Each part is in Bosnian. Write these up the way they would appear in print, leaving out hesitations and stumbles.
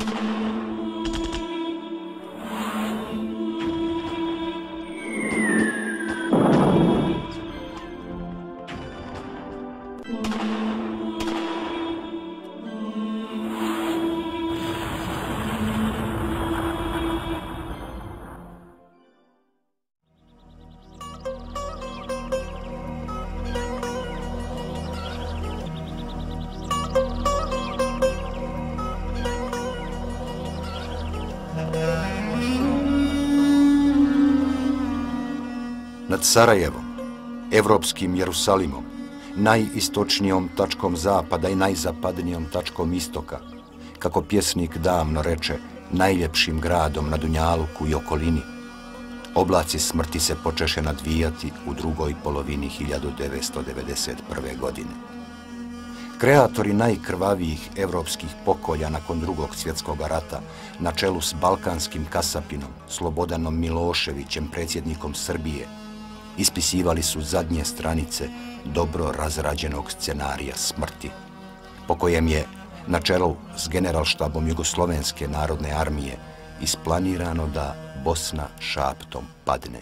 Nad Sarajevom, evropskim Jerusalimom, najistočnijom tačkom zapada i najzapadnijom tačkom istoka, kako pjesnik davno reče, najljepšim gradom na Dunjaluku i okolini, oblaci smrti se počeše nadvijati u drugoj polovini 1991. godine. Kreatori najkrvavijih evropskih pokolja nakon Drugog svjetskog rata, na čelu s balkanskim kasapinom, Slobodanom Miloševićem, predsjednikom Srbije, ispisivali su zadnje stranice dobro razrađenog scenarija smrti, po kojem je, na čelu s generalštabom Jugoslovenske narodne armije, isplanirano da Bosna šaptom padne.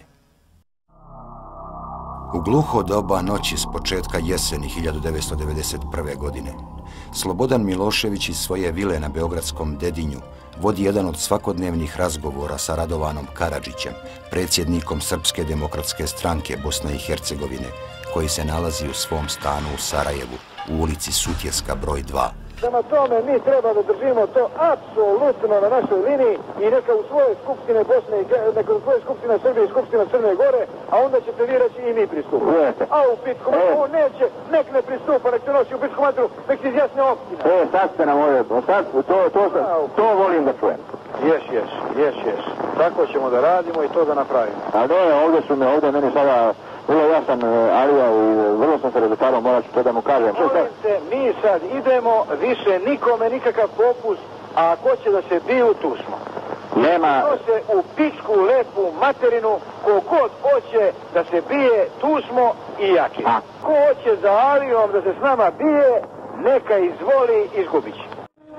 U gluho doba noći s početka jeseni 1991. godine, Slobodan Milošević iz svoje vile na beogradskom Dedinju vodi jedan od svakodnevnih razgovora sa Radovanom Karadžićem, predsjednikom Srpske demokratske stranke Bosne i Hercegovine, koji se nalazi u svom stanu u Sarajevu, u ulici Sutjeska broj 2. Prema tome mi treba da držimo to apsolutno na našoj liniji i neka u svoje skupštine Bosne, neka u svoje skupštine Srbije i skupština Crne Gore, a onda ćete vi reći i mi pristupimo. A u Pitsku matru on neće, nek ne pristupa, nek se nosi u Pitsku matru, nek se izjasne opština. Sad ste nam ovdje, to volim da čujem. Ješ. Tako ćemo da radimo i to da napravimo. A ne, ovdje meni sada vrlo jasan Alija i vrlo sam se razgovarao, morat ću to da mu kažem. Molim se, mi sad idemo, više nikome nikakav popust, a ako će da se biju, tu smo. Nema... To se u pičku lepu materinu, kogod hoće da se bije, tu smo i jaki. Ko hoće za Alijom da se s nama bije, neka izvoli, izgubit će.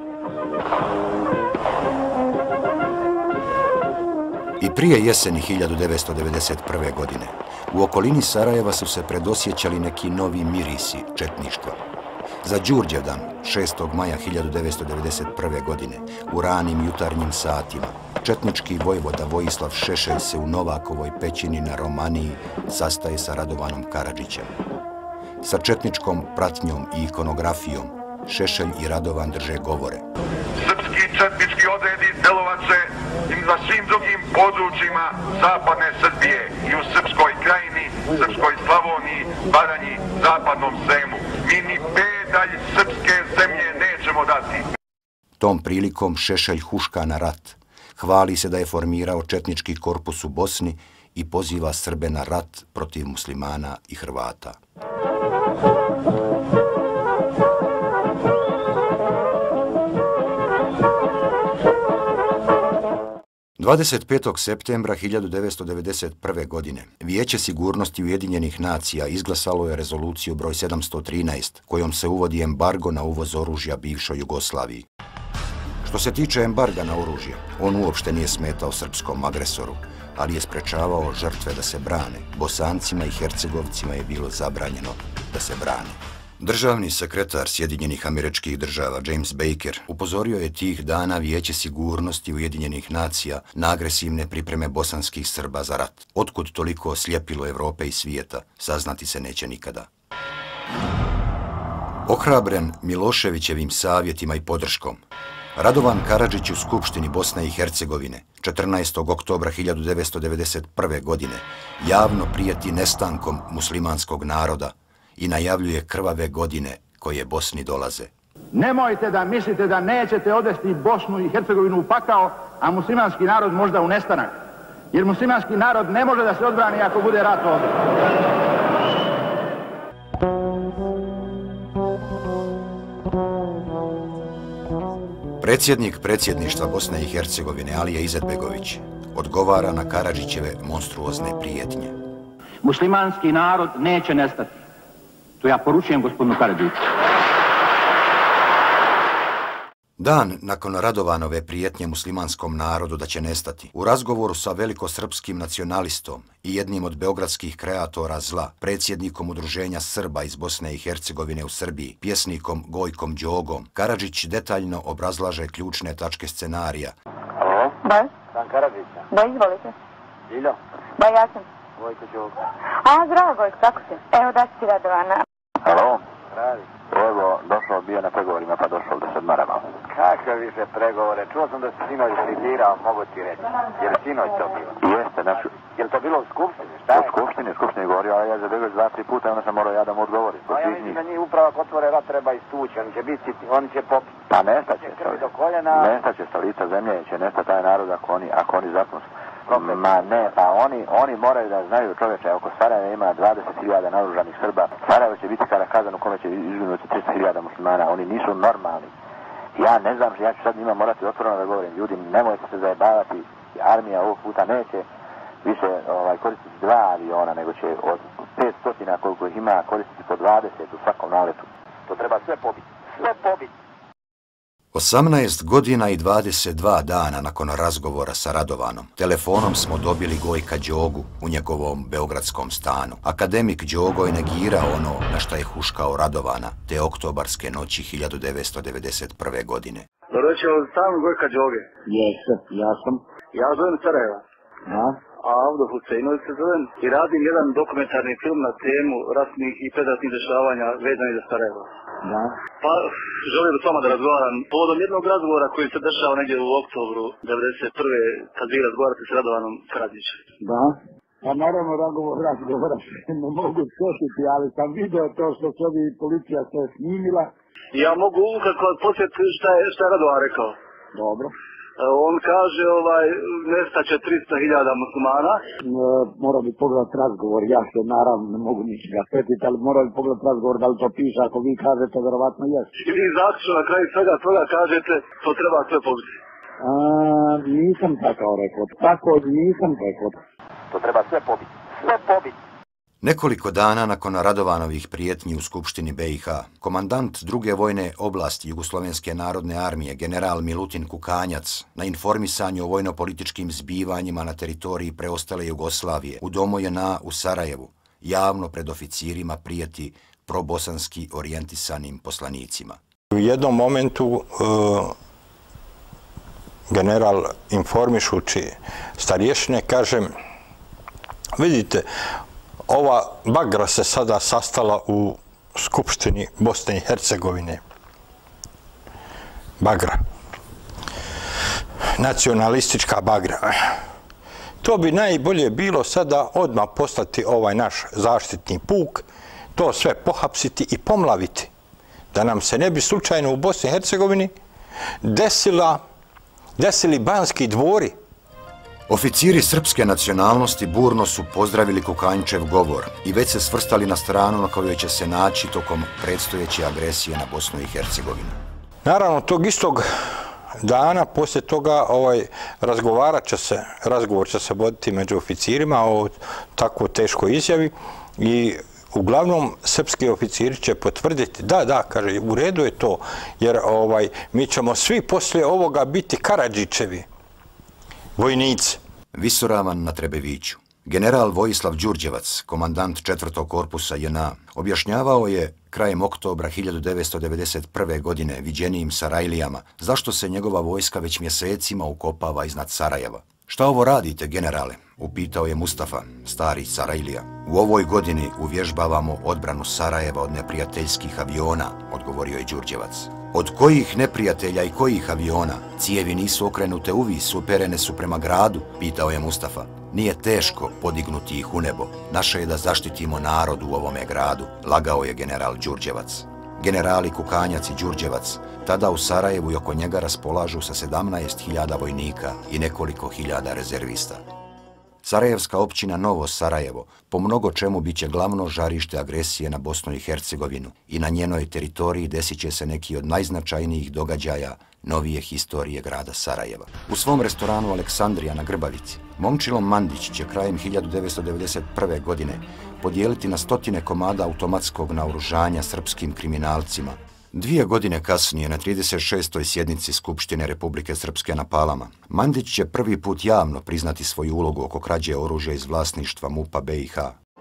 I prije jeseni 1991. godine u okolini Sarajeva su se predosjećali neki novi mirisi četništva. Za Đurđevdan, 6. maja 1991. godine, u ranim jutarnjim satima, četnički vojvoda Vojislav Šešelj se u Novakovoj pećini na Romaniji sastaje sa Radovanom Karadžićem. Sa četničkom pratnjom i ikonografijom Šešelj i Radovan drže govore. Srpski četnički odredi delovat će i na svim drugim područjima zapadne Srbije i u Srpskoj krajini, Srpskoj Slavoniji, Baranji, Zapadnom Sremu. Mi ni pedalj srpske zemlje nećemo dati. Tom prilikom Šešelj huška na rat. Hvali se da je formirao četnički korpus u Bosni i poziva Srbe na rat protiv muslimana i Hrvata. 25. septembra 1991. godine Vijeće sigurnosti Ujedinjenih nacija izglasalo je rezoluciju broj 713, kojom se uvodi embargo na uvoz oružja bivšoj Jugoslaviji. Što se tiče embarga na oružje, on uopšte nije smetao srpskom agresoru, ali je sprečavao žrtve da se brane. Bosancima i Hercegovcima je bilo zabranjeno da se brane. Državni sekretar Sjedinjenih Američkih Država James Baker upozorio je tih dana Vijeće sigurnosti Ujedinjenih nacija na agresivne pripreme bosanskih Srba za rat. Otkud toliko oslijepilo Evrope i svijeta, saznati se neće nikada. Ohrabren Miloševićevim savjetima i podrškom, Radovan Karadžić u Skupštini Bosne i Hercegovine 14. oktobra 1991. godine javno prijeti nestankom muslimanskog naroda i najavljuje krvave godine koje Bosni dolaze. Nemojte da mislite da nećete odvesti Bosnu i Hercegovinu u pakao, a muslimanski narod možda u nestanak. Jer muslimanski narod ne može da se odbrani ako bude rat ovdje. Predsjednik predsjedništva Bosne i Hercegovine Alija Izetbegović odgovara na Karadžićeve monstruozne prijetnje. Muslimanski narod neće nestati. To ja poručujem gospodinu Karadžiću. Dan nakon Radovanove prijetnje muslimanskom narodu da će nestati, u razgovoru sa velikosrpskim nacionalistom i jednim od beogradskih kreatora zla, predsjednikom Udruženja Srba iz Bosne i Hercegovine u Srbiji, pjesnikom Gojkom Đogom, Karadžić detaljno obrazlaže ključne tačke scenarija. Alo? Da. Sam Karadžića. Da, izvolite. Iljo? Da, ja sam. Gojko Đog. Zdravo Gojko, kako si? Evo da si Radovana. Alo? Radi. Evo, došao bio na pregovorima pa došao da se odmaramo. Kakve više pregovore? Čuo sam da si sinoć citirao, mogu ti reći. Je li sinoć to bilo? Jeste, našu. Je li to bilo u Skupštini? Šta je? U Skupštini govorio, ali ja zabegao 2-3 puta i onda sam morao ja da mu odgovorim. Ja mislim da njih upravo ako otvore rat treba istući, oni će popiti. Pa nestaće sa lica zemlje, će nestati taj narod ako oni zapnu. Ma ne, pa oni moraju da znaju, čoveče, oko Sarajeva ima 20.000 naoružanih Srba. Sarajevo će biti Karakazan u kome će izvinuti 300.000 muslimana, oni nisu normalni. Ja ne znam, ja ću sad njima morati otvoreno da govorim, ljudi, nemojte se zajebavati, armija ovog puta neće više koristiti 2 aviona, nego će od 500 koliko ih ima koristiti po 20 u svakom naletu. To treba sve pobiti, sve pobiti. 18 godina i 22 dana nakon razgovora sa Radovanom, telefonom smo dobili Gojka Đogu u njegovom beogradskom stanu. Akademik Đogo je negirao ono na šta je huškao Radovana te oktobarske noći 1991. godine. Dobro večer, u stanu Gojka Đoge. Jeste, ja sam. Ja zovem Sarajeva. Da? A Avdo Husejnović se zovem i radim jedan dokumentarni film na temu ratnih i predratnih dešavanja vezanih za Sarajevo. Da. Pa želim s vama da razgovaram povodom jednog razgovora koji se dešava negdje u oktobru 1991. kad vi razgovarate s Radovanom Karadžićem. Da. Pa naravno razgovora ne mogu sjetiti, ali sam video to što se ovi policija sve snimila. Ja mogu ukratko posjetiti šta je Radovan rekao. Dobro. On kaže, nestaće 300.000 muslimana. Mora bi pogledati razgovor, ja se naravno ne mogu ničega sjetiti, ali mora bi pogledati razgovor, da li to piše, ako vi kažete, vjerovatno jest. I vi zaključno na kraju svega toga kažete, to treba sve pobiti. Nisam tako rekao, nisam rekao. To treba sve pobiti, sve pobiti. Nekoliko dana nakon Radovanovih prijetnji u Skupštini BiH, komandant druge vojne oblasti Jugoslovenske narodne armije, general Milutin Kukanjac, na informisanju o vojno-političkim zbivanjima na teritoriji preostale Jugoslavije, u domu JNA u Sarajevu, javno pred oficirima prijeti probosanski orijentisanim poslanicima. U jednom momentu general informišući starješine kaže, vidite, ova bagra se sada sastala u Skupštini Bosne i Hercegovine. Bagra. Nacionalistička bagra. To bi najbolje bilo sada odmah poslati ovaj naš zaštitni puk, to sve pohapsiti i pomlaviti. Da nam se ne bi slučajno u Bosni i Hercegovini desili Banski dvori. Oficiri srpske nacionalnosti burno su pozdravili Kukanjčev govor i već se svrstali na stranu na kojoj će se naći tokom predstojeće agresije na Bosnu i Hercegovinu. Naravno, tog istog dana, poslije toga, razgovor će se voditi među oficirima o tako teškoj izjavi i uglavnom srpski oficiri će potvrditi, da, kaže, u redu je to, jer mi ćemo svi poslije ovoga biti Karadžićevi vojnici. Visoravan na Trebeviću. General Vojislav Đurđevac, komandant 4. korpusa JNA, objašnjavao je krajem oktobra 1991. godine viđenijim Sarajlijama zašto se njegova vojska već mjesecima ukopava iznad Sarajeva. Šta ovo radite, generale? Upitao je Mustafa, stari Sarajlija. U ovoj godini uvježbavamo odbranu Sarajeva od neprijateljskih aviona, odgovorio je Đurđevac. Od kojih neprijatelja i kojih aviona? Cijevi nisu okrenute uvis, uperene su prema gradu, pitao je Mustafa. Nije teško podignuti ih u nebo. Naše je da zaštitimo narod u ovome gradu, lagao je general Đurđevac. Generali Kukanjac i Đurđevac tada u Sarajevu i oko njega raspolažu sa 17.000 vojnika i nekoliko hiljada rezervista. Sarajevska općina Novo Sarajevo po mnogo čemu bit će glavno žarište agresije na Bosnu i Hercegovinu i na njenoj teritoriji desit će se neki od najznačajnijih događaja novije historije grada Sarajeva. U svom restoranu Aleksandrija na Grbavici, Momčilo Mandić će krajem 1991. godine podijeliti na stotine komada automatskog naoružanja srpskim kriminalcima, 2 godine kasnije, na 36. sjednici Skupštine Republike Srpske na Palama, Mandić će prvi put javno priznati svoju ulogu oko krađe oružja iz vlasništva MUP-a BiH.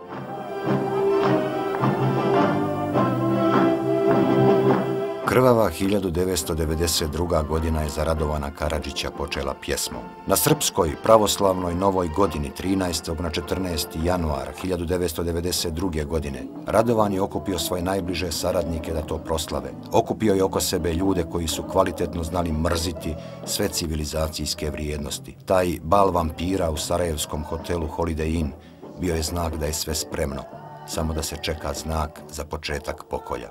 Krvava 1992. godina je za Radovana Karadžića počela pjesmom. Na srpskoj pravoslavnoj novoj godini 13. na 14. januara 1992. godine Radovan je okupio svoje najbliže saradnike da to proslave. Okupio je oko sebe ljude koji su kvalitetno znali mrziti sve civilizacijske vrijednosti. Taj bal vampira u sarajevskom hotelu Holiday Inn bio je znak da je sve spremno, samo da se čeka znak za početak pokolja.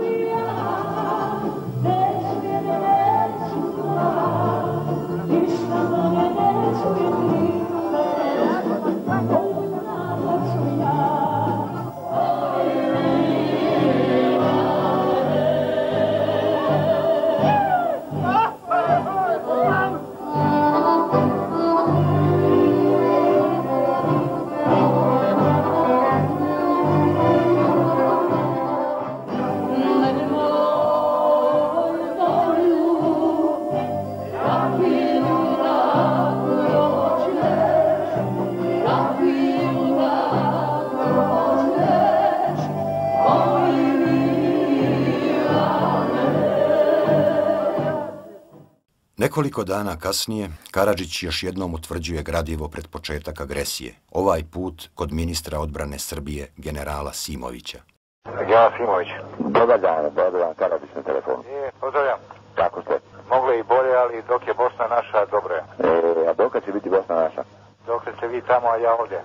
Nekoliko dana kasnije, Karadžić još jednom utvrđuje gradivo pred početak agresije, ovaj put kod ministra odbrane Srbije, generala Simovića. Ja, Simović. Dobar dan, Karadžić na telefonu. Pozdravljam. Kako ste? Moglo je i bolje, ali dok je Bosna naša, dobro je. A dok će biti Bosna naša? Dok ste vi tamo, a ja ovdje.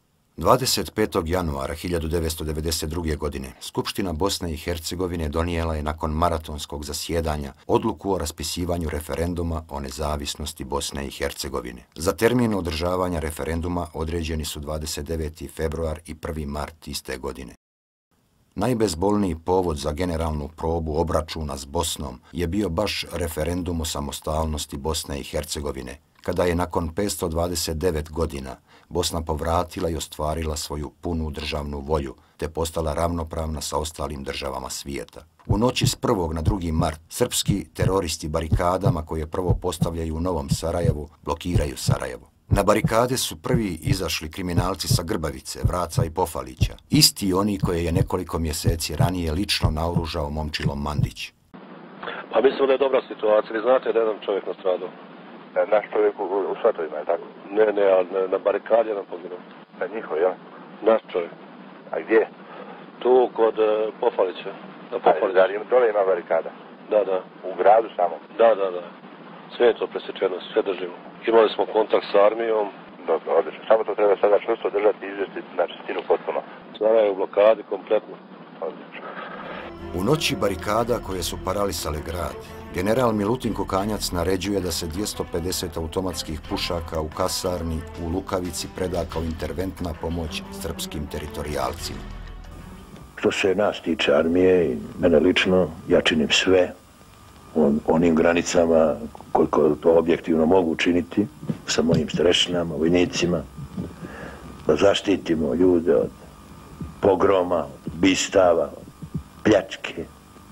25. januara 1992. godine Skupština Bosne i Hercegovine donijela je nakon maratonskog zasjedanja odluku o raspisivanju referenduma o nezavisnosti Bosne i Hercegovine. Za termin održavanja referenduma određeni su 29. februar i 1. mart iste godine. Najbezbolniji povod za generalnu probu obračuna s Bosnom je bio baš referendum o samostalnosti Bosne i Hercegovine, kada je nakon 529 godina Bosna povratila i ostvarila svoju punu državnu volju, te postala ravnopravna sa ostalim državama svijeta. U noći s 1. na 2. mart, srpski teroristi barikadama koje prvo postavljaju u Novom Sarajevu, blokiraju Sarajevo. Na barikade su prvi izašli kriminalci sa Grbavice, Vraca i Pofalića, isti oni koje je nekoliko mjeseci ranije lično naoružao momčilo Mandić. Pa mislim da je dobra situacija, vi znate da je jedan čovjek nastradao. Naš čovjek u Svatovima, je tako? Ne, na barikadi je nam poginuo. Njihov, jel? Naš čovjek. A gdje? Tu kod Pofalića. Dole ima barikada? Da. U gradu samo? Da. Sve je to presječeno, sve držimo. Imali smo kontakt s armijom. Dobro, odlično. Samo to treba sada čvrsto držati i izvesti na čistinu potpuno. Sada je u blokadi kompletno. Odlično. U noći barikada koje su paralisale grad, general Milutin Kukanjac naređuje da se 250 automatskih pušaka u kasarni u Lukavici preda kao interventna pomoć srpskim teritorijalcima. Što se nas tiče armije i mene lično, ja činim sve u onim granicama koliko to objektivno mogu učiniti sa mojim starešinama, vojnicima, da zaštitimo ljude od pogroma, od ubistava, od pljačke,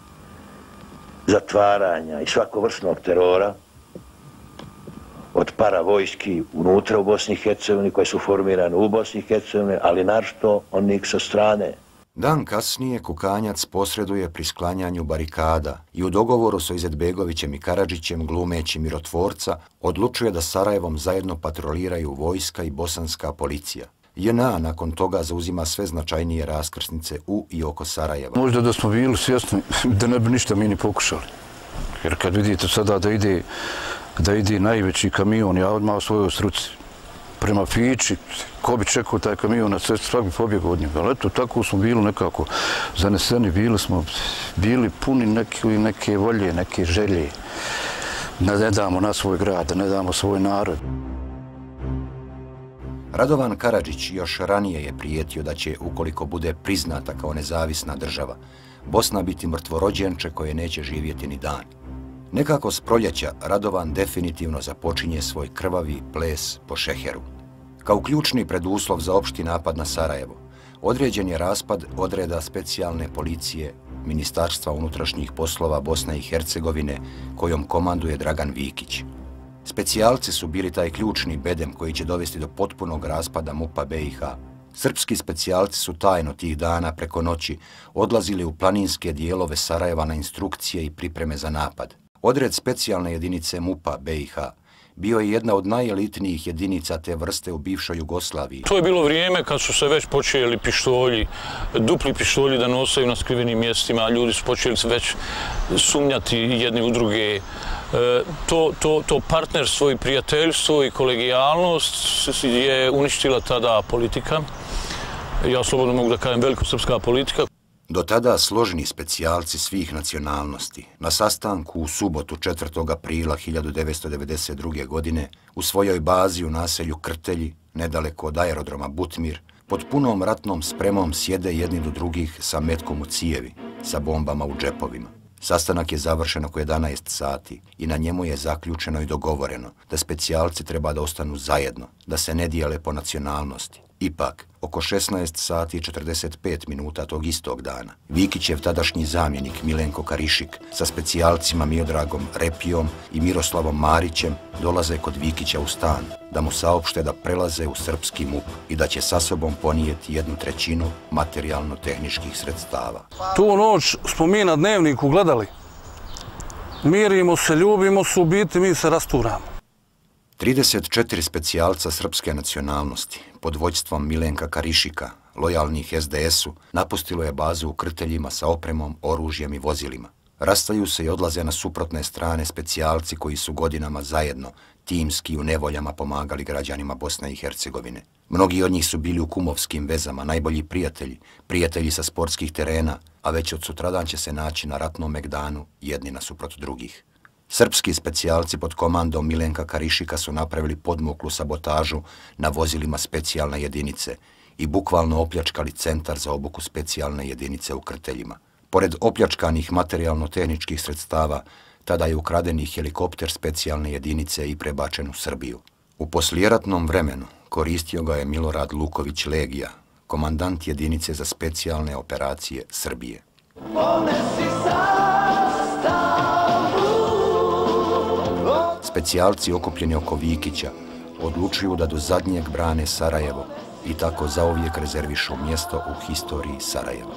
zatvaranja i svakovrsnog terora, od paravojski unutra u Bosni i Hercegovini koje su formirane u Bosni i Hercegovini, ali naročito onih sa strane. Dan kasnije Kukanjac posreduje pri sklanjanju barikada i u dogovoru sa Izetbegovićem i Karadžićem, glumeći mirotvorca, odlučuje da Sarajevom zajedno patroliraju vojska i bosanska policija. JNA nakon toga zauzima sve značajnije raskrsnice u i oko Sarajeva. Možda da smo bili svjesni da ne bi ništa mi ni pokušali. Jer kad vidite sada da ide najveći kamion, ja odmah u svojoj struci, prema Fići, ko bi čekao taj kamion na cestu, svak bi pobjegao od njega. Ali eto, tako smo bili nekako zaneseni, bili puni neke volje, neke želje. Ne damo na svoj grad, ne damo svoj narod. Radovan Karadžić još ranije je prijetio da će, ukoliko bude priznata kao nezavisna država, Bosna biti mrtvorođenče koje neće živjeti ni dan. Nekako s proljeća Radovan definitivno započinje svoj krvavi ples po šeheru. Kao ključni preduslov za opšti napad na Sarajevo, određen je raspad odreda specijalne policije Ministarstva unutrašnjih poslova Bosne i Hercegovine, kojom komanduje Dragan Vikić. Specijalci su bili taj ključni bedem koji će dovesti do potpunog raspada MUP-a BiH. Srpski specijalci su tajno tih dana preko noći odlazili u planinske dijelove Sarajeva na instrukcije i pripreme za napad. Odred specijalne jedinice MUP-a BiH bio je jedna od najelitnijih jedinica te vrste u bivšoj Jugoslaviji. To je bilo vrijeme kad su se već počeli pištolji, dupli pištolji da nosaju na skrivenim mjestima, ljudi su počeli već sumnjati jedni u druge. To partnerstvo i prijateljstvo i kolegijalnost je uništila tada politika. Ja slobodno mogu da kažem velikosrpska politika. Do tada složni specijalci svih nacionalnosti na sastanku u subotu 4. aprila 1992. godine u svojoj bazi u naselju Krtelji, nedaleko od aerodroma Butmir, pod punom ratnom spremom sjede jedni do drugih sa metkom u cijevi, sa bombama u džepovima. Sastanak je završen oko 11 sati i na njemu je zaključeno i dogovoreno da specijalci treba da ostanu zajedno, da se ne dijele po nacionalnosti. Ipak, oko 16 sati i 45 minuta tog istog dana, Vikićev tadašnji zamjenik Milenko Karišik sa specijalcima Miodragom Repijom i Miroslavom Marićem dolaze kod Vikića u stan da mu saopšte da prelaze u srpski MUP i da će sa sobom ponijeti 1/3 materijalno-tehničkih sredstava. Tu noć smo mi na Dnevniku gledali. Mirimo se, ljubimo se, u biti mi se rasturamo. 34 specijalca srpske nacionalnosti pod vođstvom Milenka Karišika, lojalnih SDS-u, napustilo je bazu u Krteljima sa opremom, oružjem i vozilima. Rastaju se i odlaze na suprotne strane specijalci koji su godinama zajedno, timski u nevoljama pomagali građanima Bosne i Hercegovine. Mnogi od njih su bili u kumovskim vezama, najbolji prijatelji, prijatelji sa sportskih terena, a već od sutradan će se naći na ratnom megdanu jedni nasuprot drugih. Srpski specijalci pod komandom Milenka Karišika su napravili podmuklu sabotažu na vozilima specijalne jedinice i bukvalno opljačkali centar za obuku specijalne jedinice u Krteljima. Pored opljačkanih materijalno-tehničkih sredstava, tada je ukraden i helikopter specijalne jedinice i prebačen u Srbiju. U poslijeratnom vremenu koristio ga je Milorad Luković Legija, komandant jedinice za specijalne operacije Srbije. Specijalci okupljeni oko Vikića odlučuju da do zadnjeg brane Sarajevo i tako zauvijek rezervišu mjesto u historiji Sarajeva.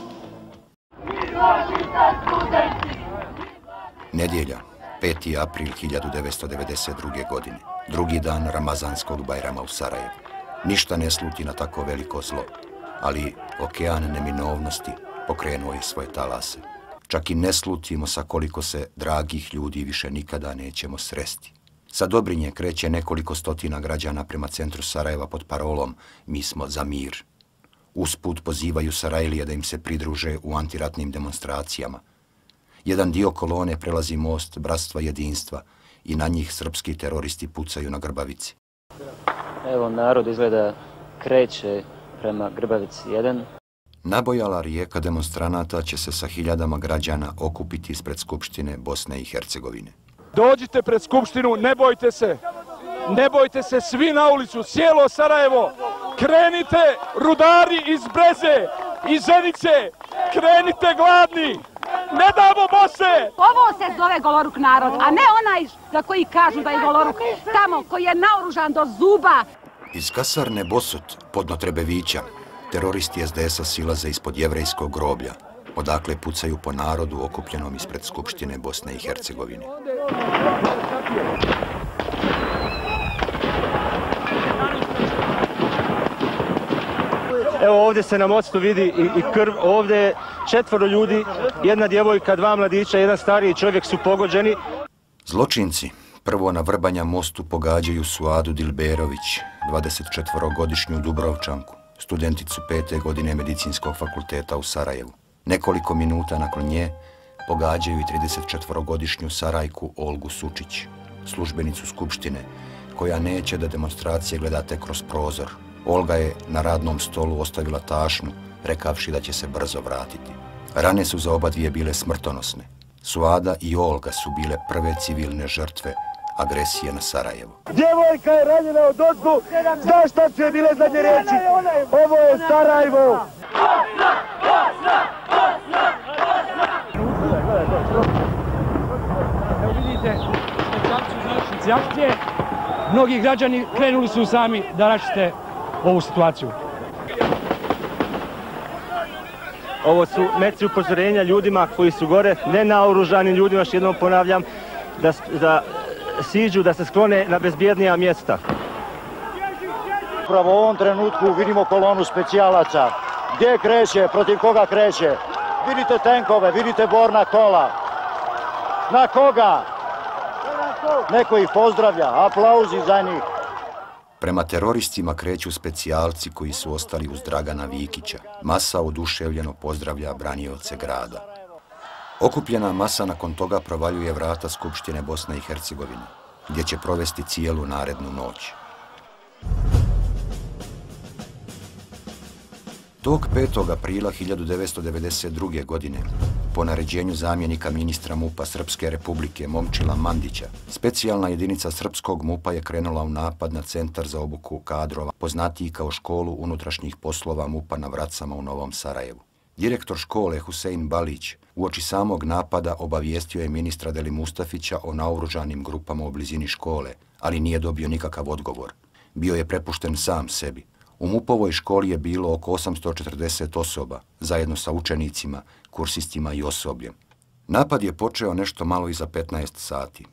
Nedjelja, 5. april 1992. godine, drugi dan Ramazanskog Bajrama u Sarajevu. Ništa ne sluti na tako veliko zlo, ali okean neminovnosti pokrenuo je svoje talase. Čak i ne slutimo sa koliko se dragih ljudi više nikada nećemo sresti. Sa Dobrinje kreće nekoliko stotina građana prema centru Sarajeva pod parolom "Mi smo za mir". Usput pozivaju Sarajlije da im se pridruže u antiratnim demonstracijama. Jedan dio kolone prelazi most Bratstva jedinstva i na njih srpski teroristi pucaju na Grbavici. Evo, narod izgleda kreće prema Grbavici 1. Nabojala rijeka demonstranata će se sa hiljadama građana okupiti ispred Skupštine Bosne i Hercegovine. Dođite pred Skupštinu, ne bojte se svi na ulicu, cijelo Sarajevo, krenite rudari iz Breze, iz Zenice, krenite gladni, ne damo Bose! Ovo se zove goloruk narod, a ne onaj za koji kažu da je goloruk, tamo koji je naoružan do zuba. Iz kasarne Bosut, podno Trebevića, teroristi SDS-a silaze ispod jevrejskog groblja, odakle pucaju po narodu okupljenom ispred Skupštine Bosne i Hercegovine. Evo ovdje se na mostu vidi i krv, ovdje je 4 ljudi, jedna djevojka, 2 mladića, jedan stariji čovjek su pogođeni. Zločinci prvo na Vrbanja mostu pogađaju Suadu Dilberović, 24-godišnju Dubrovčanku, studenticu 5. godine Medicinskog fakulteta u Sarajevu. Nekoliko minuta nakon nje pogađaju i 34-godišnju Sarajku Olgu Sučić, službenicu Skupštine, koja neće da demonstracije gledate kroz prozor. Olga je na radnom stolu ostavila tašnu, rekavši da će se brzo vratiti. Rane su za oba dvije bile smrtonosne. Suada i Olga su bile prve civilne žrtve agresije na Sarajevo. Djevojka je ranjena od ozgu, znaš šta su je bile zadnje riječi? Ovo je Sarajevo! učesnici akcije, mnogi građani krenuli su sami da raščiste ovu situaciju. Ovo su meci upozorenja ljudima koji su gore, nenaoružanim ljudima, još jednom ponavljam, da siđu, da se sklone na bezbjednija mjesta. Upravo u ovom trenutku vidimo kolonu specijalaca. Gdje kreće, protiv koga kreće? Vidite tenkove, vidite borna kola. Na koga? Neko ih pozdravlja, aplauzi za njih. Prema teroristima kreću specijalci koji su ostali uz Dragana Vikića. Masa oduševljeno pozdravlja branioce grada. Okupljena masa nakon toga provaljuje vrata Skupštine Bosne i Hercegovine, gdje će provesti cijelu narednu noć. Tog 5. aprila 1992. godine, po naređenju zamjenika ministra MUP-a Srpske republike Momčila Mandića, specijalna jedinica Srpskog MUP-a je krenula u napad na Centar za obuku kadrova, poznatiji kao Školu unutrašnjih poslova MUP-a na Vracama u Novom Sarajevu. Direktor škole Husein Balić uoči samog napada obavijestio je ministra Deli Mustafića o naoružanim grupama u blizini škole, ali nije dobio nikakav odgovor. Bio je prepušten sam sebi. U MUP-ovoj školi je bilo oko 840 osoba, zajedno sa učenicima, kursistima i osobljem. Napad je počeo nešto malo iza 15 sati.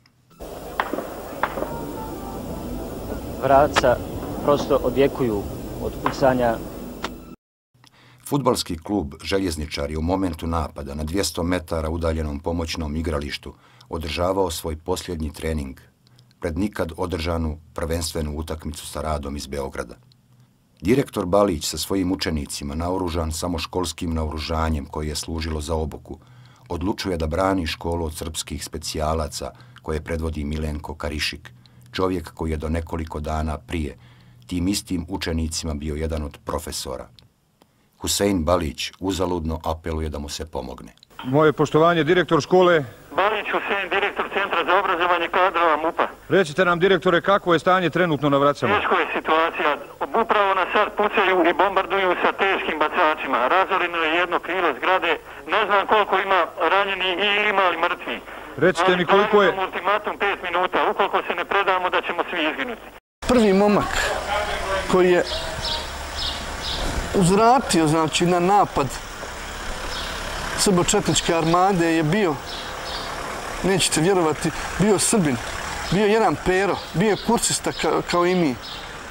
Vraca prosto odjekuju od pucanja. Fudbalski klub Željezničar je u momentu napada na 200 metara udaljenom pomoćnom igralištu održavao svoj posljednji trening pred nikad održanu prvenstvenu utakmicu sa Radom iz Beograda. Direktor Balić sa svojim učenicima, naoružan samo školskim naoružanjem koje je služilo za obuku, odlučuje da brani školu od srpskih specijalaca koje predvodi Milenko Karišik, čovjek koji je do nekoliko dana prije tim istim učenicima bio jedan od profesora. Husein Balić uzaludno apeluje da mu se pomogne. Moje poštovanje, direktor škole. Balić Husein, direktor Centra za obrazovanje kadrova MUP-a. Recite nam, direktore, kakvo je stanje trenutno na Vracama? Teško je situacija. Upravo nas sad pucaju i bombarduju sa teškim bacačima. Razoreno je jedno krilo zgrade. Ne znam koliko ima ranjeni i ima li mrtvi. Recite mi koliko je... Ultimatum 5 minuta. Ukoliko se ne predamo da ćemo svi izginuti. Prvi momak koji je uzvratio, znači, na napad srbočetničke armade je bio, nećete vjerovati, bio Srbin, bio jedan Pero, bio kursista kao i mi.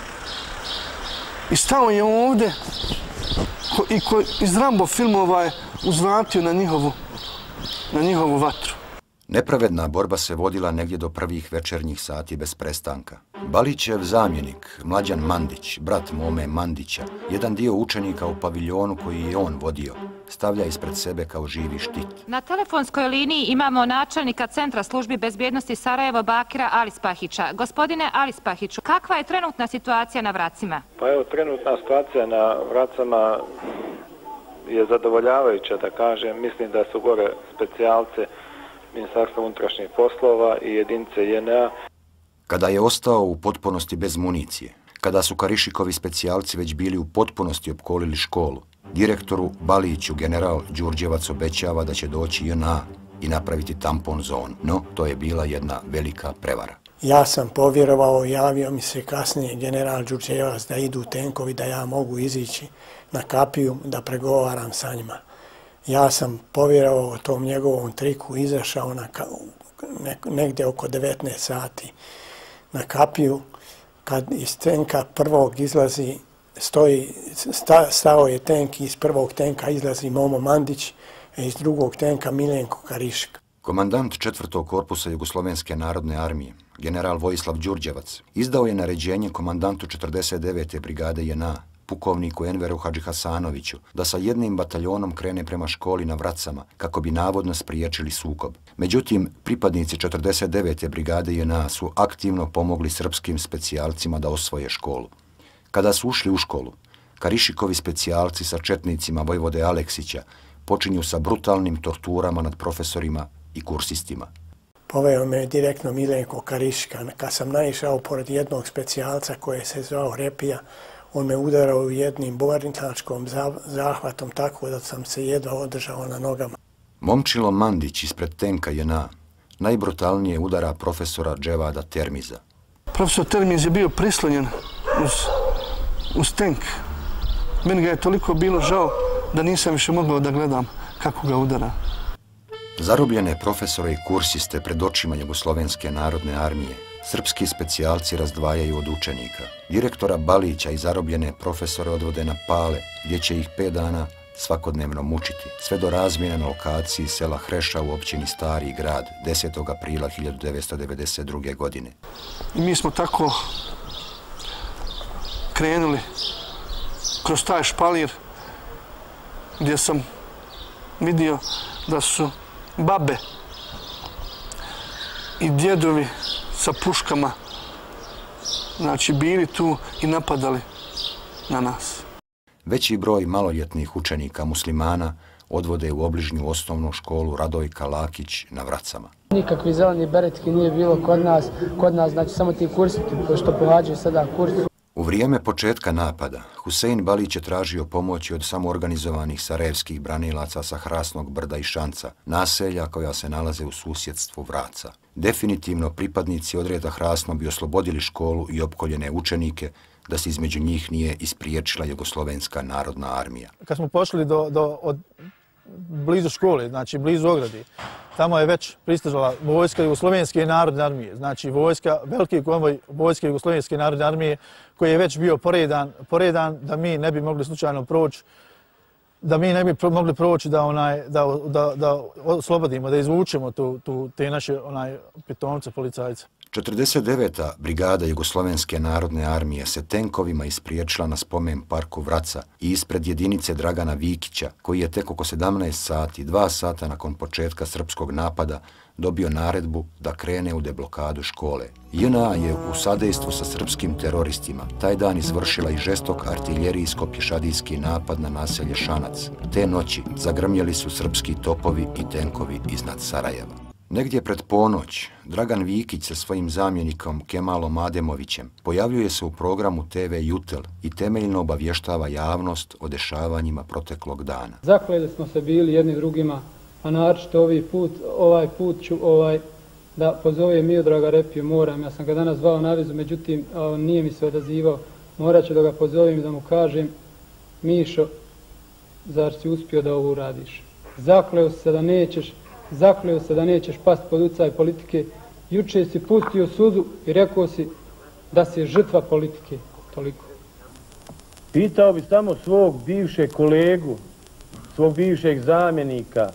I stao je ovdje i iz Rambo filmova je uzvratio na njihovu vatru. Nepravedna borba se vodila negdje do prvih večernjih sati bez prestanka. Balićev zamjenik, Mlađan Mandić, brat Mome Mandića, jedan dio učenika u paviljonu koji je on vodio, stavlja ispred sebe kao živi štit. Na telefonskoj liniji imamo načelnika Centra službi bezbjednosti Sarajevo Bakira Alispahića. Gospodine Alispahiću, kakva je trenutna situacija na Vracima? Pa evo, trenutna situacija na Vracama je zadovoljavajuća, da kažem. Mislim da su gore specijalce Ministarstva unutrašnjih poslova i jedinice JNA. Kada je ostao u potpunosti bez municije, kada su Karišikovi specijalci već bili u potpunosti opkolili školu, direktoru Baliću general Đurđevac obećava da će doći JNA i napraviti tampon zonu. No, to je bila jedna velika prevara. Ja sam povjerovao, javio mi se kasnije general Đurđevac da idu tenkovi, da ja mogu izići na kapiju, da pregovaram sa njima. Ja sam povjerovao tom njegovom triku, izašao negdje oko 19 sati na kapiju, kad iz tenka prvog izlazi, stao je tenk i iz prvog tenka izlazi Momo Mandić, a iz drugog tenka Milenko Karišik. Komandant 4. korpusa Jugoslovenske narodne armije, general Vojislav Đurđevac, izdao je naređenje komandantu 49. brigade JNA, pukovniku Enveru Hadžihasanoviću, da sa jednim bataljonom krene prema školi na Vracama kako bi navodno spriječili sukob. Međutim, pripadnici 49. brigade JNA su aktivno pomogli srpskim specijalcima da osvoje školu. Kada su ušli u školu, Karišikovi specijalci sa četnicima Vojvode Aleksića počinju sa brutalnim torturama nad profesorima i kursistima. Poveo me direktno Milenko Karišika. Kad sam naišao pored jednog specijalca koje se zvao Repija, on me udarao jednim borničačkom zahvatom tako da sam se jedva održao na nogama. Momčilo Mandić ispred tenka JNA najbrutalnije udara profesora Dževada Termiza. Profesor Termiz je bio prislonjen uz tank. Meni ga je toliko bilo žao da nisam više mogao da gledam kako ga udara. Zarobljene profesore i kursiste pred očima Jugoslovenske narodne armije srpski specijalci razdvajaju od učenika. Direktora Balića i zarobljene profesore odvode na Pale, gdje će ih 5 dana svakodnevno mučiti, sve do razmjene na lokaciji sela Hreša u općini Stari grad 10. aprila 1992. godine. I mi smo tako krenuli kroz taj špalir gdje sam vidio da su babe i djedovi sa puškama, znači bili tu i napadali na nas. Veći broj maloljetnih učenika muslimana odvode u obližnju osnovnu školu Radojka Lakić na Vracama. Nikakvi zeleni beretki nije bilo kod nas znači samo ti kursi što pohađaju sada kurs. U vrijeme početka napada, Husein Balić je tražio pomoći od samoorganizovanih sarajevskih branilaca sa Hrasnog brda i Šanca, naselja koja se nalaze u susjedstvu Vraca. Definitivno pripadnici odreda Hrasno bi oslobodili školu i opkoljene učenike, da se između njih nije ispriječila Jugoslovenska narodna armija. Kad smo pošli blizu škole, znači blizu ogradi, tamo je već pristižala vojska Jugoslovenske narodne armije, znači veliki konvoj vojske Jugoslovenske narodne armije koji je već bio poredan da mi ne bi mogli slučajno proći, da oslobodimo, da izvučemo te naše pitomce, policajce. 49. brigada Jugoslovenske narodne armije se tenkovima ispriječila na spomen parku Vraca i ispred jedinice Dragana Vikića, koji je tek oko 17 sati, 2 sata nakon početka srpskog napada, dobio naredbu da krene u deblokadu škole. JNA je u sadejstvu sa srpskim teroristima taj dan izvršila i žestok artiljerijsko-pješadijski napad na naselje Šanac. Te noći zagrmjeli su srpski topovi i tenkovi iznad Sarajeva. Negdje pred ponoć, Dragan Vikić sa svojim zamjenikom Kemalom Ademovićem pojavljuje se u programu TV Jutel i temeljno obavještava javnost o dešavanjima proteklog dana. Zakleli smo se bili jedni drugima, a naročito ovaj put ću da pozovem Miodraga Repiju, moram. Ja sam ga danas zvao na vezu, međutim nije mi se odazivao. Morat ću da ga pozovem i da mu kažem: Mišo, zar si uspio da ovo uradiš? Zakleo se da nećeš pasti pod utjecaj politike. Juče si pustio suzu i rekao si da si žrtva politike. Toliko. Pitao bi samo svog bivšeg kolegu, svog bivšeg zamjenika,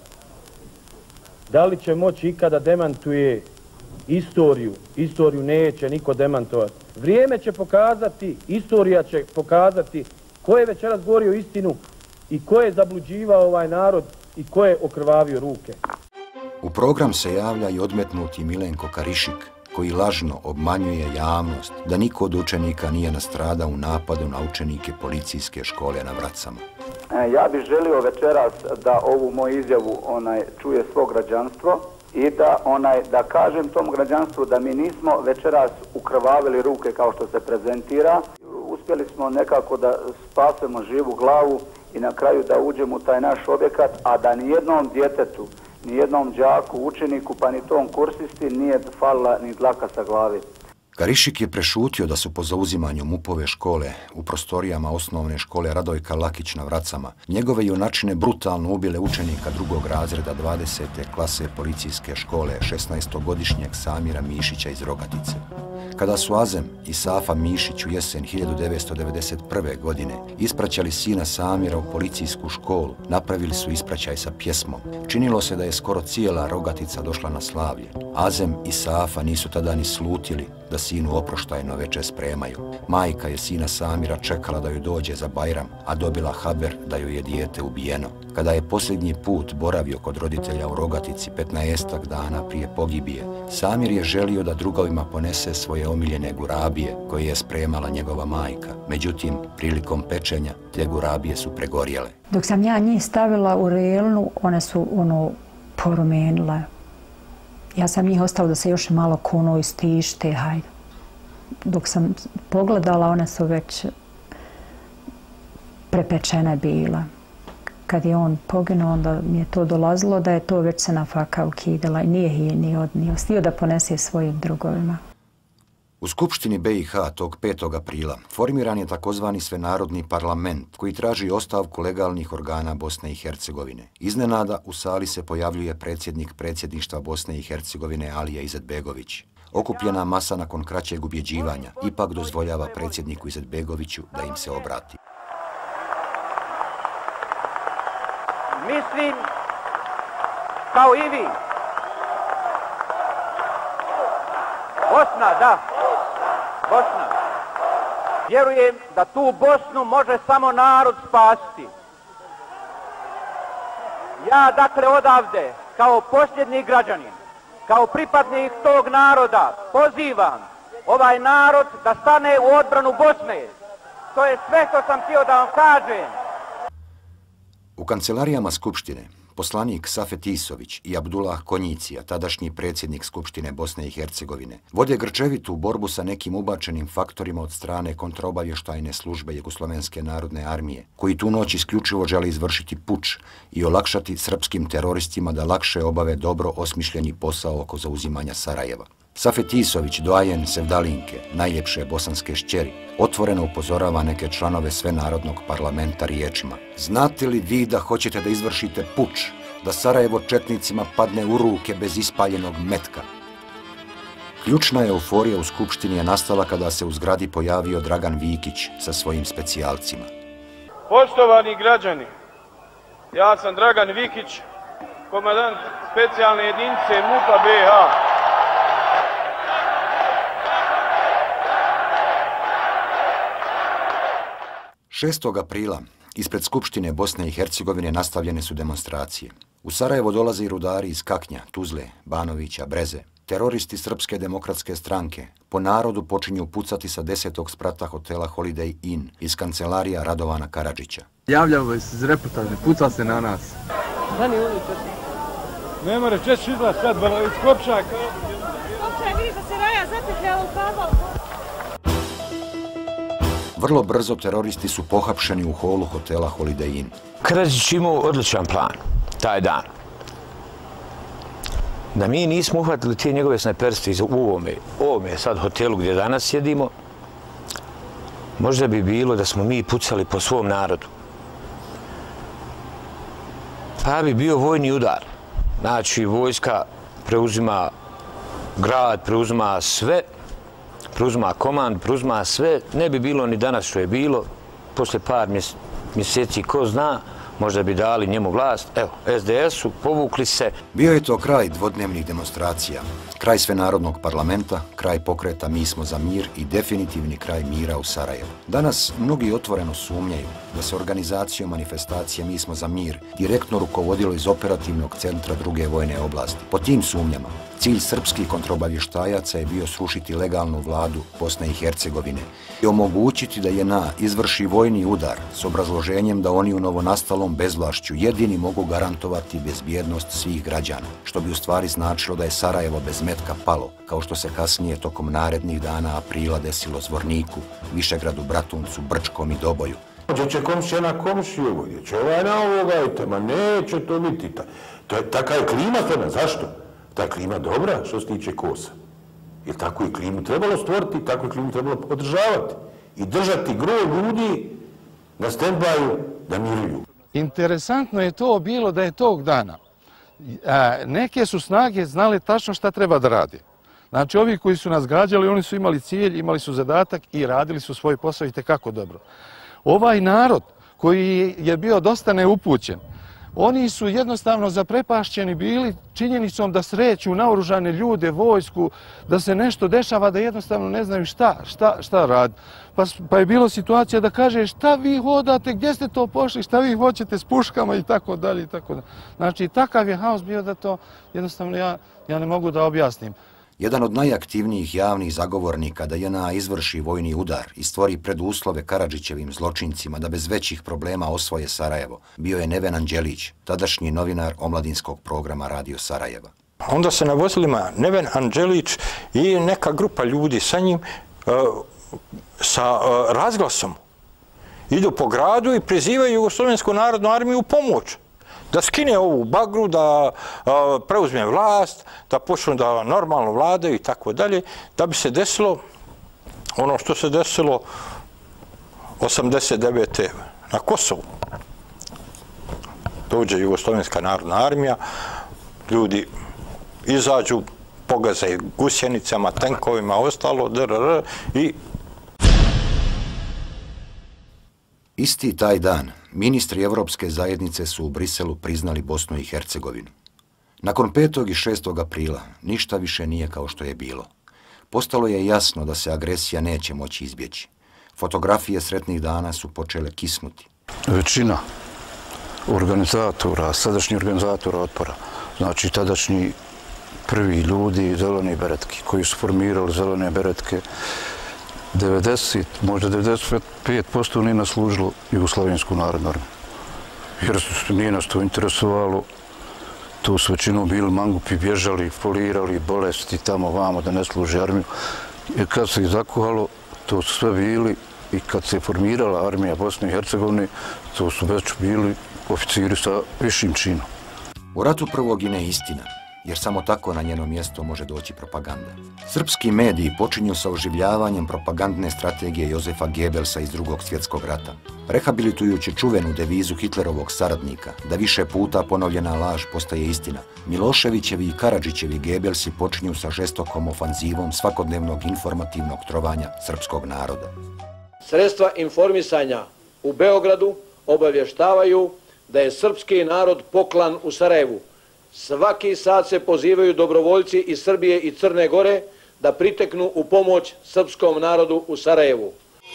da li će moći ikada demantuje istoriju. Istoriju neće niko demantovati. Vrijeme će pokazati, istorija će pokazati ko je večeras govorio istinu i ko je zabluđivao ovaj narod i ko je okrvavio ruke. U program se javlja i odmetnuti Milenko Karišik, koji lažno obmanjuje javnost da niko od učenika nije nastradao u napadu na učenike policijske škole na Vracama. Ja bih želio večeras da ovu moju izjavu čuje svo građanstvo i da kažem tom građanstvu da mi nismo večeras ukrvavili ruke kao što se prezentira. Uspjeli smo nekako da spasemo živu glavu i na kraju da uđemo u taj naš objekat, a da nijednom djetetu, nijednom đaku, učeniku, pa ni tom kursisti nije falila ni dlaka sa glavi. Karišik je prešutio da su po zauzimanju MUP-ove škole u prostorijama osnovne škole Radojka Lakić na Vracama njegove junačine brutalno ubile učenika 2. razreda 20. klase policijske škole 16-godišnjeg Samira Mišića iz Rogatice. Kada su Azem i Safa Mišić u jesen 1991. godine ispraćali sina Samira u policijsku školu, napravili su ispraćaj sa pjesmom. Činilo se da je skoro cijela Rogatica došla na slavlje. Azem i Safa nisu tada ni slutili da sinu oproštajno veče spremaju. Majka je sina Samira čekala da joj dođe za Bajram, a dobila haber da joj je dijete ubijeno. Kada je posljednji put boravio kod roditelja u Rogatici 15 dana prije pogibije, Samir je želio da drugovima ponese svoje omiljene gurabije koje je spremala njegova majka. Međutim, prilikom pečenja te gurabije su pregorjele. Dok sam ja njih stavila u relnu, one su porumenile. Ja sam njih ostavila da se još malo kunu i stište, hajde. Dok sam pogledala, one su već prepečene bile. kad je on poginuo, onda mi je to dolazilo da je to već se na faka ukidala i nije je ni odnio. Stio da ponese svojim drugovima. U Skupštini BiH tog 5. aprila formiran je takozvani svenarodni parlament koji traži ostavku legalnih organa Bosne i Hercegovine. Iznenada u sali se pojavljuje predsjednik predsjedništva Bosne i Hercegovine Alija Izetbegović. Okupljena masa nakon kraćeg ubjeđivanja ipak dozvoljava predsjedniku Izetbegoviću da im se obrati. Mislim, kao i vi, Bosna, da, Bosna. Vjerujem da tu Bosnu može samo narod spasiti. Ja, dakle, odavde, kao posljednji građanin, kao pripadnik tog naroda, pozivam ovaj narod da stane u odbranu Bosne. To je sve što sam htio da vam kažem. U kancelarijama Skupštine poslanik Safet Isović i Abdullah Konjicija, tadašnji predsjednik Skupštine Bosne i Hercegovine, vode grčevitu borbu sa nekim ubačenim faktorima od strane kontraobavještajne službe Jugoslovenske narodne armije, koji tu noć isključivo žele izvršiti puč i olakšati srpskim teroristima da lakše obave dobro osmišljeni posao oko zauzimanja Sarajeva. Safet Isović, doajen Sevdalinke, najljepše bosanske šćeri, otvoreno upozorava neke članove svenarodnog parlamenta riječima: znate li vi da hoćete da izvršite puč, da Sarajevo četnicima padne u ruke bez ispaljenog metka? Ključna euforija u Skupštini je nastala kada se u zgradi pojavio Dragan Vikić sa svojim specijalcima. Poštovani građani, ja sam Dragan Vikić, komandant specijalne jedinice MUP-a BiH. 6. aprila ispred Skupštine Bosne i Hercegovine nastavljene su demonstracije. U Sarajevo dolaze i rudari iz Kaknja, Tuzle, Banovića, Breze. Teroristi Srpske demokratske stranke po narodu počinju pucati sa 10. sprata hotela Holiday Inn iz kancelarija Radovana Karadžića. Javljamo se iz reportaže, puca se na nas. Ne more češće izlaz sad, iz Kopčaka. Kopčak, vidiš da se Raja zapetljala u kabel. Vrlo brzo teroristi su pohapšeni u holu hotela Holiday Inn. Karadžić imao odličan plan taj dan. Da mi nismo uhvatili te njegove snajperste u ovome sad hotelu gdje danas sjedimo, možda bi bilo da smo mi pucali po svom narodu. Pa bi bio vojni udar. Znači, vojska preuzima grad, preuzima sve, preuzima komand, preuzima sve. Ne bi bilo ni danas što je bilo. Posle par mjeseci, ko zna, možda bi dali njemu vlast. Evo, SDS-u, povukli se. Bio je to kraj dvodnevnih demonstracija, kraj svenarodnog parlamenta, kraj pokreta Mi smo za mir i definitivni kraj mira u Sarajevu. Danas mnogi otvoreno sumnjaju da se organizacijom manifestacije Mi smo za mir direktno rukovodilo iz operativnog centra druge vojne oblasti. Po tim sumnjama, cilj srpskih kontraobavještajaca je bio srušiti legalnu vladu Bosne i Hercegovine i omogućiti da JNA izvrši vojni udar s obrazloženjem da oni u novonastalom bezvlašću jedini mogu garantovati bezbjednost svih građana, što bi u stvari značilo da je Sarajevo bez metka palo, kao što se kasnije tokom narednih dana aprila desilo Zvorniku, Višegradu, Bratuncu, Brčkom i Doboju. Gdje će komšija na komšiju, gdje će ovaj na ovoga, ma neće to biti. Taka je klima tebe, zašto? Ta klima dobra što se tiče kosa. Jer takvu je klimu trebalo stvoriti, takvu je klimu trebalo održavati. I držati gro ljudi na stand-byu da miruju. Interesantno je to bilo da je tog dana neke su snage znali tačno šta treba da rade. Znači, ovi koji su nas gađali, oni su imali cilj, imali su zadatak i radili su svoj posao i tekako dobro. Ovaj narod koji je bio dosta neupućen, oni su jednostavno zaprepašćeni bili činjenicom da sreću naoružane ljude, vojsku, da se nešto dešava, da jednostavno ne znaju šta radi. Pa je bilo situacija da kaže šta vi hodate, gdje ste to pošli, šta vi hoćete s puškama i tako dalje. Znači, takav je haos bio da to jednostavno ja ne mogu da objasnim. Jedan od najaktivnijih javnih zagovornika da JNA izvrši vojni udar i stvori preduslove Karadžićevim zločincima da bez većih problema osvoje Sarajevo bio je Neven Anđelić, tadašnji novinar omladinskog programa Radio Sarajeva. Onda se na vozilima Neven Anđelić i neka grupa ljudi sa njim sa razglasom idu po gradu i prizivaju Jugoslovensku narodnu armiju u pomoć. Da skine ovu bagru, da preuzme vlast, da počnu da normalno vladaju i tako dalje, da bi se desilo ono što se desilo 89. na Kosovu. Dođe Jugoslovenska narodna armija, ljudi izađu, pogaze gusjenicama, tenkovima, ostalo, i... Isti taj dan, ministri Evropske zajednice su u Briselu priznali Bosnu i Hercegovinu. Nakon 5. i 6. aprila ništa više nije kao što je bilo. Postalo je jasno da se agresija neće moći izbjeći. Fotografije sretnih dana su počele kisnuti. Većina organizatora, sadašnjih organizatora otpora, znači tadašnji prvi ljudi zelene beretke, koji su formirali zelene beretke, 90, možda 95% nije naslužilo Jugoslavensku narodnu armiju. Jer nije nas to interesovalo. Tu su većinom bili mangupi, bježali, folirali, bolesti tamo vamo da ne služe armiju. I kad se ih zakuhalo, to su sve bili i kad se formirala armija Bosne i Hercegovine, to su već bili oficiri sa višim činom. U ratu prvo gine istina, jer samo tako na njeno mjesto može doći propaganda. Srpski mediji počinju sa oživljavanjem propagandne strategije Jozefa Goebbelsa iz Drugog svjetskog rata, rehabilitujući čuvenu devizu Hitlerovog saradnika da više puta ponovljena laž postaje istina. Miloševićevi i Karadžićevi Goebbelsi počinju sa žestokom ofanzivom svakodnevnog informativnog trovanja srpskog naroda. Sredstva informisanja u Beogradu obavještavaju da je srpski narod poklan u Sarajevu. Svaki sat se pozivaju dobrovoljci iz Srbije i Crne Gore da priteknu u pomoć srpskom narodu u Sarajevu.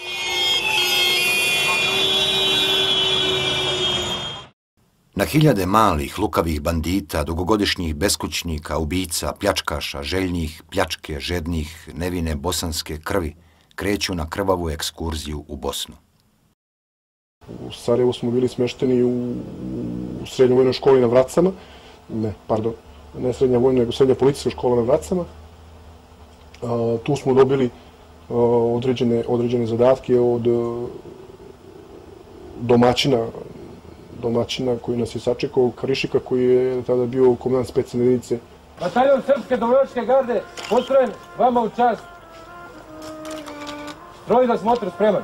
Na hiljade malih, lukavih bandita, dugogodišnjih beskućnika, ubica, pljačkaša, željnih, pljačke, žednih, nevine bosanske krvi kreću na krvavu ekskurziju u Bosnu. U Sarajevu smo bili smješteni u srednjoj vojnoj školi na Vracama, ne srednja vojna, nego srednja policijska škola na Vracama. Tu smo dobili određene zadatke od domaćina koji nas je sačekao, Karišika, koji je tada bio komandant specijalne jedinice. Bataljon Srpske dobrovoljačke garde postrojen vama u čast. Stroj za smotru spreman.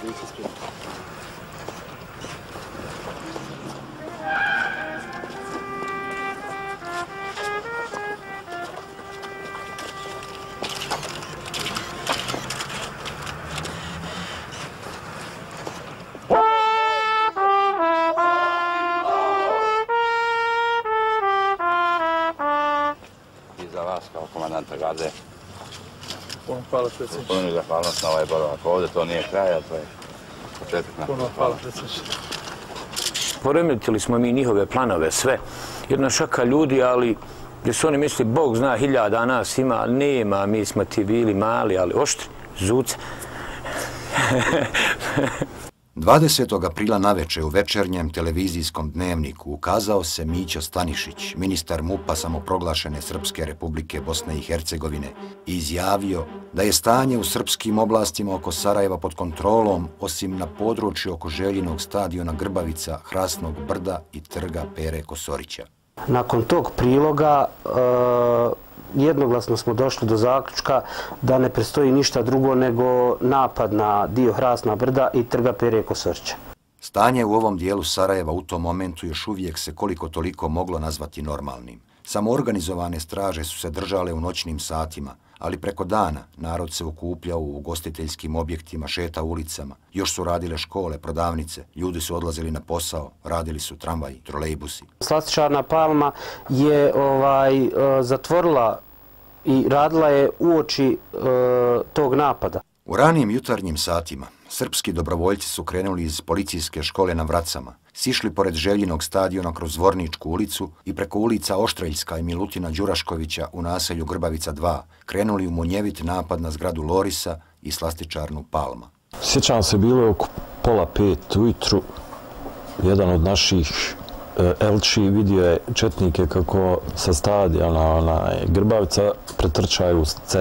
Kao komandanta garde. Puno hvala, predsjedniče. Puno zahvalnost na ovaj boravak ovdje, to nije kraj, ali to je početak na... Puno hvala, predsjedniče. Poremetili smo mi njihove planove, sve. Jedna šaka ljudi, ali gdje su oni misli, Bog zna, 1000 nas ima, ali nema, mi smo ti bili mali, ali oštri, zuce. 20. aprila naveče u večernjem televizijskom dnevniku ukazao se Mićo Stanišić, ministar MUP-a samoproglašene Srpske republike Bosne i Hercegovine, i izjavio da je stanje u srpskim oblastima oko Sarajeva pod kontrolom, osim na području oko Željinog stadiona Grbavica, Hrasnog brda i trga Pere Kosorića. Nakon tog priloga jednoglasno smo došli do zaključka da ne prestoji ništa drugo nego napad na dio Hrasna brda i trga Pere Kosorića. Stanje u ovom dijelu Sarajeva u tom momentu još uvijek se koliko toliko moglo nazvati normalnim. Samoorganizovane straže su se držale u noćnim satima, ali preko dana narod se okupljao u ugostiteljskim objektima, šeta ulicama. Još su radile škole, prodavnice, ljudi su odlazili na posao, radili su tramvaji, trolejbusi. Slastičarna Palma je zatvorila i radila je uoči tog napada. U ranijim jutarnjim satima srpski dobrovoljci su krenuli iz policijske škole na Vracama, sišli pored Željinog stadiona kroz Zvorničku ulicu i preko ulica Oštreljska i Milutina Đuraškovića u naselju Grbavica 2 krenuli u munjevit napad na zgradu Lorisa i slastičarnu Palma. Sjećam se, bilo je oko 4:30 ujutru. Jedan od naših Elči vidio je četnike kako sa stadiona Grbavica pretrčaju cestu.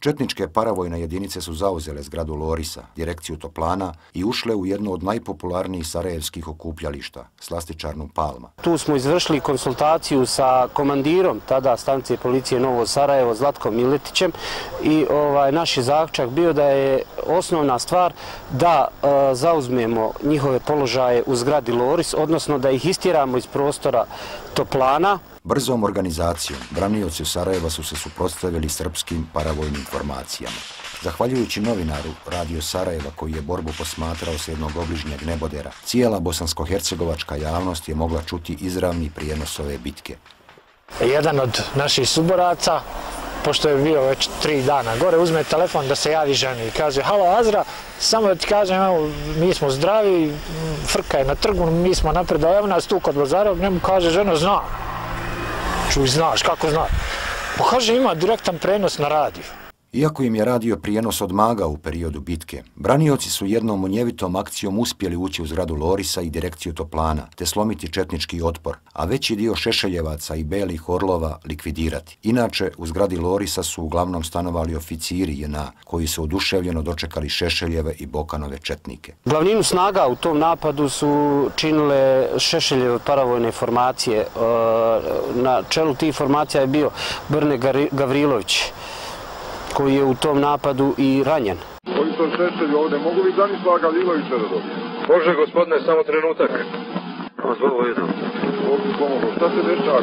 Četničke paravojne jedinice su zauzele zgradu Lorisa, direkciju Toplana i ušle u jednu od najpopularnijih sarajevskih okupljališta, slastičarnu Palma. Tu smo izvršili konsultaciju sa komandirom tada stanice policije Novo Sarajevo, Zlatkom Miletićem, i naš je zaključak bio da je osnovna stvar da zauzmemo njihove položaje u zgradi Loris, odnosno da ih istjeramo iz prostora Toplana. Brzom organizacijom branioci Sarajeva su se suprotstavili srpskim paravojnim formacijama. Zahvaljujući novinaru Radio Sarajeva koji je borbu posmatrao s jednog obližnjeg nebodera, cijela bosansko-hercegovačka javnost je mogla čuti izravni prijenos ove bitke. Jedan od naših suboraca, pošto je bio već 3 dana gore, uzme telefon da se javi ženi i kaže: halo Azra, samo da ti kažem, evo, mi smo zdravi, frka je na trgu, mi smo napred, evo nas tu kod Lazarov, njemu kaže žena: zna. Čuj, znaš, kako zna? Pa kaže, ima direktan prenos na radiju. Iako im je radio prijenos odmagao u periodu bitke, branioci su jednom munjevitom akcijom uspjeli ući u zgradu Lorisa i direkciju Toplana, te slomiti četnički otpor, a veći dio Šešeljevaca i Belih Orlova likvidirati. Inače, u zgradi Lorisa su uglavnom stanovali oficiri JNA, koji su oduševljeno dočekali Šešeljeve i Bokanove četnike. Glavninu snaga u tom napadu su činile Šešeljeve paravojne formacije. Na čelu tih formacija je bio Brne Gavrilović, koji je u tom napadu i ranjen. Ovi su Šešelji ovdje, mogu li Danislava Gavrilovića da dobije? Može, gospodine, samo trenutak. Pozvao jedno. Ovdje pomogu, šta se dešava?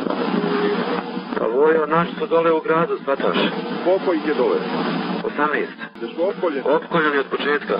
Pa Vojo, naši su dole u gradu, shvataš? Koliko ih je dole? 18. Gdje su opkoljeni? Opkoljeni od početka.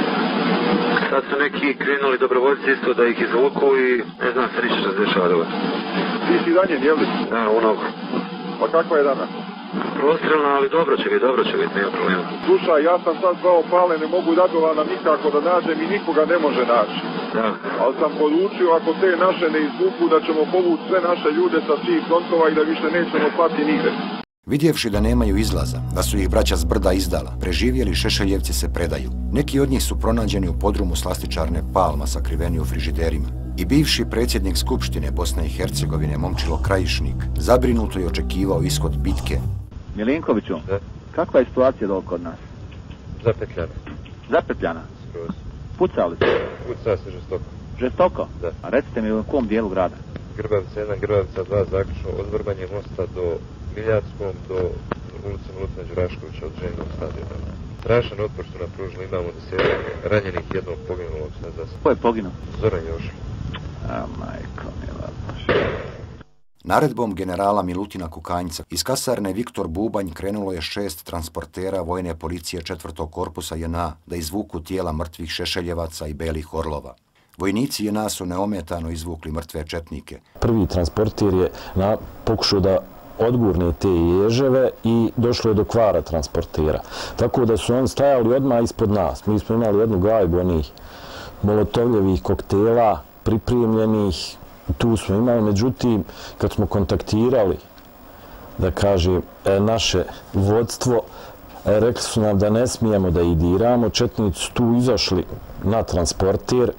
Sad su neki krenuli dobrovoljci isto da ih izvuku i ne znam se ništa što se dešava dole. Ti si ranjen, jel li? Da, u nogu. Pa kakva je danas? Prostrelna, ali dobro će biti, nema problema. Slušaj, ja sam sad zvao Pale, ne mogu Radovana nikako da nađem i nikoga ne može naći. Da. Ali sam poručio, ako te naše ne izvuku, da ćemo povući sve naše ljude sa svih frontova i da više nećemo slati nigde. Vidjevši da nemaju izlaza, da su ih braća s brda izdala, preživjeli Šešeljevci se predaju. Neki od njih su pronađeni u podrumu slastičarne Palma sakriveni u frižiderima. I bivši predsjednik Skupštine Bosne i Hercegovine Momčilo Krajišnik zabrinuto je očekivao ishod bitke. Milinkoviću, kakva je situacija dole kod nas? Zapetljana. Zapetljana? Skroz. Pucali se? Puca se žestoko. Žestoko? Da. A recite mi u kom dijelu grada? Grbavica 1, Grbavica 2, zaključno od Vrbanje mosta do Miljatskom, do ulice Milutina Đuraškovića od Ženog stadiona. Strašan otpor su napružili, imamo 10 ranjenih, jednog poginulog. Ko je poginuo? Zoran Joško. A majko mila. Naredbom generala Milutina Kukanjca iz kasarne Viktor Bubanj krenulo je 6 transportera vojne policije 4. korpusa JNA da izvuku tijela mrtvih Šešeljevaca i Belih Orlova. Vojnici JNA su neometano izvukli mrtve četnike. Prvi transporter je pokušao da odgurne te ježeve i došlo je do kvara transportera. Tako da su oni stajali odmah ispod nas. Mi smo imali jednu gajbu onih molotovljevih koktela pripremljenih. Tu smo imali, međutim, kad smo kontaktirali, da kažem, naše vodstvo, rekli su nam da ne smijemo da ih diramo. Četnici su tu izašli na transporter,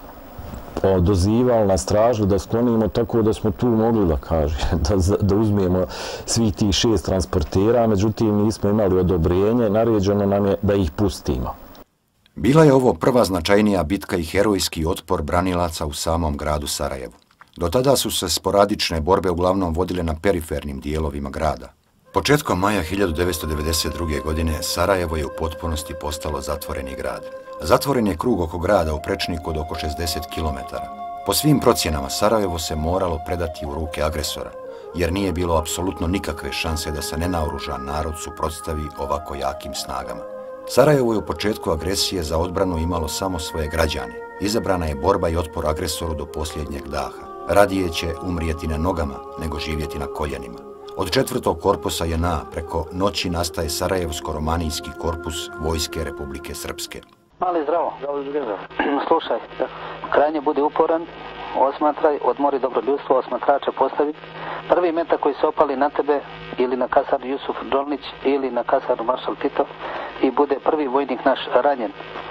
dozivali nas, tražili da sklonimo, tako da smo tu mogli, da kažem, da uzmemo svih tih 6 transportera, međutim, nismo imali odobrenje, naređeno nam je da ih pustimo. Bila je ovo prva značajnija bitka i herojski otpor branilaca u samom gradu Sarajevu. Do tada su se sporadične borbe uglavnom vodile na perifernim dijelovima grada. Početkom maja 1992. godine Sarajevo je u potpunosti postalo zatvoreni grad. Zatvoren je krug oko grada u prečniku od oko 60 km. Po svim procjenama Sarajevo se moralo predati u ruke agresora, jer nije bilo apsolutno nikakve šanse da se nenaoružan narod suprotstavi ovako jakim snagama. Sarajevo je u početku agresije za odbranu imalo samo svoje građane. Izabrana je borba i otpor agresoru do posljednjeg daha. Radije će umrijeti na nogama nego živjeti na koljenima. Od 4. korpusa JNA preko noći nastaje Sarajevsko-romanijski korpus Vojske Republike Srpske. Mali, zdravo. Slušaj, krajnje budi uporan, osmatraj, odmori dobro ljudstvo, osmatrača postavi. Prvi metak koji se opali na tebe ili na kasar Jusuf Dolnić ili na kasar Maršal Tito i bude prvi vojnik naš ranjen.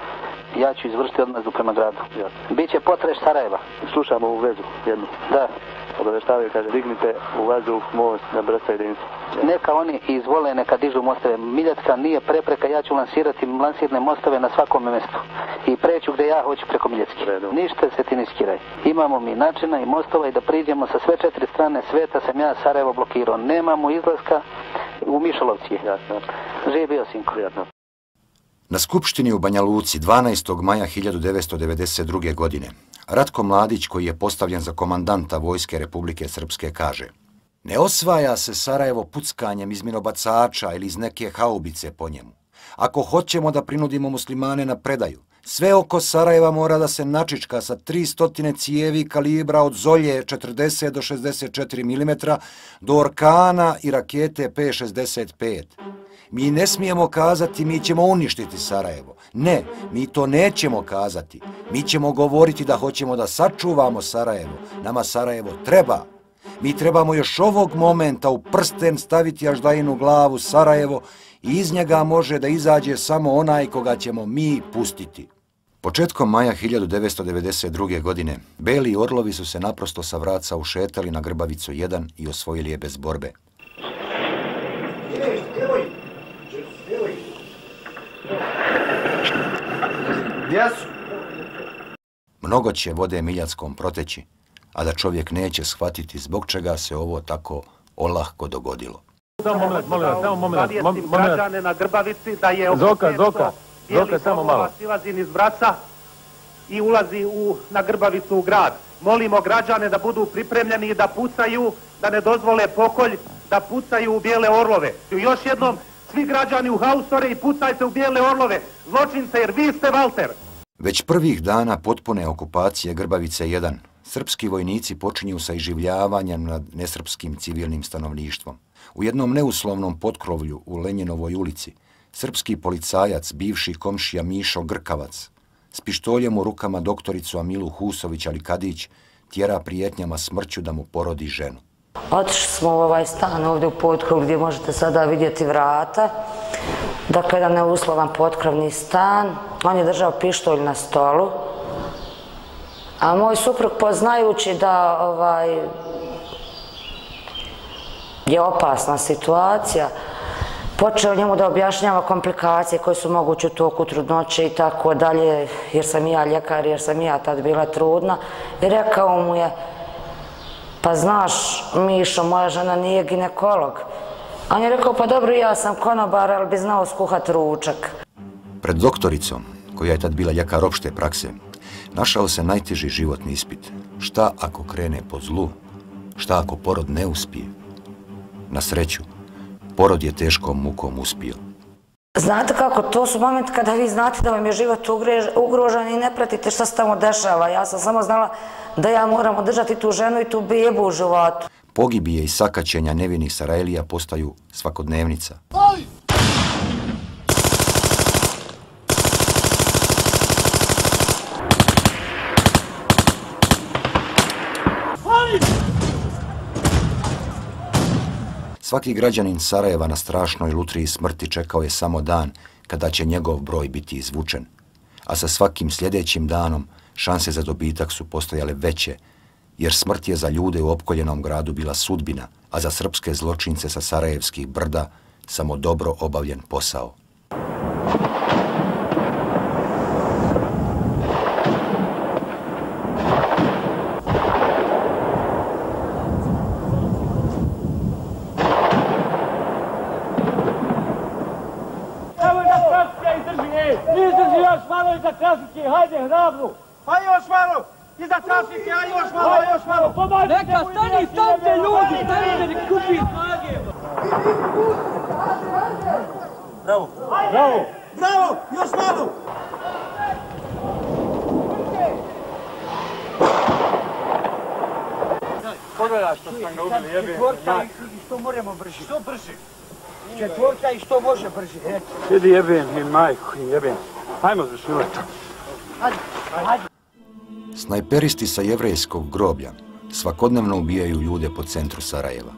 ja ću izvršiti odmazdu prema gradu. Biće potreš Sarajeva. Slušamo ovu vezu jednu. Da. Obaveštavaju, kaže, dignite u vazduh most na bratstva jedinstva. Neka oni izvole, neka dižu mostove. Miljacka nije prepreka, ja ću lansirati lansirne mostove na svakom mjestu. I preću gdje ja hoću preko Miljacki. Ništa se ti ne skiraj. Imamo mi načina i mostova i da priđemo sa sve 4 strane sveta, sam ja Sarajevo blokirao. Nemamo izlaska u Mišolovci. Živi bio, sinko. Na Skupštini u Banja Luci 12. maja 1992. godine Ratko Mladić, koji je postavljen za komandanta Vojske Republike Srpske, kaže: ne osvaja se Sarajevo puckanjem iz minobacača ili iz neke haubice po njemu. Ako hoćemo da prinudimo muslimane na predaju, sve oko Sarajeva mora da se načička sa 300 cijevi kalibra od Zolje 40 do 64 mm do Orkana i rakete P-65. Mi ne smijemo kazati mi ćemo uništiti Sarajevo. Ne, mi to nećemo kazati. Mi ćemo govoriti da hoćemo da sačuvamo Sarajevo. Nama Sarajevo treba. Mi trebamo još ovog momenta u prsten staviti Aždajinu glavu Sarajevo i iz njega može da izađe samo onaj koga ćemo mi pustiti. Početkom maja 1992. godine Beli orlovi su se naprosto sa Vraca ušetali na Grbavicu 1 i osvojili je bez borbe. Mnogo će vode Miljackom proteći, a da čovjek neće shvatiti zbog čega se ovo tako olahko dogodilo. Samo moment. Građane na Grbavici da je Zoka, samo malo. Silazi iz Vraca i ulazi na Grbavicu u grad. Molimo građane da budu pripremljeni i da pucaju, da ne dozvole pokolj, da pucaju u bijele orlove. Još jednom, svi građani u hausore i pucajte u bijele orlove. Zločince, jer vi ste Valter. Već prvih dana potpune okupacije Grbavice 1, srpski vojnici počinju sa iživljavanjem nad nesrpskim civilnim stanovništvom. U jednom neuslovnom potkrovlju u Lenjinovoj ulici, srpski policajac, bivši komšija Mišo Grkavac, s pištoljem u rukama doktoricu Amilu Husović Alikadić, tjera prijetnjama smrću da mu porodi ženu. Otišli smo u ovaj stan ovdje u potkrovlju gdje možete sada vidjeti vrata. Dakle, jedan neuslovan potkrovni stan. On je držao pištolj na stolu. A moj suprug, poznajući da je opasna situacija, počeo njemu da objašnjava komplikacije koje su moguće u toku trudnoće i tako dalje, jer sam i ja ljekar, jer sam i ja tad bila trudna. I rekao mu je: pa znaš, Mišo, moja žena nije ginekolog. A on je rekao: pa dobro, ja sam konobar, ali bi znao skuhat ručak. Pred doktoricom, koja je tad bila ljekar opšte prakse, našao se najteži životni ispit. Šta ako krene po zlu? Šta ako porod ne uspije? Na sreću, porod je teškom mukom uspio. Znate kako, to su momenti kada vi znate da vam je život ugrožen i ne pratite šta se tamo dešava. Ja sam samo znala da ja moram održati tu ženu i tu bebu u životu. Pogibije i sakaćenja nevinih Sarajlija postaju svakodnevnica. Svaki građanin Sarajeva na strašnoj lutriji smrti čekao je samo dan kada će njegov broj biti izvučen. A sa svakim sljedećim danom šanse za dobitak su postojale veće, jer smrt je za ljude u opkoljenom gradu bila sudbina, a za srpske zločince sa sarajevskih brda samo dobro obavljen posao. Izdrži još malo iza trafike, hajde hrabru! Hajde još malo! Iza trafike, hajde još malo, hajde još malo! Neka stanite ljudi, stanite nek kupi snage! Bravo! Bravo! Bravo! Još malo! Pogledaj što sam ga ubili, jebim. Četvorka i što moramo brži. Što brži? Četvorka i što može brži. Idi jebim i majku i jebim. Hajmo zašivati. Hajde. Snajperisti sa jevrejskog groblja svakodnevno ubijaju ljude po centru Sarajeva.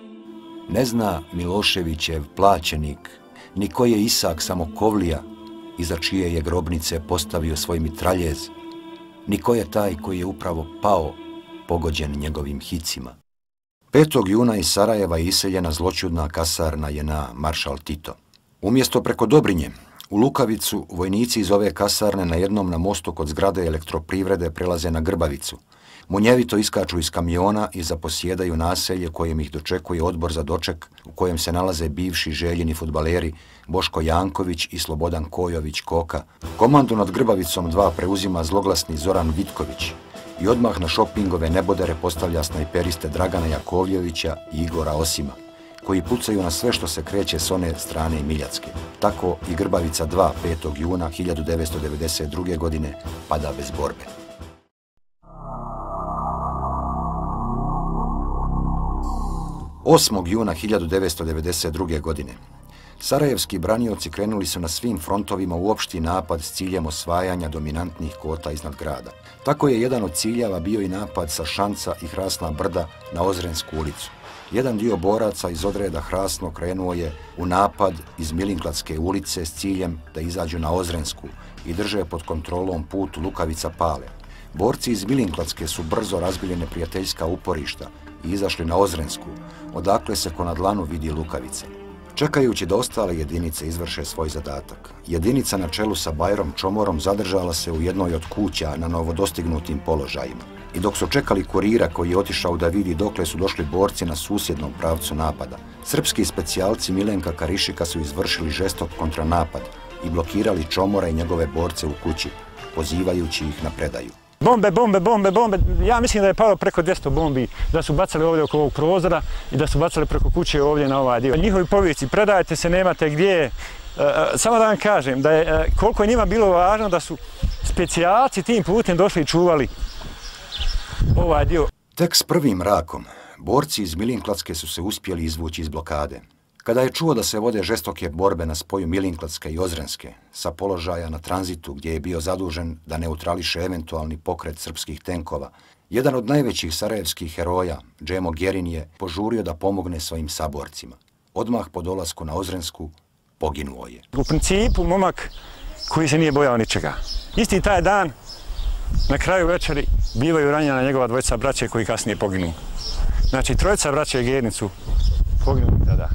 Ne zna Miloševićev plaćenik, ni ko je Isak Samokovlija, iza čije je grobnice postavio svoj mitraljez, ni ko je taj koji je upravo pao, pogođen njegovim hicima. 5. juna iz Sarajeva je iseljena zloćudna kasarna JNA Maršal Tito. Umjesto preko Dobrinje, u Lukavicu vojnici iz ove kasarne na jednom na mostu kod zgrade elektroprivrede prelaze na Grbavicu. Munjevito iskaču iz kamiona i zaposjedaju naselje kojem ih dočekuje odbor za doček u kojem se nalaze bivši željeni fudbaleri Boško Janković i Slobodan Kojović Koka. Komandu nad Grbavicom 2 preuzima zloglasni Zoran Vitković i odmah na šopingove nebodere postavlja snajperiste Dragana Jakovljevića i Igora Osima, koji pucaju na sve što se kreće s one strane Miljacke. Tako i Grbavica 2 5. juna 1992. godine pada bez borbe. Osmog juna 1992. godine sarajevski branioci krenuli su na svim frontovima u opšti napad s ciljem osvajanja dominantnih kota iznad grada. Tako je jedan od ciljeva bio i napad sa Šanca i Hrasna brda na Ozrensku ulicu. Jedan dio boraca iz odreda Hrasno krenuo je u napad iz Milinklatske ulice s ciljem da izađu na Ozrensku i drže pod kontrolom put Lukavica Pale. Borci iz Milinklatske su brzo razbili neprijateljska uporišta i izašli na Ozrensku, odakle se ko na dlanu vidi Lukavica. Čekajući da ostale jedinice izvrše svoj zadatak, jedinica na čelu sa Bajrom Čomorom zadržala se u jednoj od kuća na novodostignutim položajima. I dok su čekali kurira koji je otišao da vidi dokle su došli borci na susjednom pravcu napada, srpski specijalci Milenka Karišika su izvršili žestok kontranapad i blokirali Čomora i njegove borce u kući, pozivajući ih na predaju. Bombe, bombe, bombe, bombe. Ja mislim da je palo preko 200 bombi, da su bacali ovdje oko ovog prozora i da su bacali preko kuće ovdje na ovaj dio. Njihovi povijeci, predajte se, nemate gdje. Samo da vam kažem da je koliko je njima bilo važno da su specijalci tim putem došli i čuvali ovaj dio. Tek s prvim mrakom, borci iz Milinklatske su se uspjeli izvući iz blokade. Kada je čuo da se vode žestoke borbe na spoju Milinklatske i Ozrenske, sa položaja na tranzitu gdje je bio zadužen da neutrališe eventualni pokret srpskih tenkova, jedan od najvećih sarajevskih heroja, Džemo Gerin, je požurio da pomogne svojim saborcima. Odmah po dolasku na Ozrensku poginuo je. U principu momak koji se nije bojao ničega. Isti taj dan, na kraju večeri, bivaju ranjena njegova dvojica braće koji kasnije poginu. Znači, trojica braće Gerin su poginuli tada.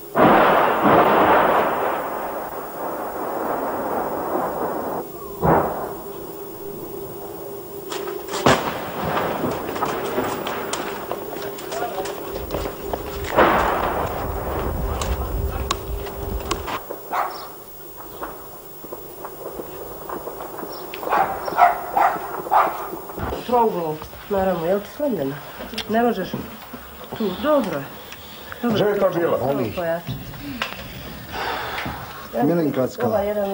Trouglom, naravno, je li ti slomljena? Ne možeš tu, dobro je. Gdje je to bilo? Milinklatska.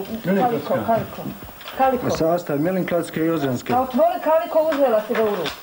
Kaliko. Sastav Milinklatske i Ozrenske. A otvori Kaliko, uzela si ga u ruku.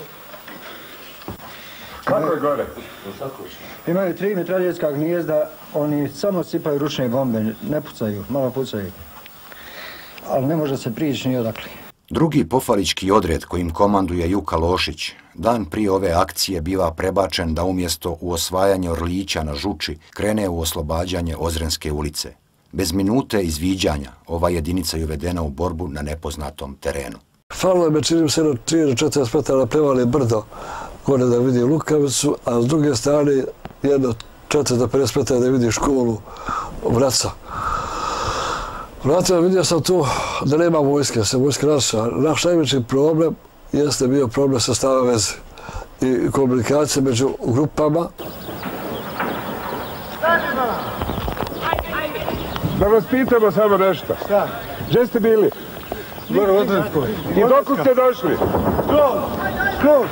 Kako je gore? Imaju 3 mitraljezka gnijezda, oni samo sipaju ručne bombe, ne pucaju, malo pucaju. Ali ne može se prići ni odakle. Drugi pofalički odred kojim komanduje Juka Lošić, dan prije ove akcije biva prebačen da umjesto u osvajanje Orlića na Žuči krene u oslobađanje Ozrenske ulice. Bez minute izviđanja ova jedinica je uvedena u borbu na nepoznatom terenu. Falilo me, činim se, 3-40 metara prevali brdo gore da vidi Lukavicu, a s druge strane jedno 450 metara da vidi školu Vraca. Vratio, vidio sam tu da nema vojske, se vojska naša. Naš najveći problem jeste bio problem sastava veze i komunikacije među grupama. Da vas pitamo samo nešto. Šta? Gdje ste bili? Gore u Ozrenskoj. I dok ste došli? Skroz!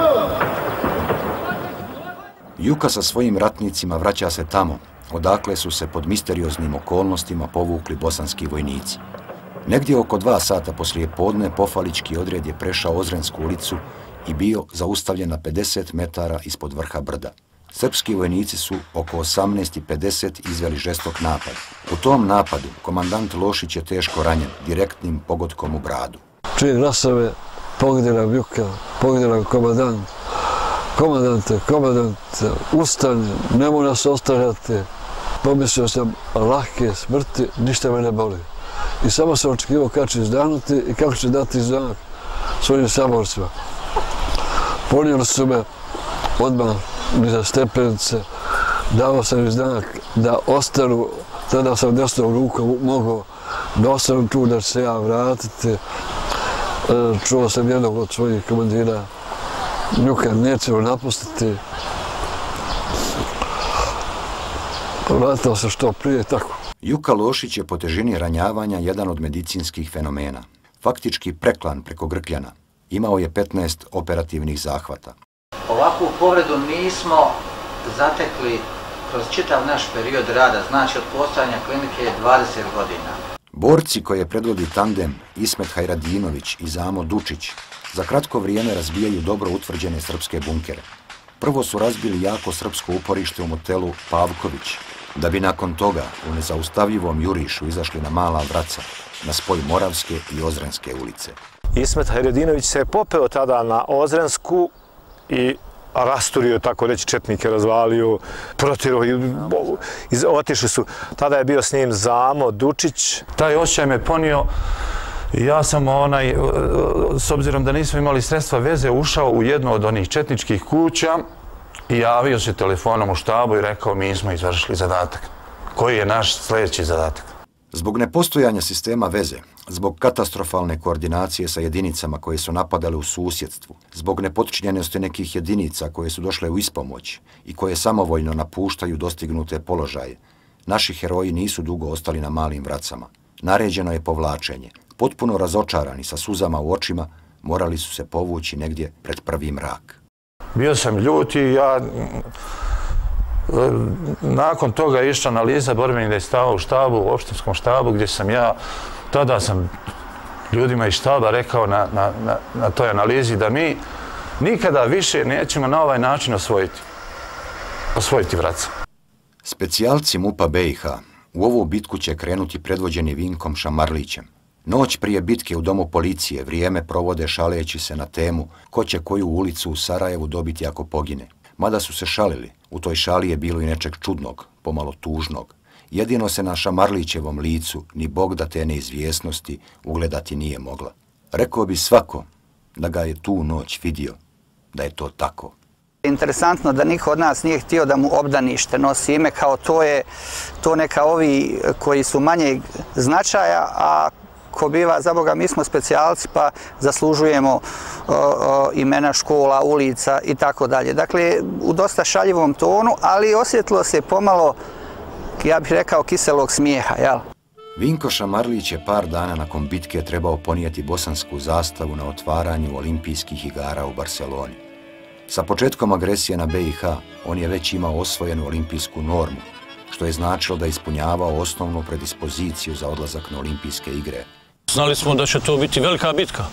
Juka sa svojim ratnicima vraća se tamo, odakle su se pod misterioznim okolnostima povukli bosanski vojnici. Negdje oko 2 sata poslije podne pofalički odred je prešao Ozrensku ulicu i bio zaustavljen na 50 metara ispod vrha brda. Srpski vojnici su oko 18:50 izveli žestok napad. U tom napadu komandant Lošić je teško ranjen direktnim pogodkom u bradu. Čujem glasove, pogledam Juka, pogledam komandant. Komandante, ustani, nemoj nas ostavljati. Pomislio sam lahke smrti, ništa me ne boli. i samo sam očekivao kada će izdanuti i kako će dati znak svojim saborcima. Ponijeli su me odmah bliza stepenice, dao sam im znak da ostanu, tada sam desnom rukom mogao da ostanu tu, da će se ja vratiti. Čuo sam jednog od svojih komandira, Njuka, nećemo napustiti. Vratao se što prije, tako. Juka Lošić je po težini ranjavanja jedan od medicinskih fenomena. Faktički preklan preko grkljana. Imao je 15 operativnih zahvata. Ovakvu povredu nismo zatekli kroz čitav naš period rada, znači od postojanja klinike je 20 godina. Borci koje predvodi tandem Ismet Hajradinović i Zamo Dučić za kratko vrijeme razbijaju dobro utvrđene srpske bunkere. Prvo su razbili jako srpsko uporište u motelu Pavković, da bi nakon toga u nezaustavljivom jurišu izašli na Mala Vraca, na spoj Moravske i Ozrenske ulice. Ismet Hajradinović se je popeo tada na Ozrensku i rasturio, tako reći, četnike, razvalio, protirao i otišli su. Tada je bio s njim Zamo Dučić. Taj osjećaj me ponio i ja sam s obzirom da nismo imali sredstva veze, ušao u jednu od onih četničkih kuća i javio se telefonom u štabu i rekao mi smo izvršili zadatak. Koji je naš sljedeći zadatak? Zbog nepostojanja sistema veze, zbog katastrofalne koordinacije sa jedinicama koje su napadale u susjedstvu, zbog nepotčinjenosti nekih jedinica koje su došle u ispomoć i koje samovoljno napuštaju dostignute položaje, naši heroji nisu dugo ostali na Malim Vracama. Naređeno je povlačenje. Potpuno razočarani sa suzama u očima, morali su se povući negdje pred prvi mrak. Bio sam ljut i ja... Nakon toga je išla analiza borbenih dejstava u štabu, u opštinskom štabu, gdje sam ja, tada sam ljudima iz štaba rekao na toj analizi da mi nikada više nećemo na ovaj način osvojiti Vraca. Specijalci MUP-a BiH u ovu bitku će krenuti predvođeni Vinkom Šamarlićem. Noć prije bitke u domu policije vrijeme provode šaleći se na temu ko će koju ulicu u Sarajevu dobiti ako pogine. Mada su se šalili, u toj šali je bilo i nečeg čudnog, pomalo tužnog. Jedino se na Šamarlićevom licu ni Bog da te neizvjesnosti ugledati nije mogla. Rekao bi svako da ga je tu noć vidio, da je to tako. Interesantno da niko od nas nije htio da mu obdanište nosi ime, kao to neka ovi koji su manje značaja, a ko biva, za Boga, mi smo specijalci pa zaslužujemo imena škola, ulica i tako dalje. Dakle, u dosta šaljivom tonu, ali osjetilo se pomalo, ja bih rekao, kiselog smijeha, jel? Vinko Šamarlić je par dana nakon bitke trebao ponijeti bosansku zastavu na otvaranju olimpijskih igara u Barceloni. Sa početkom agresije na BiH on je već imao osvojenu olimpijsku normu, što je značilo da je ispunjavao osnovnu predispoziciju za odlazak na olimpijske igre. Znali smo da će to biti velika bitka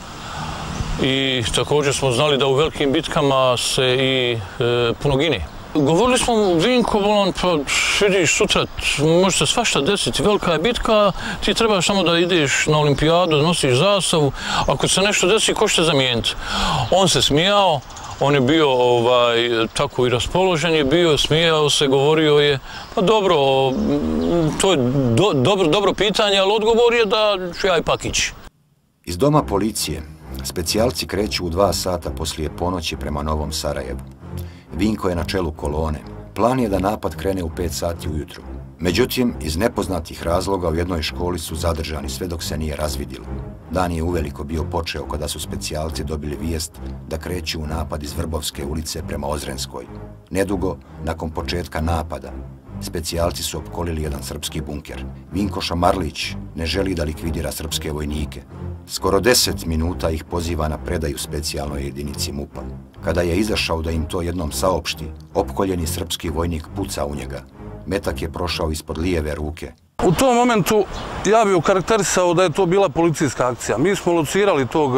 i također smo znali da u velikim bitkama se i puno gine. Govorili smo, Vinko, volan, pa vidiš, sutra može se svašta desiti, velika je bitka, ti trebaš samo da ideš na olimpijadu, da nosiš zastavu, ako se nešto desi, ko će te zamijeniti? On se smijao, on je bio tako i raspoložen je bio, smijao se, govorio je, pa dobro, to je dobro pitanje, ali odgovor je da ću ja ipak ići. Iz doma policije specijalci kreću u 2 sata poslije ponoći prema Novom Sarajevu. Vinko je na čelu kolone. Plan je da napad krene u 5 sati ujutru. Međutim, iz nepoznatih razloga u jednoj školi su zadržani sve dok se nije razvidjelo. Dan je uveliko bio počeo kada su specijalci dobili vijest da kreću u napad iz Vrbovske ulice prema Ozrenskoj. Nedugo, nakon početka napada, specijalci su opkolili jedan srpski bunker. Vinko Šamarlić ne želi da likvidira srpske vojnike. Skoro 10 minuta ih poziva na predaju specijalnoj jedinici MUP-a. Kada je izašao da im to jednom saopšti, opkoljeni srpski vojnik puca u njega. Metak je prošao ispod lijeve ruke. U tom momentu ja bih okarakterisao da je to bila policijska akcija. Mi smo locirali tog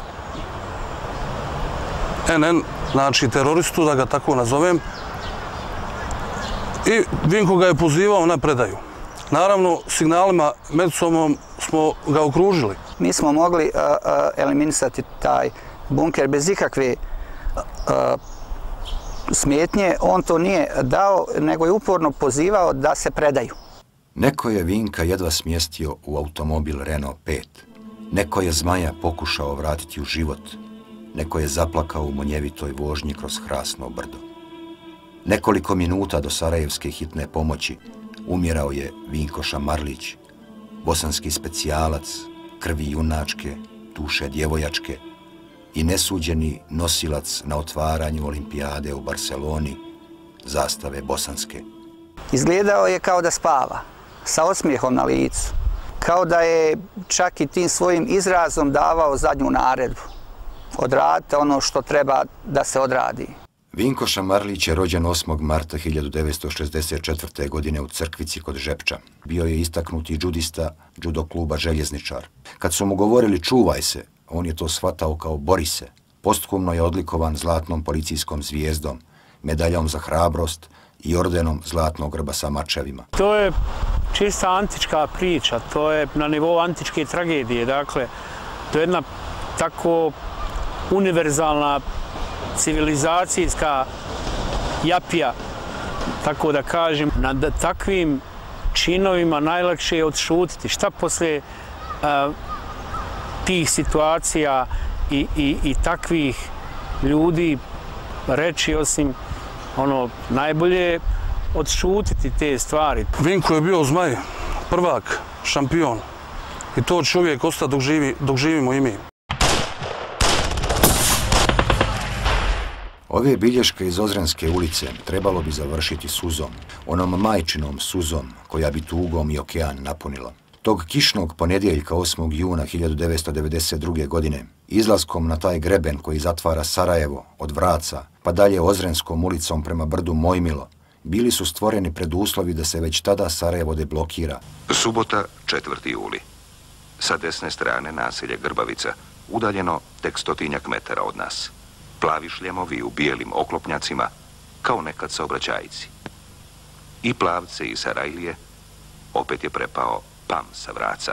NN, znači teroristu, da ga tako nazovem, i Vinko ga je pozivao na predaju. Naravno, signalima medsomom smo ga okružili. Mi smo mogli eliminisati taj bunker bez ikakve smetnje. On to nije dao, nego je uporno pozivao da se predaju. Neko je Vinka jedva smjestio u automobil Renault 5. Neko je Zmaja pokušao vratiti u život. Neko je zaplakao u munjevitoj vožnji kroz Hrasno brdo. Nekoliko minuta do sarajevske hitne pomoći umjerao je Vinko Šamarlić, bosanski specijalac, krvi junačke, duše djevojačke i nesuđeni nosilac na otvaranju olimpijade u Barceloni, zastave bosanske. Izgledao je kao da spava, sa osmijehom na licu, kao da je čak i tim svojim izrazom davao zadnju naredbu. Odradite ono što treba da se odradi. Vinko Šamarlić je rođen 8. marta 1964. godine u Crkvici kod Žepča. Bio je istaknuti džudista judo kluba Željezničar. Kad su mu govorili čuvaj se, on je to shvatao kao bori se. Postkumno je odlikovan zlatnom policijskom zvijezdom, medaljom za hrabrost i ordenom zlatnog grba sa mačevima. To je čista antička priča, to je na nivou antičke tragedije. Dakle, to je jedna tako univerzalna civilizacijska japija, tako da kažem. Na takvim činovima najlakše je odšutiti. Šta poslije tih situacija i takvih ljudi reći osim najbolje odšutiti te stvari. Vinko je bio Zmaj, prvak, šampion. I to čovjek osta dok živimo i mi. Ove bilješke iz Ozrenske ulice trebalo bi završiti suzom, onom majčinom suzom koja bi tugom i okean napunila. Tog kišnog ponedjeljka 8. juna 1992. godine, izlaskom na taj greben koji zatvara Sarajevo od Vraca, pa dalje Ozrenskom ulicom prema brdu Mojmilo, bili su stvoreni preduslovi da se već tada Sarajevo deblokira. Subota, 4. juli. Sa desne strane naselje Grbavica, udaljeno tek 100-tinjak metara od nas. Plavi šljemovi u bijelim oklopnjacima, kao nekad saobraćajci. I plavce i Sarajlije opet je prepao Pam sa Vraca.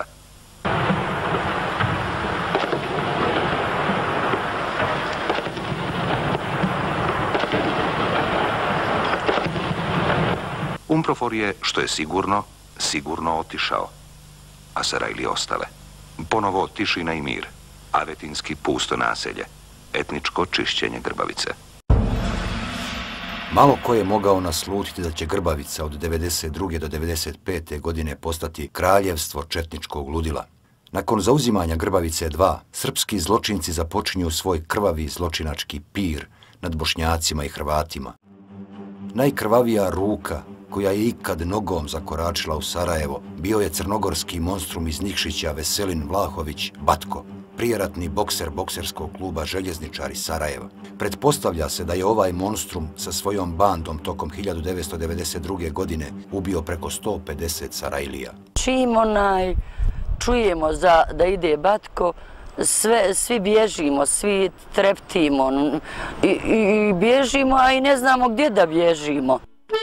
Umprofor je, što je sigurno otišao, a Sarajlije ostale. Ponovo tišina i mir, avetinski pusto naselje, etničko čišćenje Grbavice. Malo ko je mogao naslutiti da će Grbavica od 1992. do 1995. godine postati kraljevstvo četničkog ludila. Nakon zauzimanja Grbavice 2, srpski zločinci započinju svoj krvavi zločinački pir nad Bošnjacima i Hrvatima. Najkrvavija ruka koja je ikad nogom zakoračila u Sarajevo bio je crnogorski monstrum iz Nikšića Veselin Vlahović Batko, prijeratni bokser bokserskog kluba Željezničar iz Sarajeva. Pretpostavlja se da je ovaj monstrum sa svojom bandom tokom 1992. godine ubio preko 150 Sarajlija. Čim čujemo da ide Batko, svi bježimo, svi treptimo i bježimo, a i ne znamo gdje da bježimo.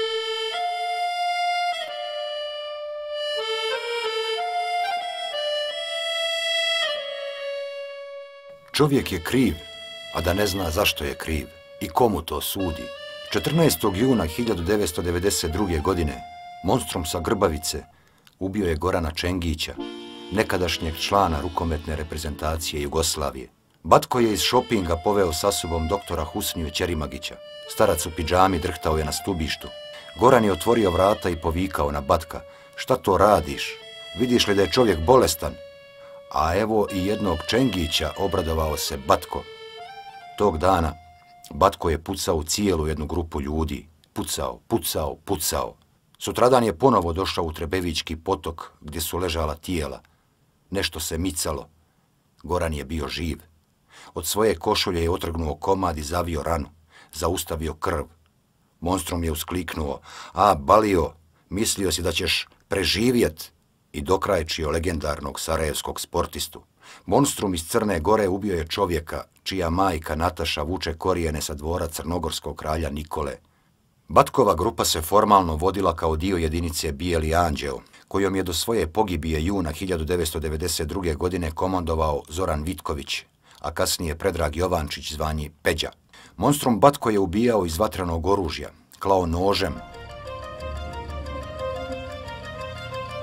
Čovjek je kriv, a da ne zna zašto je kriv i komu to sudi. 14. juna 1992. godine monstrum sa Grbavice ubio je Gorana Čengića, nekadašnjeg člana rukometne reprezentacije Jugoslavije. Batko je iz šopinga poveo sa sobom doktora Husniju Ćerimagića. Starac u pidžami drhtao je na stubištu. Goran je otvorio vrata i povikao na Batka: "Šta to radiš? Vidiš li da je čovjek bolestan?" A evo i jednog Čengića, obradovao se Batko. Tog dana Batko je pucao u cijelu jednu grupu ljudi. Pucao. Sutradan je ponovo došao u Trebevički potok gdje su ležala tijela. Nešto se micalo. Goran je bio živ. Od svoje košulje je otrgnuo komad i zavio ranu. Zaustavio krv. Monstrum je uskliknuo: "A, Balio, mislio si da ćeš preživjet?" i dokrajčio legendarnog sarajevskog sportistu. Monstrum iz Crne Gore ubio je čovjeka čija majka Nataša vuče korijene sa dvora crnogorskog kralja Nikole. Batkova grupa se formalno vodila kao dio jedinice Bijeli anđeo, kojom je do svoje pogibije juna 1992. godine komandovao Zoran Vitković, a kasnije Predrag Jovančić zvanji Peđa. Monstrum Batko je ubijao iz vatrenog oružja, klao nožem,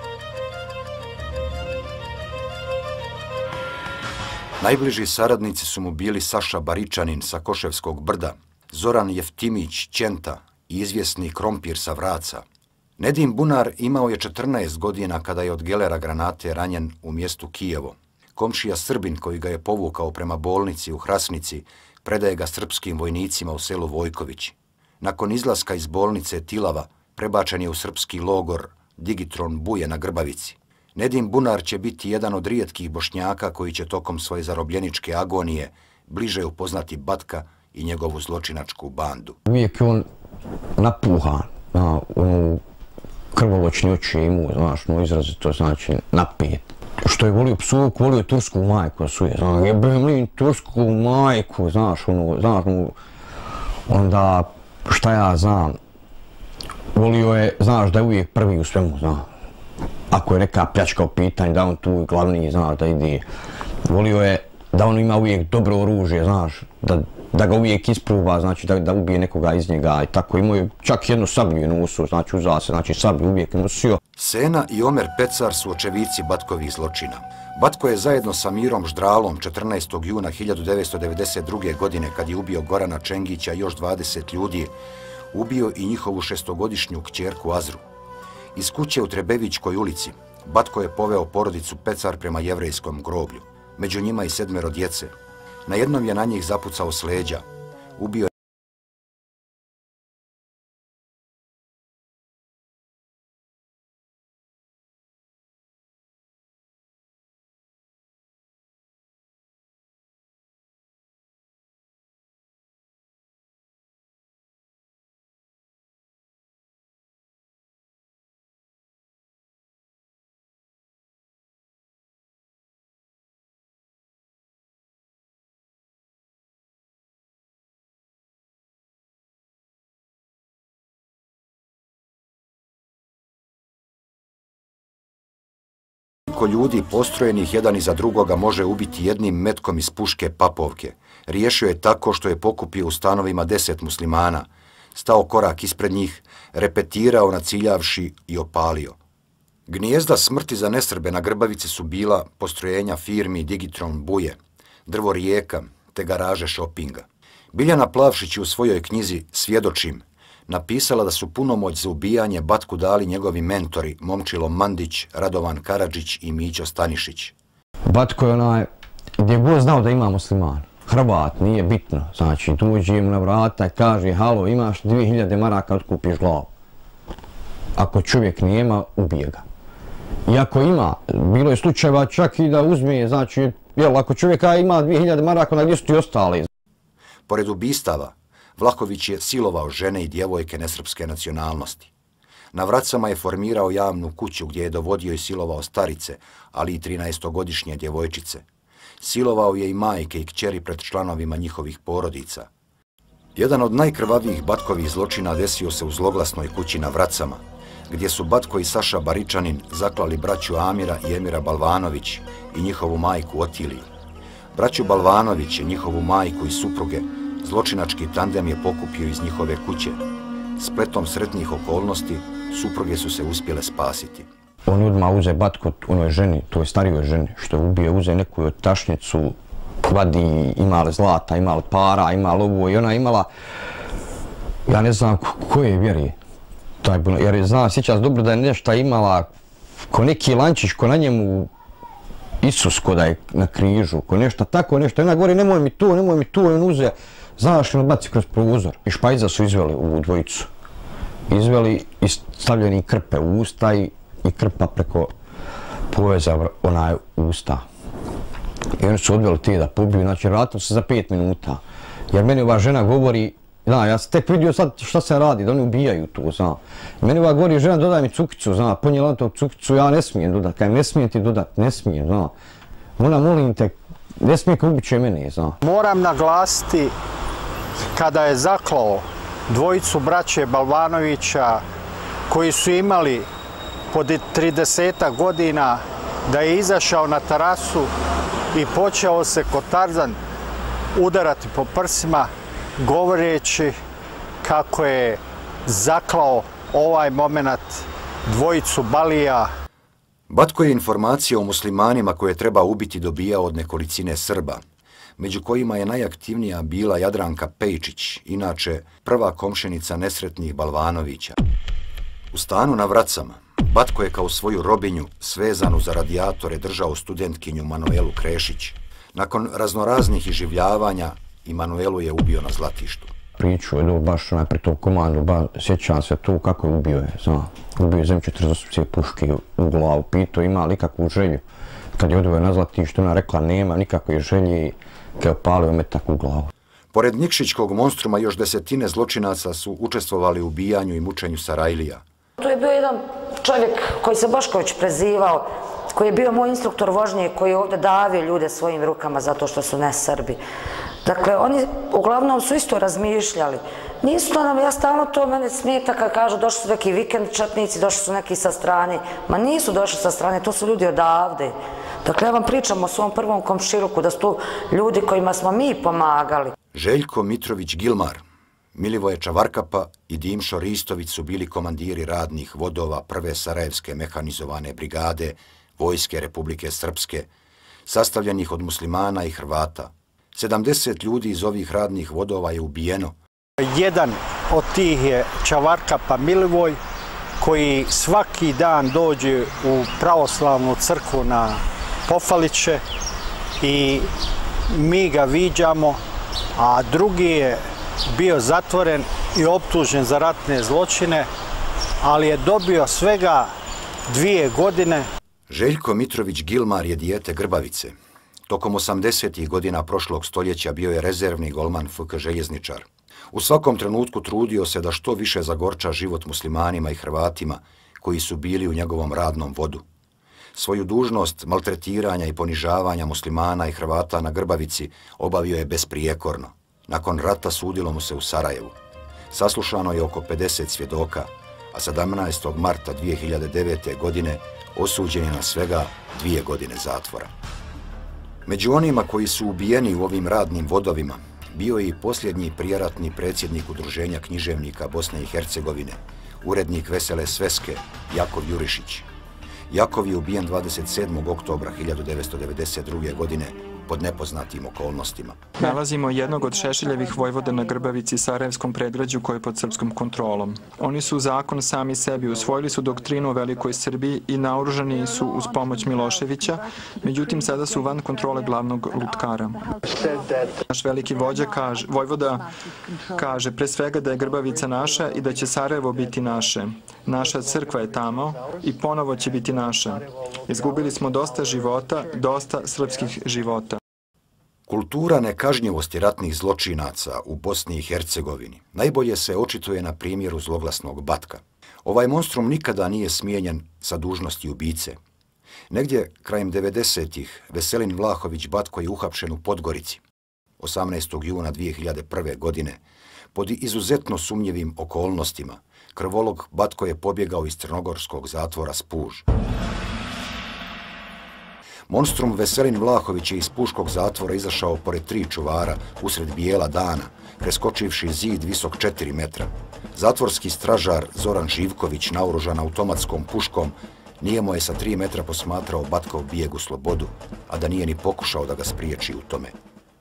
Najbliži saradnici su mu bili Saša Baričanin sa Koševskog brda, Zoran Jeftimić Ćenta i izvjesni Krompir sa Vraca. Nedim Bunar imao je 14 godina kada je od gelera granate ranjen u mjestu Kijevo. Komšija Srbin koji ga je povukao prema bolnici u Hrasnici predaje ga srpskim vojnicima u selu Vojković. Nakon izlaska iz bolnice Tilava prebačen je u srpski logor Digitron Buje na Grbavici. Nedim Bunar će biti jedan od rijetkih Bošnjaka koji će tokom svoje zarobljeničke agonije bliže upoznati Batka i njegovu zločinačku bandu. Uvijek je on napuhan, onu krvoločni oči imao, znaš, no izrazito, znači, napet. Što je volio psovku, volio tursku majku, suje, znaš, jebem li tursku majku, znaš, onda, šta ja znam, volio je, znaš, da je uvijek prvi u svemu, znaš. Ako je neka pljačka u pitanju, da on tu glavni, znaš, da ide. Volio je da on ima uvijek dobro oružje, znaš, da ga uvijek ispruva, znači da ubije nekoga iz njega i tako. Imao je čak jednu sablju je nosio, znači uzao se, znači sablju uvijek nosio. Sena i Omer Pecar su očevici Batkovih zločina. Batko je zajedno sa Mirom Ždralom 14. juna 1992. godine, kad je ubio Gorana Čengića i još 20 ljudi, ubio i njihovu 6-godišnju kćerku Azru. Iz kuće u Trebevićkoj ulici Batko je poveo porodicu Pecar prema jevrejskom groblju. Među njima i 7 djece. Na jednom je na njih zapucao s leđa. Ubio je ljudi postrojenih jedan iza drugoga može ubiti jednim metkom iz puške Papovke. Riješio je tako što je pokupio u stanovima 10 muslimana, stao korak ispred njih, repetirao naciljavši i opalio. Gnijezda smrti za nesrbe na Grbavici su bila postrojenja firmi Digitron Buje, Drvo Rijeka te garaže šopinga. Biljana Plavšić je u svojoj knjizi Svjedočim napisala da su punomoć za ubijanje Batku dali njegovi mentori Momčilo Mandić, Radovan Karadžić i Mićo Stanišić. Batko je onaj gdje god znao da ima musliman. Hrvat, nije bitno. Znači, dođe mu na vrata i kaže, halo, imaš 2000 maraka, otkupiš glavu. Ako čovjek nema, ubije ga. I ako ima, bilo je slučajeva čak i da uzme, znači, ako čovjeka ima 2000 maraka, onda gdje su ti ostali? Pored ubistava, Vlahović je silovao žene i djevojke nesrpske nacionalnosti. Na Vracama je formirao javnu kuću gdje je dovodio i silovao starice, ali i 13-godišnje djevojčice. Silovao je i majke i kćeri pred članovima njihovih porodica. Jedan od najkrvavijih Batkovih zločina desio se u zloglasnoj kući na Vracama, gdje su Batko i Saša Baričanin zaklali braću Amira i Emira Balvanović i njihovu majku Otiliju. Braću Balvanović i njihovu majku i supruge zločinački tandem je pokupio iz njihove kuće. Spletom sretnih okolnosti, supruge su se uspjele spasiti. On odmah uze Batko onoj ženi, toj starijoj ženi, što je ubio, uze neku tašnicu, vadi, imala zlata, imala para, imala ovo i ona imala, ja ne znam koje vjeri, jer znam, sjećam dobro da je nešto imala, ko neki lančić, ko na njemu Isus ko da je na križu, ko nešto tako, nešto, ona govori nemoj mi to, on uze, znaš, on baci kroz prozor. I Špajza su izveli u dvojicu. Izveli i stavljeni krpe u usta i krpa preko pojeza onaj usta. I oni su odveli te da pobiju, znači vratili se za 5 minuta. Jer meni ova žena govori, ja sam tek vidio sad šta se radi, da oni ubijaju tu, zna. Meni ova govori, žena dodaj mi cukicu, zna, ponijela tog cukicu, ja ne smijem dodat, kaj ne smijem ti dodat, ne smijem, zna. Ona, molim te, ne smije kao ubiće mene, zna. Moram naglasiti, kada je zaklao dvojicu braće Balvanovića koji su imali po 30 godina, da je izašao na terasu i počeo se ko Tarzan udarati po prsima, govoreći kako je zaklao ovaj moment dvojicu Balija. Batko je informacije o muslimanima koje treba ubiti dobijao od nekolicine Srba, među kojima je najaktivnija bila Jadranka Pejčić, inače prva komšenica nesretnih Balvanovića. U stanu na Vracama, Batko je kao svoju robinju, svezanu za radijatore, držao studentkinju Manuelu Krešić. Nakon raznoraznih iživljavanja, i Manuelu je ubio na Zlatištu. Priču je baš pri tom komandu, sjećam se tu kako je ubio je, ubio je M48 puške u glavu, pitao ima li kakvu želju. Kad je odveo na Zlatištu, ona rekla nema nikakve želje, kad je opalio metak u glavu. Pored Nikšićkog monstruma još desetine zločinaca su učestvovali u ubijanju i mučenju Sarajlija. Tu je bio jedan čovjek koji se Bošković prezivao, koji je bio moj instruktor vožnje, koji je ovdje davio ljude svojim rukama zato što su ne Srbi. Dakle, oni uglavnom su isto razmišljali. Nisu to nam, ja stalno to mene smijeta kad kažu došli su neki vikend četnici, došli su neki sa strane. Ma nisu došli sa strane, to su ljudi odavde. Dakle, ja vam pričam o svom prvom komšiluku, da su tu ljudi kojima smo mi pomagali. Željko Mitrović Gilmar, Milivoje Čavarkapa i Dimšo Ristović su bili komandiri radnih vodova prve Sarajevske mehanizovane brigade Vojske Republike Srpske, sastavljenih od muslimana i Hrvata. 70 ljudi iz ovih radnih vodova je ubijeno. Jedan od tih je Čavarkapa Milivoj, koji svaki dan dođe u pravoslavnu crkvu na Pofaliće i mi ga viđamo, a drugi je bio zatvoren i optužen za ratne zločine, ali je dobio svega 2 godine. Željko Mitrović Gilmar je dijete Grbavice. Tokom 80. godina prošlog stoljeća bio je rezervni golman FK Željezničar. U svakom trenutku trudio se da što više zagorča život muslimanima i Hrvatima koji su bili u njegovom radnom vodu. Svoju dužnost maltretiranja i ponižavanja muslimana i Hrvata na Grbavici obavio je besprijekorno. Nakon rata sudilo mu se u Sarajevu. Saslušano je oko 50 svjedoka, a 17. marta 2009. godine osuđen je na svega 2 godine zatvora. Među onima koji su ubijeni u ovim radnim vodovima bio je i posljednji prijeratni predsjednik Udruženja književnika Bosne i Hercegovine, urednik Vesele Sveske, Jakov Jurišić. Jakov je ubijen 27. oktobra 1992. godine pod nepoznatim okolnostima. Nalazimo jednog od Šešiljevih vojvoda na Grbavici, Sarajevskom predgrađu koji je pod srpskom kontrolom. Oni su zakon sami sebi, usvojili su doktrinu o velikoj Srbiji i naoružani su uz pomoć Miloševića, međutim sada su van kontrole glavnog lutkara. Naš veliki vođa vojvoda kaže pre svega da je Grbavica naša i da će Sarajevo biti naše. Naša crkva je tamo i ponovo će biti naša. Izgubili smo dosta života, dosta srpskih života. Kultura nekažnjivosti ratnih zločinaca u Bosni i Hercegovini najbolje se očituje na primjeru zloglasnog Batka. Ovaj monstrum nikada nije smijenjen sa dužnosti ubice. Negdje krajem 90-ih Veselin Vlahović Batko je uhapšen u Podgorici 18. juna 2001. godine pod izuzetno sumnjivim okolnostima. Krvolog Batko je pobjegao iz crnogorskog zatvora Spuž. Monstrum Veselin Vlahović je iz Puškog zatvora izašao pored 3 čuvara usred bijela dana, preskočivši zid visok 4 metra. Zatvorski stražar Zoran Živković, naoružan automatskom puškom, nijemo je sa 3 metra posmatrao Batkov bijeg u slobodu, a da nije ni pokušao da ga spriječi u tome.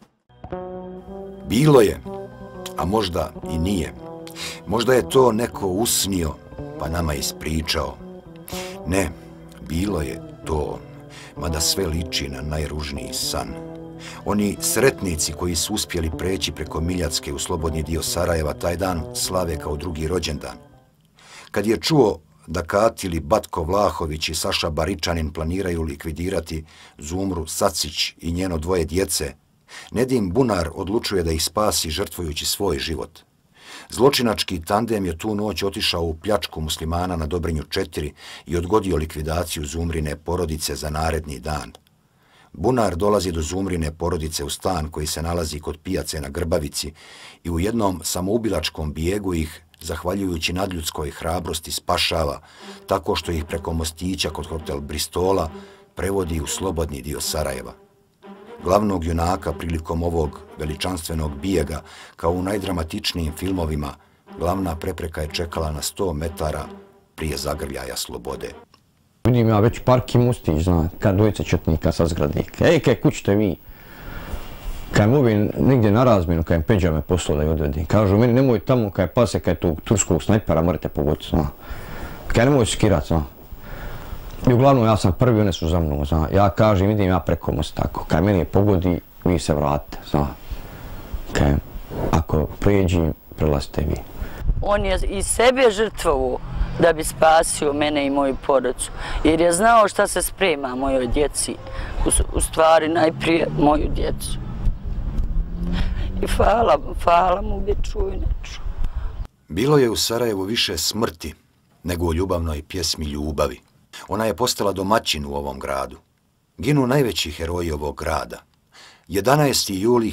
Bilo je, a možda i nije. Možda je to neko usnio, pa nama ispričao. Ne, bilo je to, mada sve liči na najružniji san. Oni sretnici koji su uspjeli preći preko Miljacke u slobodni dio Sarajeva taj dan slave kao drugi rođendan. Kad je čuo da Katili, Batko Vlahović i Saša Baričanin planiraju likvidirati Zumru Sacić i njeno 2 djece, Nedim Bunar odlučuje da ih spasi žrtvujući svoj život. Zločinački tandem je tu noć otišao u pljačku muslimana na Dobrinju 4 i odgodio likvidaciju Zumrine porodice za naredni dan. Bunar dolazi do Zumrine porodice u stan koji se nalazi kod pijace na Grbavici i u jednom samoubilačkom bijegu ih, zahvaljujući nadljudskoj hrabrosti, spašava tako što ih preko mostića kod hotel Bristola prevodi u slobodni dio Sarajeva. Glavnog junaka prilikom ovog veličanstvenog bijega, kao u najdramatičnijim filmovima, glavna prepreka je čekala na 100 metara prije zagrljaja slobode. Vidim ja već parki mustić, zna, kad dvojice četnika sa zgrade. Ej, kaj kućete vi? Kaj mu ovi nigdje na razminu, kaj Peđa me poslao da je odvedi. Kažu meni nemoj tamo kaj pase, kaj tu turskog snajpera morate pogoditi, zna. Kaj nemoj skirat, zna. I uglavnom ja sam prvi, one su za mnom, zna. Ja kažem, idem ja preko mosta, tako. Kaj meni je pogodi, vi se vratite, zna. Kaj, ako prijeđim, prelazite vi. On je i sebe žrtvovo da bi spasio mene i moju porodicu. Jer je znao šta se sprema mojoj djeci. U stvari najprije moju djecu. I hvala mu gdje čuju i ne čuju. Bilo je u Sarajevu više smrti nego u ljubavnoj pjesmi ljubavi. Ona je postala domaćin u ovom gradu. Ginu najveći heroji ovog grada. 11. juli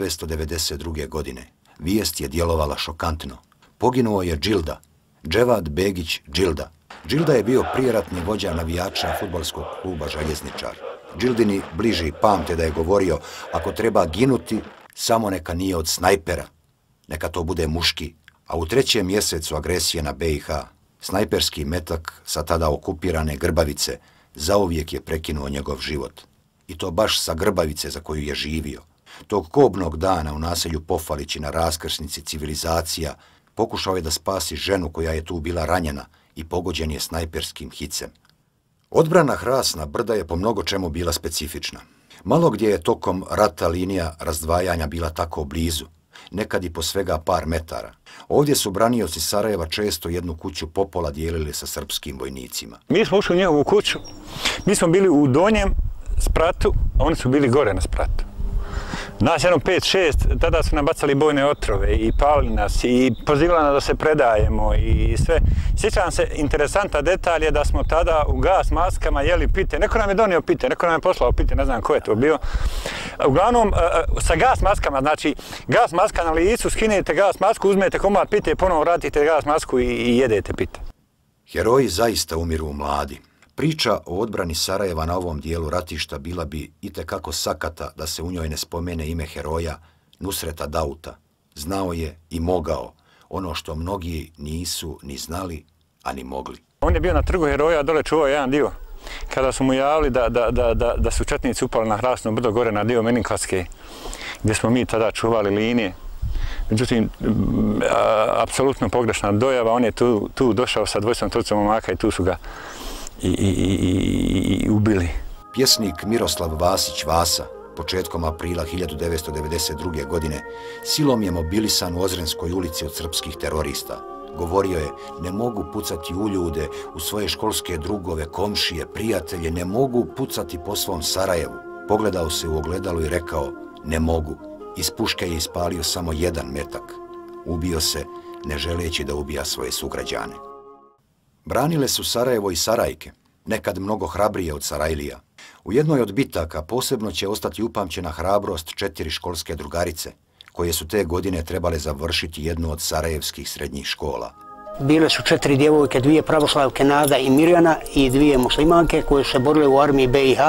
1992. godine. Vijest je djelovala šokantno. Poginuo je Džilda, Dževad Begić Džilda. Džilda je bio prijeratni vođa navijača fudbalskog kluba Željezničar. Džildini bliži pamte da je govorio, ako treba ginuti, samo neka nije od snajpera. Neka to bude muški. A u 3. mjesecu agresije na BiH, snajperski metak sa tada okupirane Grbavice zauvijek je prekinuo njegov život. I to baš sa Grbavice za koju je živio. Tog kobnog dana u naselju Pofalići na raskrsnici civilizacija pokušao je da spasi ženu koja je tu bila ranjena i pogođen je snajperskim hicem. Odbrana Hrasna brda je po mnogo čemu bila specifična. Malo gdje je tokom rata linija razdvajanja bila tako blizu, nekad i po svega par metara. Ovdje su branioci Sarajeva često jednu kuću popola dijelili sa srpskim vojnicima. Mi smo ušli u njegovu kuću, mi smo bili u donjem spratu, a oni su bili gore na spratu. Nas jedno 5-6, tada su nam bacali bojne otrove i palili nas i pozivali nas da se predajemo i sve. Sjećam se, interesantan detalj je da smo tada u gas maskama jeli pite. Neko nam je donio pite, neko nam je poslao pite, ne znam ko je to bio. Uglavnom, sa gas maskama, znači gas maska na licu, skinete gas masku, uzmete komad pite, ponovo vratite gas masku i jedete pite. Heroji zaista umiru mladi. Priča o odbrani Sarajeva na ovom dijelu ratišta bila bi itekako sakata da se u njoj ne spomene ime heroja Nusreta Dauta. Znao je i mogao ono što mnogi nisu ni znali, a ni mogli. On je bio na trgu heroja, dole čuvao jedan dio. Kada su mu javili da su četnici upali na Hrasno brdo gore na dio Meninkatske, gdje smo mi tada čuvali linije. Međutim, apsolutno pogrešna dojava, on je tu došao sa dvojstvom trocom momaka i tu su ga i ubili. Pjesnik Miroslav Vasić Vasa, početkom aprila 1992. godine, silom je mobilisan u Ozrenskoj ulici od srpskih terorista. Govorio je, ne mogu pucati u ljude, u svoje školske drugove, komšije, prijatelje, ne mogu pucati po svom Sarajevu. Pogledao se u ogledalo i rekao, ne mogu. Iz puške je ispalio samo jedan metak. Ubio se, ne želeći da ubija svoje sugrađane. Branile su Sarajevo i Sarajke, nekad mnogo hrabrije od Sarajlija. U jednoj od bitaka posebno će ostati upamćena hrabrost 4 školske drugarice, koje su te godine trebale završiti jednu od sarajevskih srednjih škola. Bile su 4 djevojke, 2 pravoslavke, Nada i Mirjana, i 2 muslimanke koje su se borile u armiji BiH.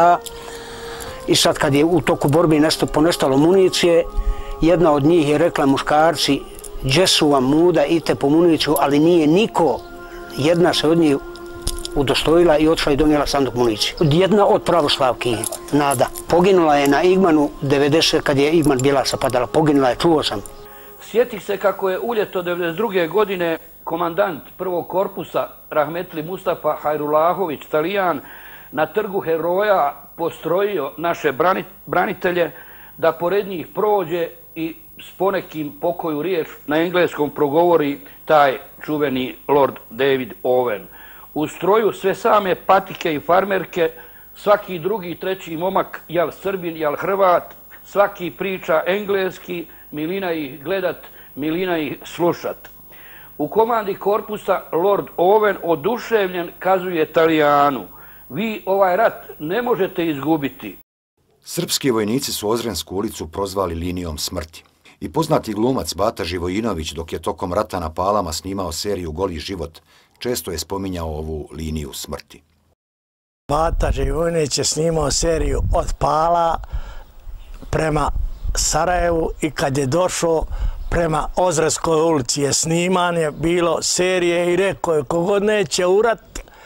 I sad kad je u toku borbi ponestalo municije, jedna od njih je rekla, muškarci, gdje su vam muda, idite po municiju, ali nije niko. Jedna se od njih udostojila i otišla i donijela sanduk municije. Jedna od pravoslavki, Nada, poginula je na Igmanu 90, kad je Igman Bjelasa padala. Poginula je, čuo sam. Sjeti se kako je u ljeto 92. godine komandant prvog korpusa Rahmetli Mustafa Hajrulahović, Talijan, na trgu heroja postrojio naše branitelje da pored njih prođe i s ponekim pokoju riječ na engleskom progovori taj čuveni Lord David Owen. U stroju sve same patike i farmerke, svaki drugi, treći momak, jel Srbin, jel Hrvat, svaki priča engleski, milina ih gledat, milina ih slušat. U komandi korpusa Lord Owen oduševljen kazuje Talijanu, vi ovaj rat ne možete izgubiti. Srpski vojnici su Ozrensku ulicu prozvali linijom smrti. I poznati glumac Bata Živojinović, dok je tokom rata na Palama snimao seriju Goli život, često je spominjao ovu liniju smrti. Bata Živojinović je snimao seriju od Pala prema Sarajevu i kad je došao prema Ozrenskoj ulici je sniman, je bilo serije i rekao je kogod neće u rat,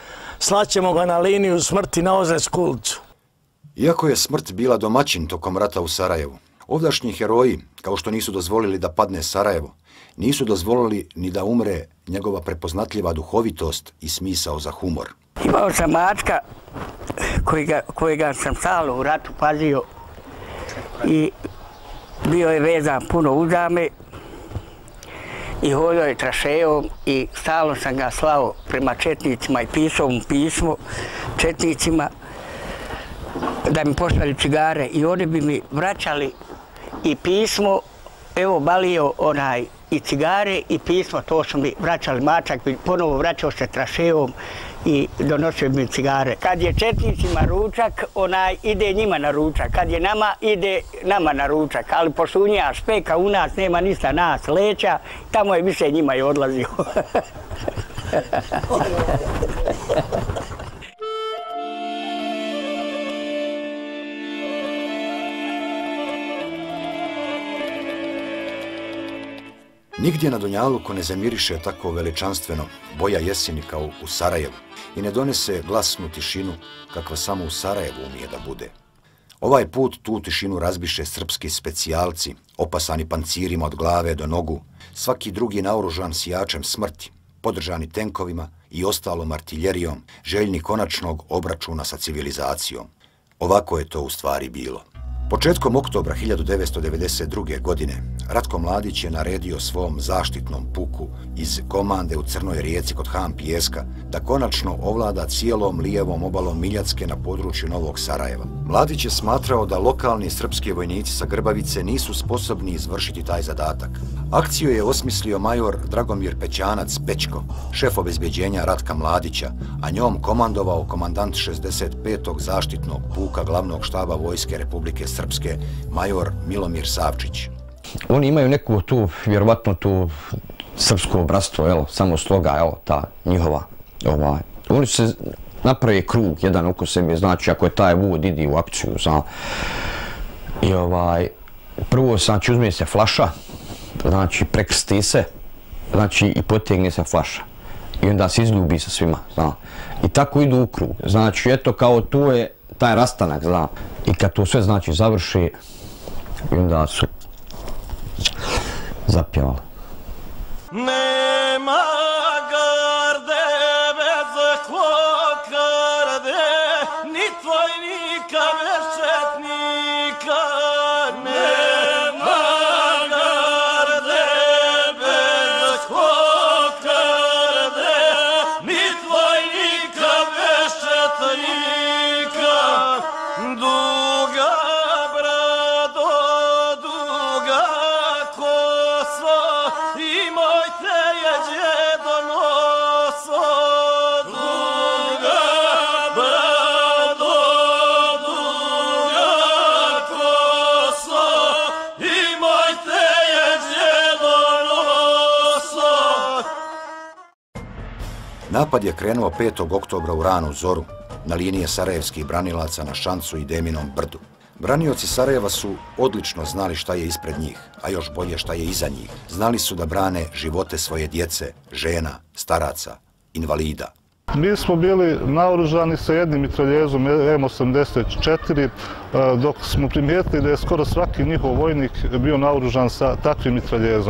slaćemo ga na liniju smrti na Ozrensku ulicu. Iako je smrt bila domaćin tokom rata u Sarajevu, ovdašnji heroji, kao što nisu dozvolili da padne Sarajevo, nisu dozvolili ni da umre njegova prepoznatljiva duhovitost i smisao za humor. Imao sam mačka kojega sam stalno u ratu pazio i bio je vezan puno uzame i hodio je trašejom i stalno sam ga slao prema četnicima i pisao mu pismo četnicima da mi pošalju cigare i oni bi mi vraćali i pismo, evo balio i cigare i pismo, to su mi vraćali, mačak bi ponovo vraćao se trašejom i donosio mi cigare. Kad je četnicima ručak, ide njima na ručak, kad je nama, ide nama na ručak, ali pošto u njega špeka, u nas nema ništa nas leća, tamo je više njima je odlazio. Nigdje na Dunjaluku ne zamiriše tako veličanstveno boja jeseni kao u Sarajevu i ne donese glasnu tišinu kakva samo u Sarajevu umije da bude. Ovaj put tu tišinu razbiše srpski specijalci, opasani pancirima od glave do nogu, svaki drugi naoružan sijačem smrti, podržani tenkovima i ostalom artiljerijom, željni konačnog obračuna sa civilizacijom. Ovako je to u stvari bilo. Početkom oktobra 1992. godine Ratko Mladić je naredio svom zaštitnom puku iz komande u Crnoj Rijeci kod Han Pijeska da konačno ovlada cijelom lijevom obalom Miljacke na području Novog Sarajeva. Mladić je smatrao da lokalni srpski vojnici sa Grbavice nisu sposobni izvršiti taj zadatak. Akciju je osmislio major Dragomir Pećanac Pečko, šef obezbeđenja Ratka Mladića, a njom komandovao komandant 65. zaštitnog puka glavnog štaba Vojske Republike Srpske, major Milomir Savčić. Oni imaju neku tu, vjerovatno tu srpsko obratstvo, samo sloga, ta njihova. Oni se naprave krug jedan oko sebe, znači ako je taj vod, idi u akciju, I prvo, znači, uzme se flaša, znači, prekrsti se, znači, i potegne se flaša. I onda se izljubi sa svima, I tako idu u krug. Znači, eto, kao tu je taj rastanak, I kad to sve, znači, završi, i onda su zapjevali. Nema garde bez kokarde, ni tvojnika bez četnika. Nema garde bez kokarde, ni tvojnika bez četnika. Duga brado, duga koso, imojte je djedo noso. Duga brado, duga koso, imojte je djedo noso. Napad je krenuo 5. oktobra u ranu zoru na linije sarajevskih branilaca na Šancu i Deminom brdu. Branioci Sarajeva su odlično znali šta je ispred njih, a još bolje šta je iza njih. Znali su da brane živote svoje djece, žena, staraca, invalida. Mi smo bili naoružani sa jednim mitraljezom M84, dok smo primijetili da je skoro svaki njihov vojnik bio naoružan sa takvim mitraljezom.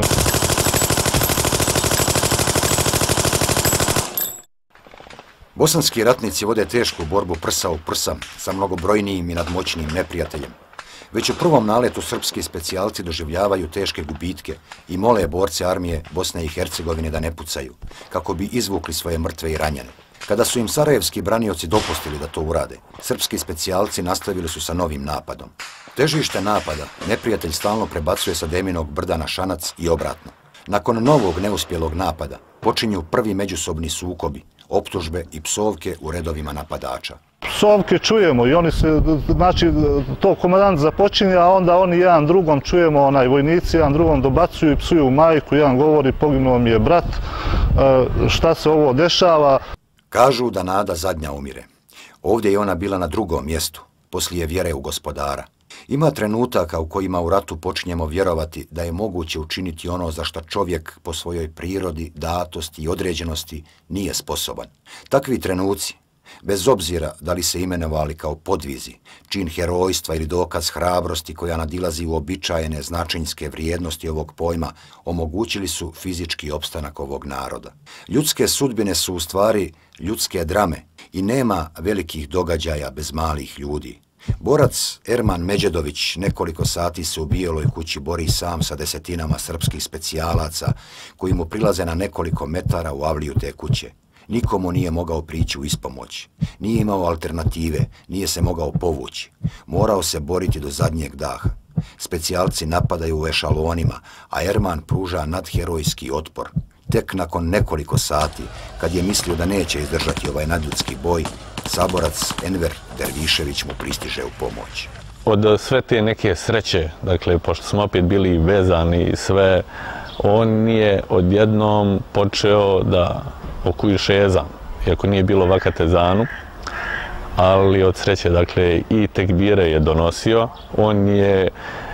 Bosanski ratnici vode tešku borbu prsa u prsa sa mnogobrojnijim i nadmoćnijim neprijateljem. Već u prvom naletu srpski specijalci doživljavaju teške gubitke i mole borce armije Bosne i Hercegovine da ne pucaju, kako bi izvukli svoje mrtve i ranjene. Kada su im sarajevski branioci dopustili da to urade, srpski specijalci nastavili su sa novim napadom. Težište napada neprijatelj stalno prebacuje sa Deminog brda na Šanac i obratno. Nakon novog neuspjelog napada počinju prvi međusobni sukobi, optužbe i psovke u redovima napadača. Psovke čujemo i oni se, znači, to komandant započinje, a onda oni jedan drugom čujemo, vojnici jedan drugom dobacuju i psuju majku, jedan govori poginuo mi je brat, šta se ovo dešava. Kažu da nada zadnja umire. Ovdje je ona bila na drugom mjestu, poslije vjere u gospodara. Ima trenutaka u kojima u ratu počinjemo vjerovati da je moguće učiniti ono za što čovjek po svojoj prirodi, datosti i određenosti nije sposoban. Takvi trenuci, Bez obzira da li se imenovali kao podvizi, čin herojstva ili dokaz hrabrosti koja nadilazi uobičajene značenjske vrijednosti ovog pojma, omogućili su fizički opstanak ovog naroda. Ljudske sudbine su u stvari ljudske drame i nema velikih događaja bez malih ljudi. Borac Erman Međedović nekoliko sati se u Bijeloj kući bori sam sa desetinama srpskih specijalaca koji mu prilaze na nekoliko metara u avliju te kuće. Nikomu nije mogao prići u ispomoć. Nije imao alternative, nije se mogao povući. Morao se boriti do zadnjeg daha. Specijalci napadaju u ešalonima, a Erman pruža nadherojski otpor. Tek nakon nekoliko sati, kad je mislio da neće izdržati ovaj nadljudski boj, saborac Enver Dervišević mu pristiže u pomoć. Od sve te neke sreće, dakle, pošto smo opet bili vezani i sve, on je odjednom počeo da okuju šezam, iako nije bilo vakatezanu, ali od sreće, dakle, i tekbire je donosio. On je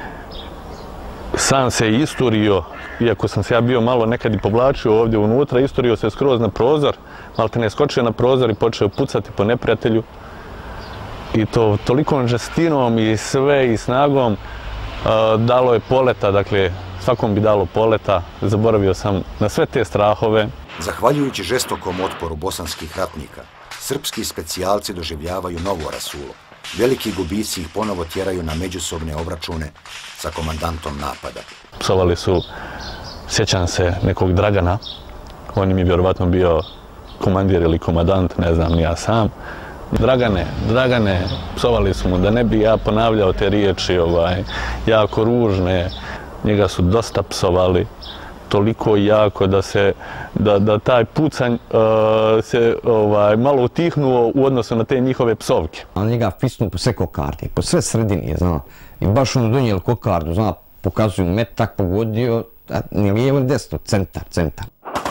sam se isturio, iako sam se ja bio malo nekad i povlačio ovdje unutra, isturio se skroz na prozor, malte ne skočio na prozor i počeo pucati po neprijatelju. I to tolikom žestinom i sve i snagom dalo je poleta, dakle, svakom bi dalo poleta, zaboravio sam na sve te strahove. Zahvaljujući žestokom otporu bosanskih ratnika, srpski specijalci doživljavaju novo rasulo. Veliki gubici ih ponovo tjeraju na međusobne obračune sa komandantom napada. Psovali su, sjećam se, nekog Dragana, on im je vjerovatno bio komandir ili komandant, ne znam ni ja sam. Dragane, psovali su mu, da ne bi ja ponavljao te riječi jako ružne. Njega su dosta psovali, toliko jako da taj pucanj se malo utihnuo u odnosu na te njihove psovke. On njega fisnu po sve kokarde, po sve sredini, zna. I baš ono donijeli kokardu, zna, pokazuju metak pogodio, ni lijevo ni desno, centar.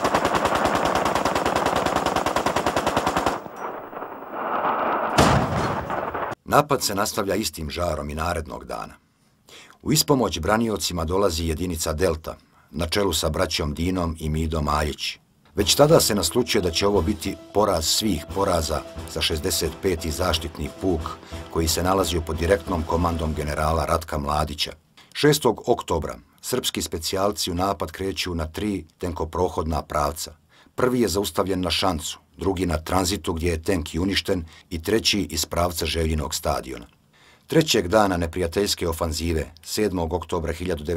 Napad se nastavlja istim žarom i narednog dana. U ispomoć braniocima dolazi jedinica Delta, na čelu sa braćom Dinom i Midom Aljić. Već tada se naslučuje da će ovo biti poraz svih poraza za 65. zaštitni puk koji se nalazio pod direktnom komandom generala Ratka Mladića. 6. oktobra srpski specijalci u napad kreću na 3 tenkoprohodna pravca. Prvi je zaustavljen na Šancu, drugi na Tranzitu gdje je tenk i uništen i treći iz pravca Željinog stadiona. Trećeg dana neprijateljske ofanzive, 7. oktobra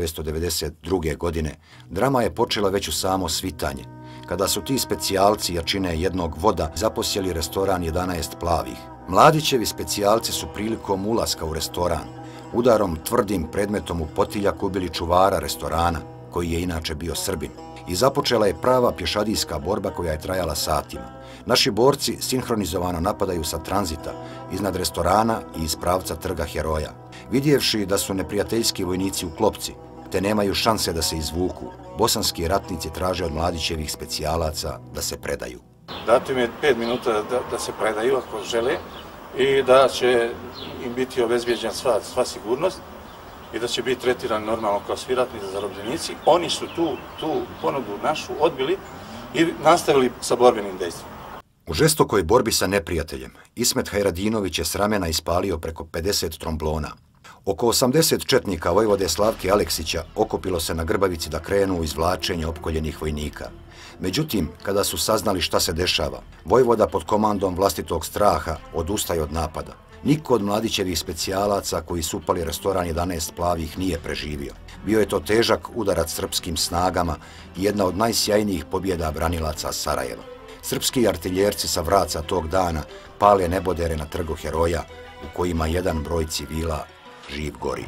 1992. godine, drama je počela već u samo svitanje, kada su ti specijalci jačine jednog voda zaposjeli restoran 11 plavih. Mladićevi specijalci su prilikom ulaska u restoran udarom tvrdim predmetom u potiljak ubili čuvara restorana, koji je inače bio Srbin. I započela je prava pješadijska borba koja je trajala satima. Naši borci sinhronizovano napadaju sa Tranzita, iznad restorana i iz pravca Trga Heroja. Vidjevši da su neprijateljski vojnici u klopci, te nemaju šanse da se izvuku, bosanski ratnici traže od Mladićevih specijalaca da se predaju. Dato im je 5 minuta da se predaju ako žele i da će im biti obezbijeđena sva sigurnost i da će biti tretirani normalno kao svi ratni zarobljenici. Oni su tu ponudu našu odbili i nastavili sa borbenim dejstvom. U žestokoj borbi sa neprijateljem, Ismet Hajradinović je s ramena ispalio preko 50 tromblona. Oko 80 četnika vojvode Slavke Aleksića okupilo se na Grbavici da krenu u izvlačenje opkoljenih vojnika. Međutim, kada su saznali šta se dešava, vojvoda pod komandom vlastitog straha odustaje od napada. Niko od Mladićevih specijalaca koji su upali restoran 11 plavih nije preživio. Bio je to težak udarac srpskim snagama i jedna od najsjajnijih pobjeda branilaca Sarajeva. Srpski artiljerci sa vraca tog dana pale nebodere na Trgu Heroja, u kojima jedan broj civila živ gori.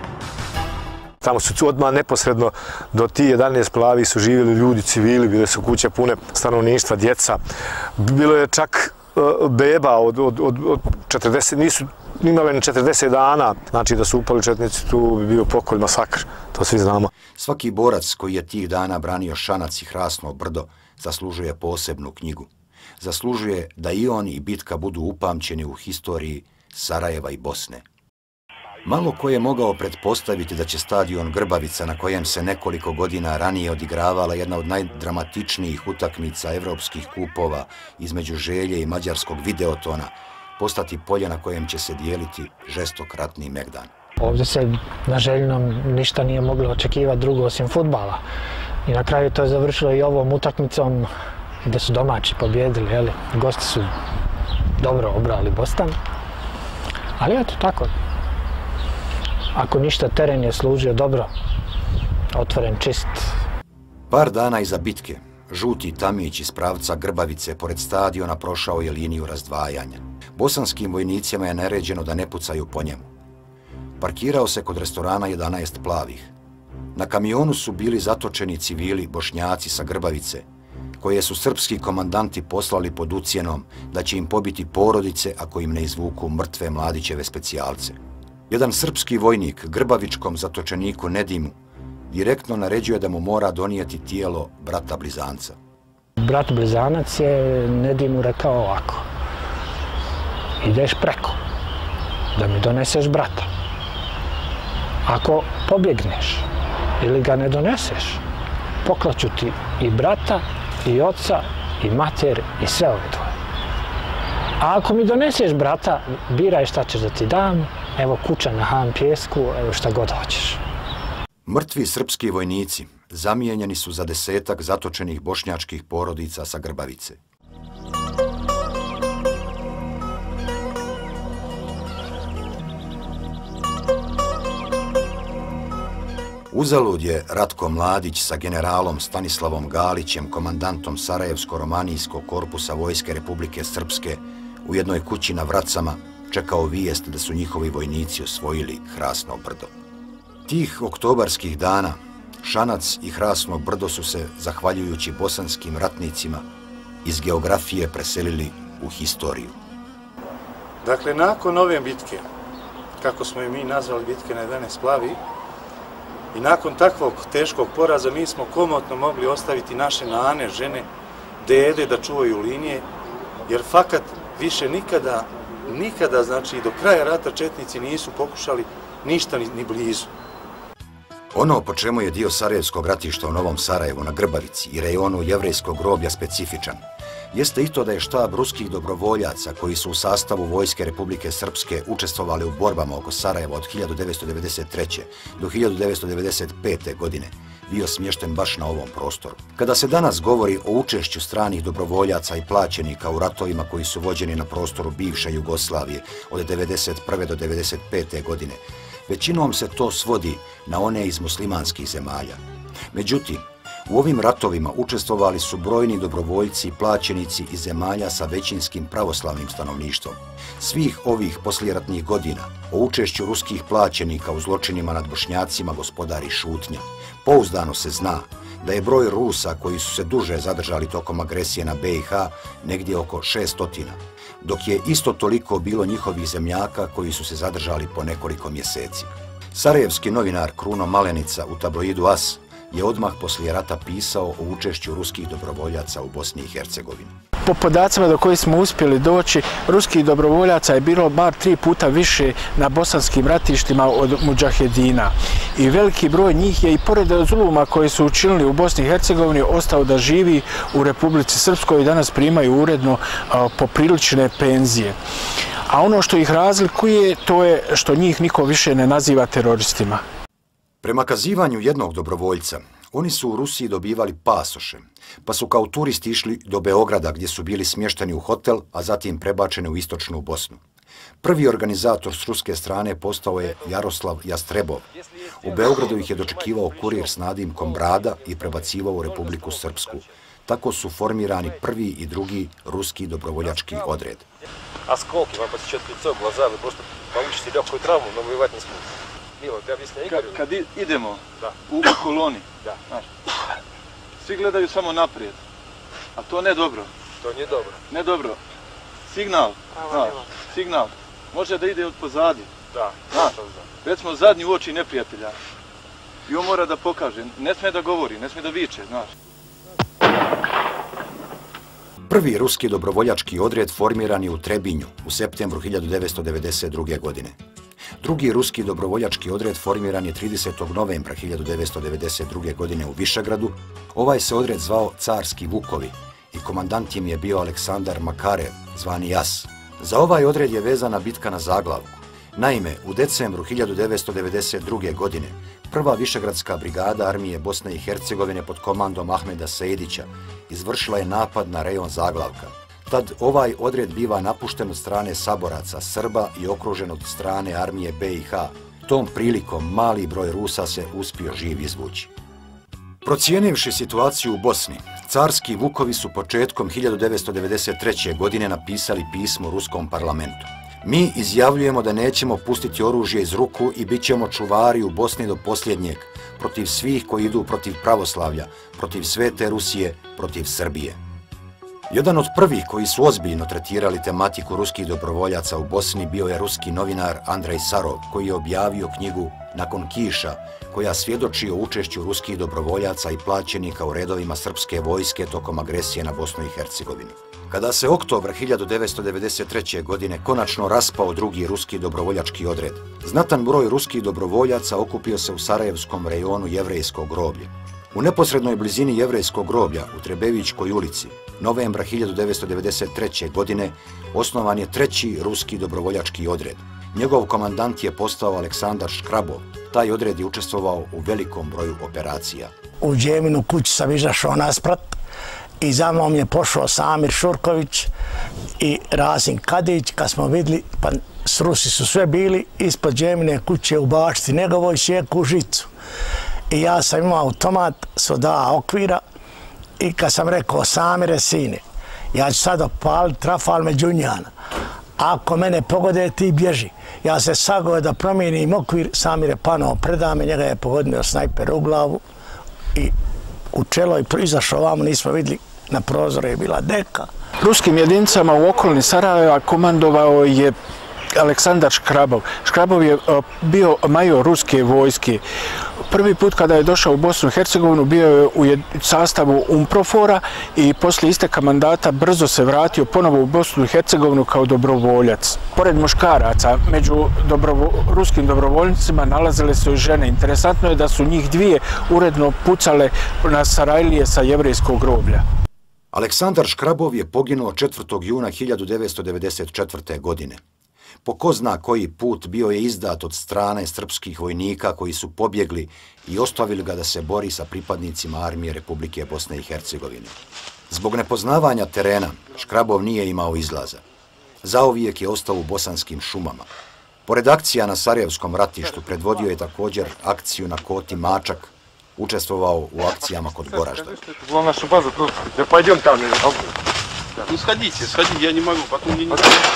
Tamo su odmah neposredno do ti 11 plavi su živjeli ljudi, civili, bile su kuće pune stanovništva, djeca. Bilo je čak beba od 40, nisu imali ni 40 dana, znači da su upali četnici, tu bi bio pokolj, masakr, to svi znamo. Svaki borac koji je tih dana branio Šanac i Hrasno brdo zaslužuje posebnu knjigu. Zaslužuje da i on i bitka budu upamćeni u historiji Sarajeva i Bosne. Malo ko je mogao pretpostaviti da će stadion Grbavica, na kojem se nekoliko godina ranije odigravala jedna od najdramatičnijih utakmica evropskih kupova između Želje i mađarskog Videotona, postati polje na kojem će se dijeliti žestok ratni megdan. Ovdje se na Željinom ništa nije moglo očekivati drugo osim fudbala. I na kraju to je završilo i ovom utakmicom gdje su domaći pobjedili, jeli? Gosti su dobro obrali Bostan. Ali eto tako. Ako ništa, teren je služio dobro, otvoren, čist. Par dana iza bitke, žuti tamić iz pravca Grbavice pored stadiona prošao je liniju razdvajanja. Bosanskim vojnicima je naređeno da ne pucaju po njemu. Parkirao se kod restorana 11 plavih. Na kamionu su bili zatočeni civili Bošnjaci sa Grbavice, koje su srpski komandanti poslali pod ucjenom da će im pobiti porodice ako im ne izvuku mrtve Mladićeve specijalce. Jedan srpski vojnik grbavičkom zatočeniku Nedimu direktno naređuje da mu mora donijeti tijelo brata Blizanca. Brat Blizanac je Nedimu rekao ovako: ideš preko, da mi doneseš brata. Ako pobjegneš ili ga ne doneseš, poklaću ti i brata, i oca, i mater, i sve ove tvoje. A ako mi doneseš brata, biraj šta ćeš da ti dam, evo kuća na Han Pjesku, evo šta god hoćeš. Mrtvi srpski vojnici zamijenjeni su za 10-ak zatočenih bošnjačkih porodica sa Grbavice. Uzalud je Ratko Mladić sa generalom Stanislavom Galićem, komandantom Sarajevsko-romanijskog korpusa Vojske Republike Srpske, u jednoj kući na Vracama čekao vijest da su njihovi vojnici osvojili Hrasno brdo. Tih oktobarskih dana Šanac i Hrasno brdo su se, zahvaljujući bosanskim ratnicima, iz geografije preselili u historiju. Dakle, nakon ove bitke, kako smo je mi nazvali bitke na 11 plavi, i nakon takvog teškog poraza mi smo komotno mogli ostaviti naše nane, žene, dede da čuvaju linije, jer fakat više nikada, znači do kraja rata četnici nisu pokušali ništa ni blizu. Ono po čemu je dio Sarajevskog ratišta u Novom Sarajevu na Grbavici i rejonu jevrejskog groblja specifičan, jeste i to da je štab ruskih dobrovoljaca koji su u sastavu Vojske Republike Srpske učestvovali u borbama oko Sarajeva od 1993. do 1995. godine bio smješten baš na ovom prostoru. Kada se danas govori o učešću stranih dobrovoljaca i plaćenika u ratovima koji su vođeni na prostoru bivše Jugoslavije od 1991. do 1995. godine, većinom se to svodi na one iz muslimanskih zemalja. Međutim, u ovim ratovima učestvovali su brojni dobrovoljci i plaćenici iz zemalja sa većinskim pravoslavnim stanovništvom. Svih ovih poslijeratnih godina o učešću ruskih plaćenika u zločinima nad Bošnjacima gospodari šutnja. Pouzdano se zna da je broj Rusa koji su se duže zadržali tokom agresije na BiH negdje oko 600, dok je isto toliko bilo njihovih zemljaka koji su se zadržali po nekoliko mjeseci. Sarajevski novinar Kruno Malenica u tabloidu As je odmah poslije rata pisao o učešću ruskih dobrovoljaca u Bosni i Hercegovini. Po podacima do kojih smo uspjeli doći, ruskih dobrovoljaca je bilo bar 3 puta više na bosanskim ratištima od mudžahedina. I veliki broj njih je i pored zuluma koji su učinili u Bosni i Hercegovini ostao da živi u Republici Srpskoj i danas primaju uredno poprilične penzije. A ono što ih razlikuje, to je što njih niko više ne naziva teroristima. Prema kazivanju jednog dobrovoljca, oni su u Rusiji dobivali pasoše, pa su kao turisti išli do Beograda gdje su bili smješteni u hotel, a zatim prebačeni u istočnu Bosnu. Prvi organizator s ruske strane postao je Jaroslav Jastrebov. U Beogradu ih je dočekivao kurir s nadimkom Brada i prebacivao u Republiku Srpsku. Tako su formirani prvi i drugi ruski dobrovoljački odred. Осколки вам посечет лицо, глаза, вы просто получите легкую травму, но воевать не сможете. Мило, ты объясни Игорю. Kad idemo u koloni, svi gledaju samo naprijed, a to ne dobro. To nije dobro. Ne dobro. Signal, može da ide od pozadi. Da. Recimo zadnji u oči neprijatelja. I on mora da pokaže, ne smije da govori, ne smije da viče, znaš. Prvi ruski dobrovoljački odred formiran je u Trebinju u septembru 1992. godine. Drugi ruski dobrovoljački odred formiran je 30. novembra 1992. godine u Višegradu. Ovaj se odred zvao Carski Vukovi i komandant im je bio Aleksandar Makarev, zvani Jas. Za ovaj odred je vezana bitka na Zaglavku. Naime, u decembru 1992. godine prva Višegradska brigada armije Bosne i Hercegovine pod komandom Ahmeda Sejdića izvršila je napad na rejon Zaglavka. Tad ovaj odred biva napušten od strane saboraca Srba i okružen od strane armije BiH. Tom prilikom mali broj Rusa se uspio živ izvući. Procijenivši situaciju u Bosni, Carski Vukovi su početkom 1993. godine napisali pismo ruskom parlamentu. Mi izjavljujemo da nećemo pustiti oružje iz ruku i bit ćemo čuvari u Bosni do posljednjeg, protiv svih koji idu protiv pravoslavlja, protiv Svete Rusije, protiv Srbije. Jedan od prvih koji su ozbiljno tretirali tematiku ruskih dobrovoljaca u Bosni bio je ruski novinar Andrej Sarov, koji je objavio knjigu Nakon kiša, koja svjedoči o učešću ruskih dobrovoljaca i plaćenika u redovima srpske vojske tokom agresije na Bosnu i Hercegovinu. Kada se oktobra 1993. godine konačno raspao drugi ruski dobrovoljački odred, znatan broj ruskih dobrovoljaca okupio se u Sarajevskom rejonu Jevrejskog groblja. U neposrednoj blizini Jevrejskog groblja u Trebevićkoj ulici, novembra 1993. godine, osnovan je treći ruski dobrovoljački odred. Njegov komandant je postao Aleksandar Škrabov. Taj odred je učestvovao u velikom broju operacija. U Džeminu kući sam izašao nasprat i za mnom je pošao Samir Šurković i Razin Kadić. Kad smo vidjeli, pa s Rusi su sve bili ispod Džemine kuće u bašti njegovoj sjeku žicu. I ja sam imao automat s 2 okvira i kad sam rekao Samire sine, ja ću sad opaliti trafal Međunjana. Ako mene pogode, ti bježi. Ja se sagao da promijenim okvir, Samir je panao predame, njega je pogodio snajper u glavu i u čelo i izašao ovamo, nismo vidjeli, na prozoru je bila deka. Ruskim jedinicama u okolini Sarajeva komandovao je Aleksandar Škrabov. Škrabov je bio major ruske vojske. Prvi put kada je došao u Bosnu i Hercegovinu bio je u sastavu UNPROFOR-a i poslije isteka mandata brzo se vratio ponovo u Bosnu i Hercegovinu kao dobrovoljac. Pored muškaraca, među ruskim dobrovoljnicima nalazile su i žene. Interesantno je da su njih 2 uredno pucale na Sarajlije sa Jevrejskog groblja. Aleksandar Škrabov je poginuo 4. juna 1994. godine. Po ko zna koji put bio je izdat od strane srpskih vojnika koji su pobjegli i ostavili ga da se bori sa pripadnicima armije Republike Bosne i Hercegovine. Zbog nepoznavanja terena, Škrabov nije imao izlaza. Zauvijek je ostao u bosanskim šumama. Pored akcija na Sarajevskom ratištu predvodio je također akciju na Koti Mačak, učestvovao u akcijama kod Goražda. Была наша база просто. Да пойдем там. Ну сходите, я не могу, потом мне не...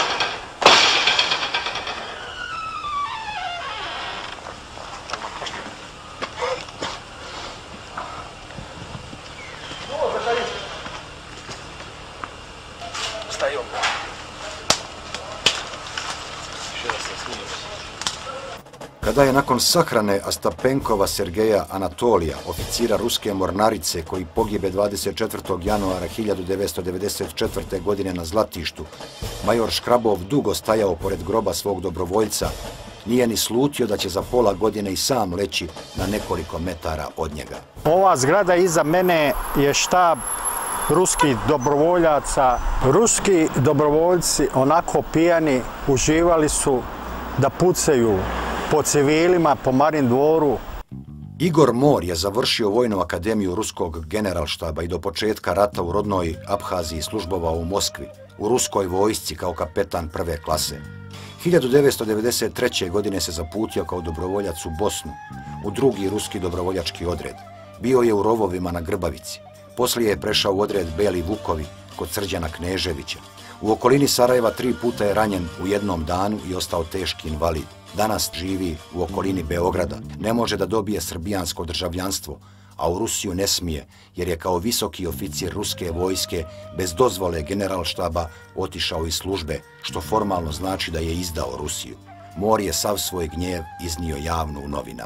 Kada je nakon sahrane Astapenkova Sergeja Anatolija, oficira ruske mornarice koji pogibe 24. januara 1994. godine na Zlatištu, major Škrabov dugo stajao pored groba svog dobrovoljca, nije ni slutio da će za pola godine i sam leći na nekoliko metara od njega. Ova zgrada iza mene je štab ruskih dobrovoljaca. Ruski dobrovoljci, onako pijani, uživali su da pucaju po civilima, po Marin dvoru. Igor Mor je završio Vojnu akademiju ruskog generalštaba i do početka rata u rodnoj Abhaziji službovao u Moskvi, u ruskoj vojsci kao kapetan 1. klase. 1993. godine se zaputio kao dobrovoljac u Bosnu, u drugi ruski dobrovoljački odred. Bio je u rovovima na Grbavici. Poslije je prešao u odred Beli Vukovi kod Srđana Kneževića. U okolini Sarajeva 3 puta je ranjen u jednom danu i ostao teški invalid. Danas živi u okolini Beograda. Ne može da dobije srbijansko državljanstvo, a u Rusiju ne smije jer je kao visoki oficir ruske vojske bez dozvole generalštaba otišao iz službe, što formalno znači da je izdao Rusiju. Mor je sav svoj gnjev iznio javno u novinama.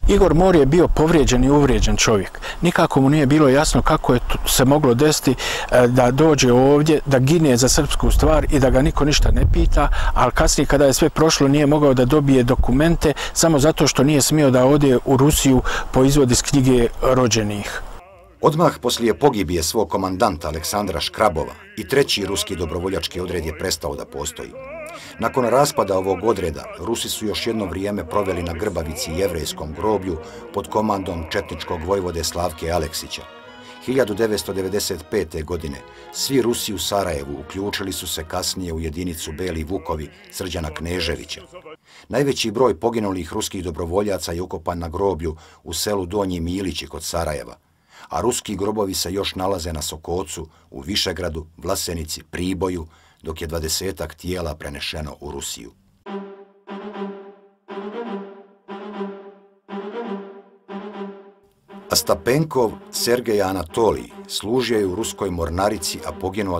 Igor Mor je bio povrijeđen i uvrijeđen čovjek. Nikako mu nije bilo jasno kako je se moglo desiti da dođe ovdje, da gine za srpsku stvar i da ga niko ništa ne pita, ali kasnije kada je sve prošlo nije mogao da dobije dokumente samo zato što nije smio da ode u Rusiju po izvod iz knjige rođenih. Odmah poslije pogibije svog komandanta Aleksandra Škrabova i treći ruski dobrovoljački odred je prestao da postoji. Nakon raspada ovog odreda, Rusi su još jedno vrijeme proveli na Grbavici i jevrejskom groblju pod komandom četničkog vojvode Slavke Aleksića. 1995. godine svi Rusi u Sarajevu uključili su se kasnije u jedinicu Beli Vukovi Srđana Kneževića. Najveći broj poginulih ruskih dobrovoljaca je ukopan na groblju u selu Donji Milići kod Sarajeva, a ruski grobovi se još nalaze na Sokocu, u Višegradu, Vlasenici, Priboju, dok je 20-ak tijela prenešeno u Rusiju. Astapenkov Sergej Anatolij služio je u ruskoj mornarici, a poginuo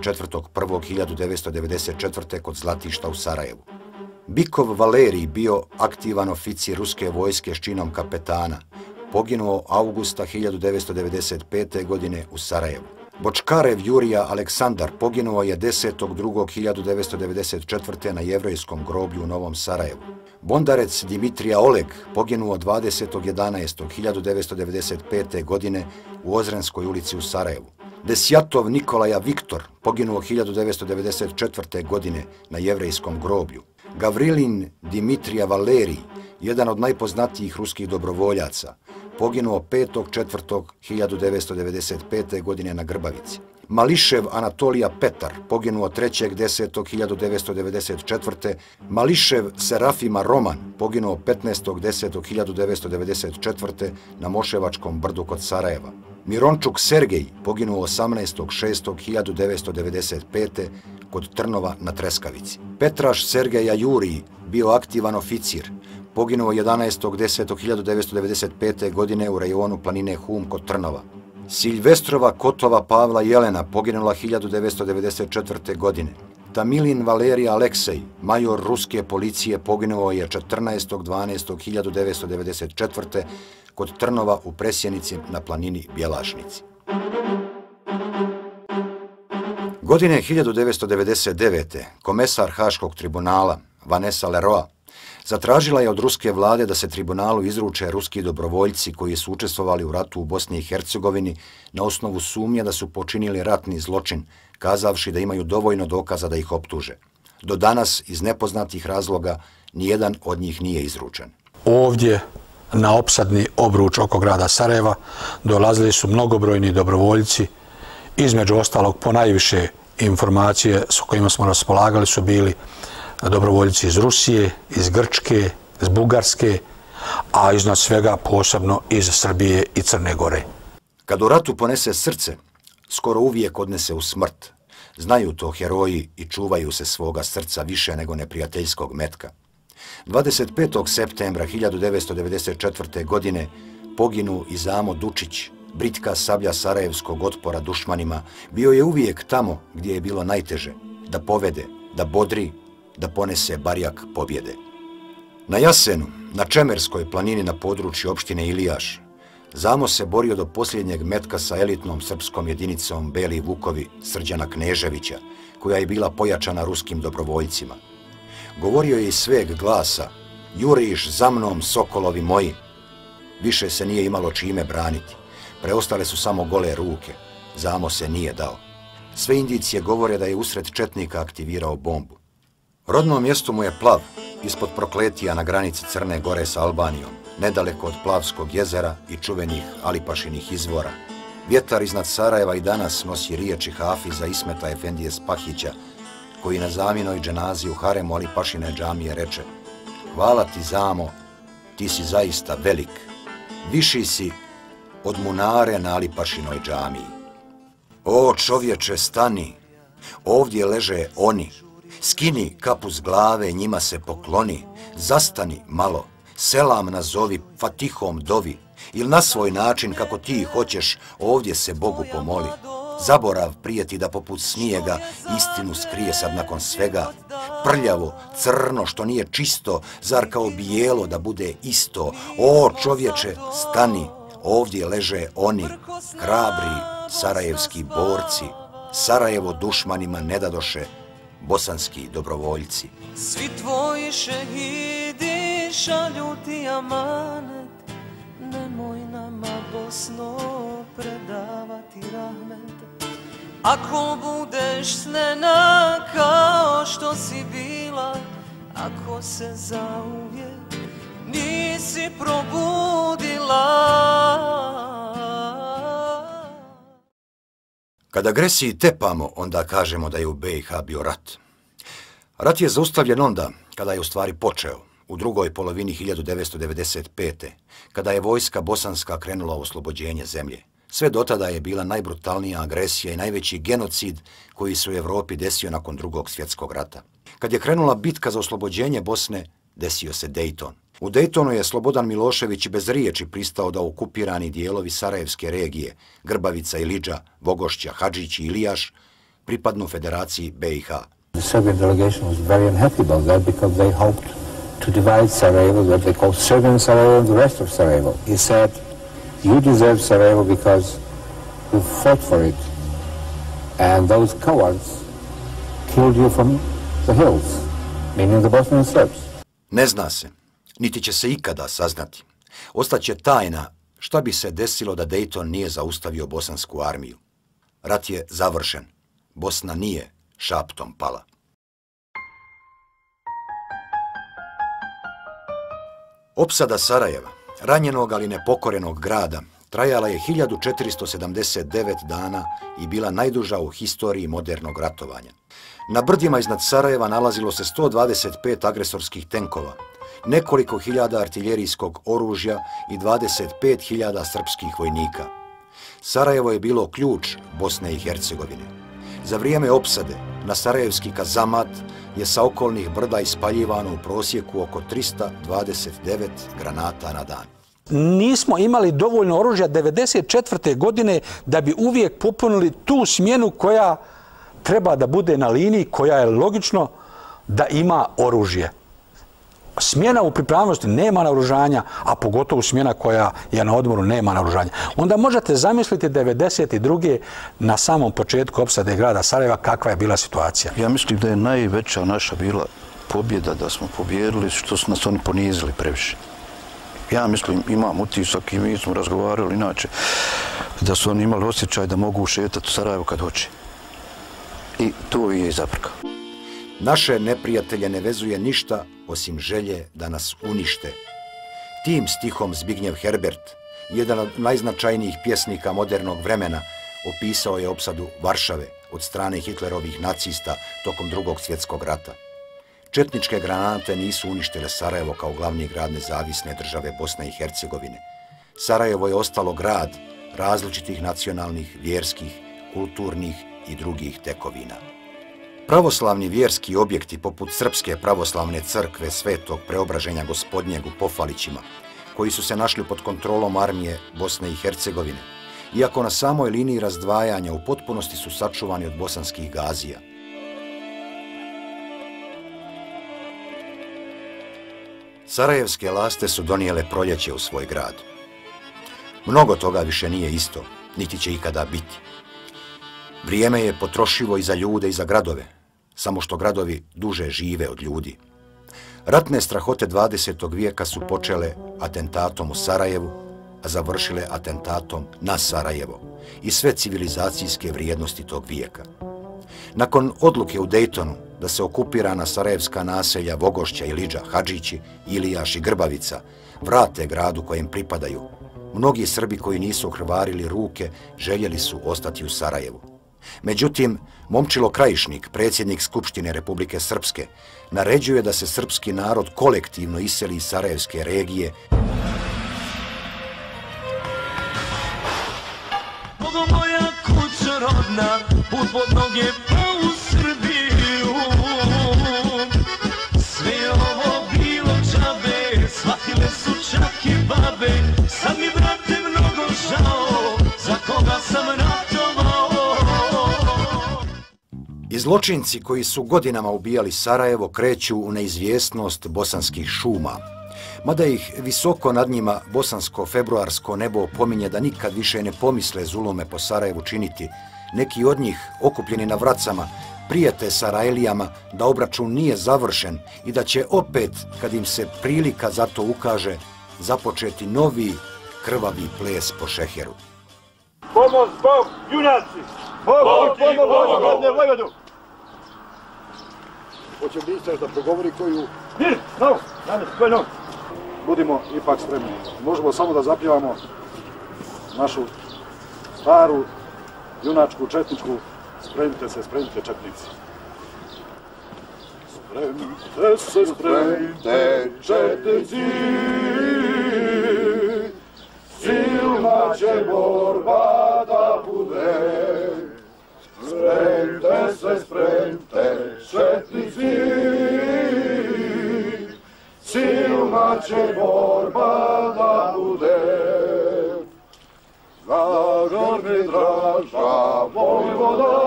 24.1.1994. kod Zlatišta u Sarajevu. Bikov Valerij bio aktivan oficir ruske vojske s činom kapetana, poginuo avgusta 1995. godine u Sarajevu. Bočkarev Jurija Aleksandar poginuo je 10.2.1994. na jevrejskom groblju u Novom Sarajevu. Bondarec Dimitrija Oleg poginuo 20.11.1995. godine u Ozrenskoj ulici u Sarajevu. Desjatov Nikolaja Viktor poginuo 1994. godine na jevrejskom groblju. Gavrilin Dimitrija Valerij, jedan od najpoznatijih ruskih dobrovoljaca, poginuo 5.4.1995. godine na Grbavici. Mališev Anatolija Petar, poginuo 3.10.1994. Mališev Serafima Roman, poginuo 15.10.1994. na Moševačkom brdu kod Sarajeva. Mirončuk Sergej, poginuo 18.6.1995. kod Trnova na Treskavici. Petraš Sergeja Jurij, bio aktivan oficir, poginuo 11.10.1995. godine u rajonu planine Hum kod Trnova. Silvestrova Kotova Pavla Jelena, poginula 1994. godine. Tamilin Valerija Aleksej, major ruske policije, poginuo je 14.12.1994. kod Trnova u Presjenici na planini Bjelašnici. Godine 1999. komesar Haškog tribunala Vanessa Leroy zatražila je od ruske vlade da se tribunalu izruče ruski dobrovoljci koji su učestvovali u ratu u Bosni i Hercegovini na osnovu sumnje da su počinili ratni zločin, kazavši da imaju dovoljno dokaza da ih optuže. Do danas, iz nepoznatih razloga, nijedan od njih nije izručen. Ovdje, na opsadni obruč oko grada Sarajeva, dolazili su mnogobrojni dobrovoljci. Između ostalog, po najviše informacije s kojima smo raspolagali su bili dobrovoljci iz Rusije, iz Grčke, iz Bugarske, a iznad svega posebno iz Srbije i Crne Gore. Kad u ratu ponese srce, skoro uvijek odnese u smrt. Znaju to heroji i čuvaju se svoga srca više nego neprijateljskog metka. 25. septembra 1994. godine poginu Izamo Dučić, britka sablja sarajevskog otpora dušmanima, bio je uvijek tamo gdje je bilo najteže, da povede, da bodri, da ponese barjak pobjede. Na Jasenu, na Čemerskoj planini na području opštine Ilijaš, Zamo se borio do posljednjeg metka sa elitnom srpskom jedinicom Beli Vukovi Srđana Kneževića, koja je bila pojačana ruskim dobrovoljcima. Govorio je iz sveg glasa: "Juriš za mnom, sokolovi moji." Više se nije imalo čime braniti. Preostale su samo gole ruke. Zamo se nije dao. Sve indicije govore da je usred četnika aktivirao bombu. Rodno mjesto mu je Plav, ispod Prokletija na granici Crne Gore s Albanijom, nedaleko od Plavskog jezera i čuvenih Alipašinih izvora. Vjetar iznad Sarajeva i danas nosi riječi Hafiza Ismeta Efendije Spahića, koji na zamjenoj dženazi u haremu Alipašine džamije reče: "Hvala ti, Zamo, ti si zaista velik. Viši si od munare na Alipašinoj džamiji. O čovječe, stani, ovdje leže oni. Skini kapu s glave, njima se pokloni. Zastani malo, selam nazovi, fatihom dovi. Ili na svoj način, kako ti hoćeš, ovdje se Bogu pomoli. Zaborav prijeti da poput snijega istinu skrije sad nakon svega. prljavo, crno, što nije čisto, zar kao bijelo da bude isto? O, čovječe, stani, ovdje leže oni, hrabri sarajevski borci, Sarajevo dušmanima ne dadoše, bosanski dobrovoljci. Svi tvoji šehidi šalju ti amanet, nemoj nama Bosno predavati rahmet. Ako budeš snena kao što si bila, ako se zauvijek nisi probudila. Kad agresiji tepamo, onda kažemo da je u BiH bio rat. Rat je zaustavljen onda kada je u stvari počeo, u drugoj polovini 1995. kada je vojska bosanska krenula u oslobođenje zemlje. Sve do tada je bila najbrutalnija agresija i najveći genocid koji se u Evropi desio nakon Drugog svjetskog rata. Kad je krenula bitka za oslobođenje Bosne, desio se Dejton. U Dejtonu je Slobodan Milošević bez riječi pristao da okupirani dijelovi Sarajevske regije, Grbavica i Lidža, Vogošća, Hadžić i Ilijaš, pripadnu Federaciji BiH. The Serbian delegation was very unhappy about that because they hoped to divide Sarajevo, what they call Serbian Sarajevo and the rest of Sarajevo. He said, you deserve Sarajevo because you fought for it. And those cowards killed you from the hills, meaning the Bosnian Serbs. Ne zna se, niti će se ikada saznati. Ostaće tajna šta bi se desilo da Dejton nije zaustavio bosansku armiju. Rat je završen. Bosna nije šaptom pala. Opsada Sarajeva, ranjenog ali nepokorenog grada, trajala je 1479 dana i bila najduža u historiji modernog ratovanja. Na brdima iznad Sarajeva nalazilo se 125 agresorskih tenkova, nekoliko hiljada artiljerijskog oružja i 25.000 srpskih vojnika. Sarajevo je bilo ključ Bosne i Hercegovine. Za vrijeme opsade na sarajevski kazamat je sa okolnih brda ispaljivano u prosjeku oko 329 granata na dan. Nismo imali dovoljno oružja 1994. godine da bi uvijek popunili tu smjenu koja treba da bude na liniji, koja je logično da ima oružje. Smjena u pripravnosti nema naoružanja, a pogotovo smjena koja je na odmoru nema naoružanja. Onda možete zamisliti 1992. na samom početku opsade grada Sarajeva kakva je bila situacija. Ja mislim da je najveća naša bila pobjeda, da smo pobjedili, što su nas oni ponizili previše. Ja mislim, imam utisak i mi smo razgovarali inače, da su oni imali osjećaj da mogu šetati u Sarajevo kad hoće. I to je izabrka. Naše neprijatelje ne vezuje ništa osim želje da nas unište. Tim stihom Zbignjev Herbert, jedan od najznačajnijih pjesnika modernog vremena, opisao je opsadu Varšave od strane Hitlerovih nacista tokom Drugog svjetskog rata. Četničke granate nisu uništile Sarajevo kao glavni grad nezavisne države Bosne i Hercegovine. Sarajevo je ostalo grad različitih nacionalnih, vjerskih, kulturnih i drugih tekovina. Pravoslavni vjerski objekti poput Srpske pravoslavne crkve Svetog Preobraženja Gospodnjeg u Pofalićima, koji su se našli pod kontrolom armije Bosne i Hercegovine, iako na samoj liniji razdvajanja u potpunosti su sačuvani od bosanskih gazija. Sarajevske laste su donijele proljeće u svoj grad. Mnogo toga više nije isto, niti će ikada biti. Vrijeme je potrošivo i za ljude i za gradove, samo što gradovi duže žive od ljudi. Ratne strahote 20. vijeka su počele atentatom u Sarajevu, a završile atentatom na Sarajevo i sve civilizacijske vrijednosti tog vijeka. Nakon odluke u Dejtonu da se okupirana sarajevska naselja Vogošća i Lidža, Hadžići, Ilijaš i Grbavica vrate gradu kojem pripadaju, mnogi Srbi koji nisu okrvarili ruke željeli su ostati u Sarajevu. Međutim, Momčilo Krajišnik, predsjednik Skupštine Republike Srpske, naređuje da se srpski narod kolektivno iseli iz Sarajevske regije. Bogo moja kuća rodna, put pod noge pa u Srbiju. Sve ovo bilo džabe, shvatile su čak i babe. Sad mi, brate, mnogo žao, za koga sam ratovao. zločinci koji su godinama ubijali Sarajevo kreću u neizvjesnost bosanskih šuma. Mada ih visoko nad njima bosansko-februarsko nebo pominje da nikad više ne pomisle zulume po Sarajevu činiti, neki od njih, okupljeni na Vracama, prijete Sarajlijama da obračun nije završen i da će opet, kad im se prilika za to ukaže, započeti novi krvavi ples po šeheru. Pomoć Bog, junaci! Pomoć Bog, godne Vojvodu! Hoće ministar da progovori koju... Mir, no, danas, koji no? Budimo ipak spremni. Možemo samo da zapjevamo našu staru, junačku, četničku. Spremite se, četnici. Spremite, četnici, silna će borba da bude. Spremite, četnici, silna će borba da bude. Zagor mi draža Vojvoda.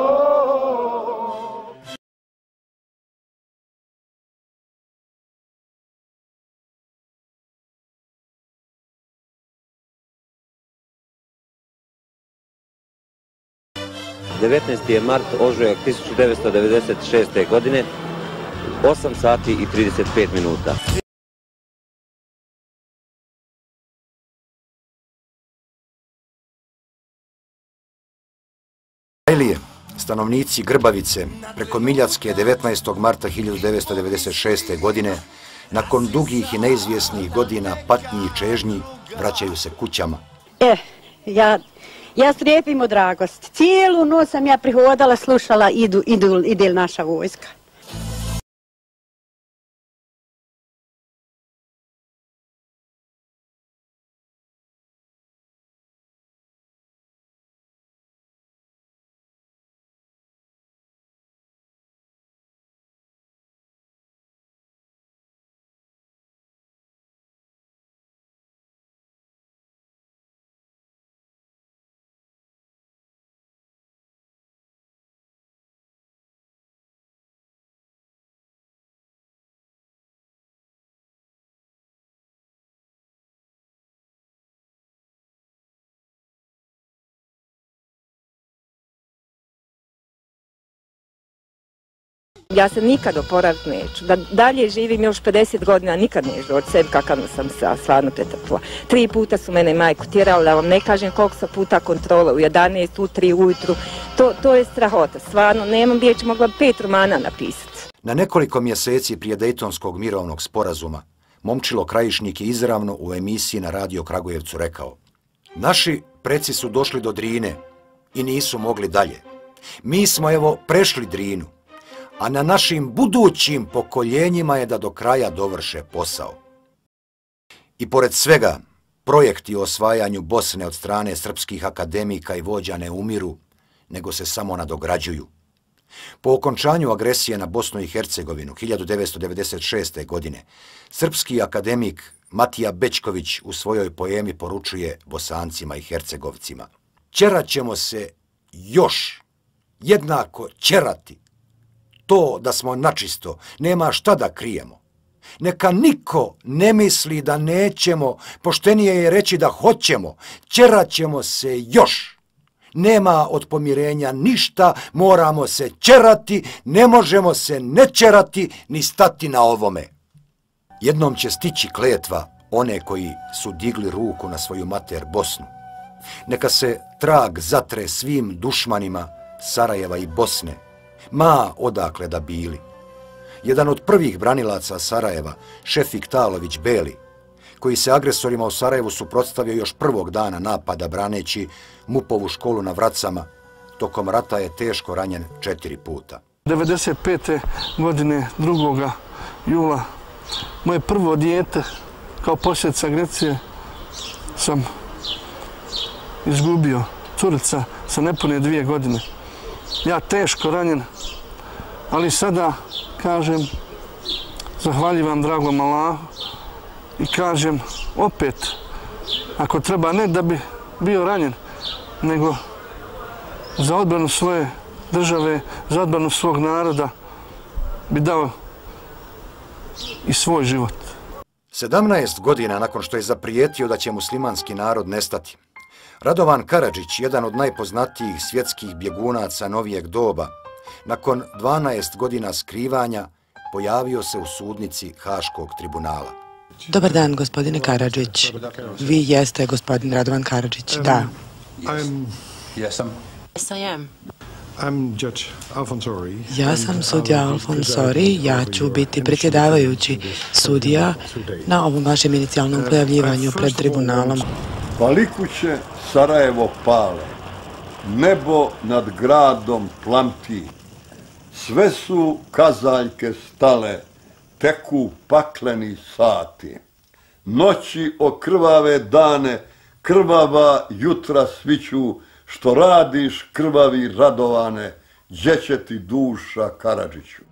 Je mart, ožujak 1996. godine, 8 sati i 35 minuta. Sarajlije, stanovnici Grbavice, preko Miljacke 19. marta 1996. godine, nakon dugih i neizvjesnih godina patnji i čežnji, vraćaju se kućama. Ja strepim od dragosti. Cijelu noć sam ja prihodala, slušala, ide naša vojska. Ja se nikad oporaviti neću. Da dalje živim još 50 godina, nikad neću od sebe kakav sam se stvarno pretrpila. 3 puta su mene majku tjerali, da vam ne kažem koliko sam puta kontrola, u 11, u 3 ujutru. To je strahota, stvarno, nemam riječi, mogla 5 romana napisati. Na nekoliko mjeseci prije Dejtonskog mirovnog sporazuma, Momčilo Krajišnik je izravno u emisiji na Radio Kragujevcu rekao: naši preci su došli do Drine i nisu mogli dalje. Mi smo evo prešli Drinu, a na našim budućim pokoljenjima je da do kraja dovrše posao. I pored svega, projekti o osvajanju Bosne od strane srpskih akademika i vođa ne umiru, nego se samo nadograđuju. Po okončanju agresije na Bosnu i Hercegovinu 1996. godine, srpski akademik Matija Bečković u svojoj poemi poručuje Bosancima i Hercegovcima: ćerat ćemo se još, jednako ćerati. To da smo načisto, nema šta da krijemo. Neka niko ne misli da nećemo, poštenije je reći da hoćemo, ćerat ćemo se još. Nema od pomirenja ništa, moramo se ćerati, ne možemo se ne ćerati ni stati na ovome. Jednom će stići kletva one koji su digli ruku na svoju mater Bosnu. Neka se trag zatre svim dušmanima Sarajeva i Bosne, ma odakle da bili. Jedan od prvih branilaca Sarajeva, Šefik Talović Beli, koji se agresorima u Sarajevu suprotstavio još prvog dana napada braneći MUP-ovu školu na Vracama, tokom rata je teško ranjen 4 puta. 1995. godine 2. jula moje prvo dijete kao posljedica agresije sam izgubio. Curica sa nepune 2 godine. Ja teško ranjen, ali sada kažem zahvaljivam dragom Allahu i kažem opet, ako treba ne da bi bio ranjen, nego za odbranu svoje države, za odbranu svog naroda bi dao i svoj život. 17 godina nakon što je zaprijetio da će muslimanski narod nestati, Radovan Karadžić, jedan od najpoznatijih svjetskih bjegunaca novijeg doba, nakon 12 godina skrivanja pojavio se u sudnici Haškog tribunala. Dobar dan, gospodine Karadžić. Vi jeste gospodin Radovan Karadžić, da. Jesam. Ja sam sudija Alfonsori, ja ću biti predsjedavajući sudija na ovom vašem inicijalnom pojavljivanju pred tribunalom. Palikuće Sarajevo pale, nebo nad gradom plamti, sve su kazaljke stale, teku pakleni sati. Noći okrvave dane, krvava jutra sviću, što radiš krvavi Radovane, gdje će ti duša Karadžiću?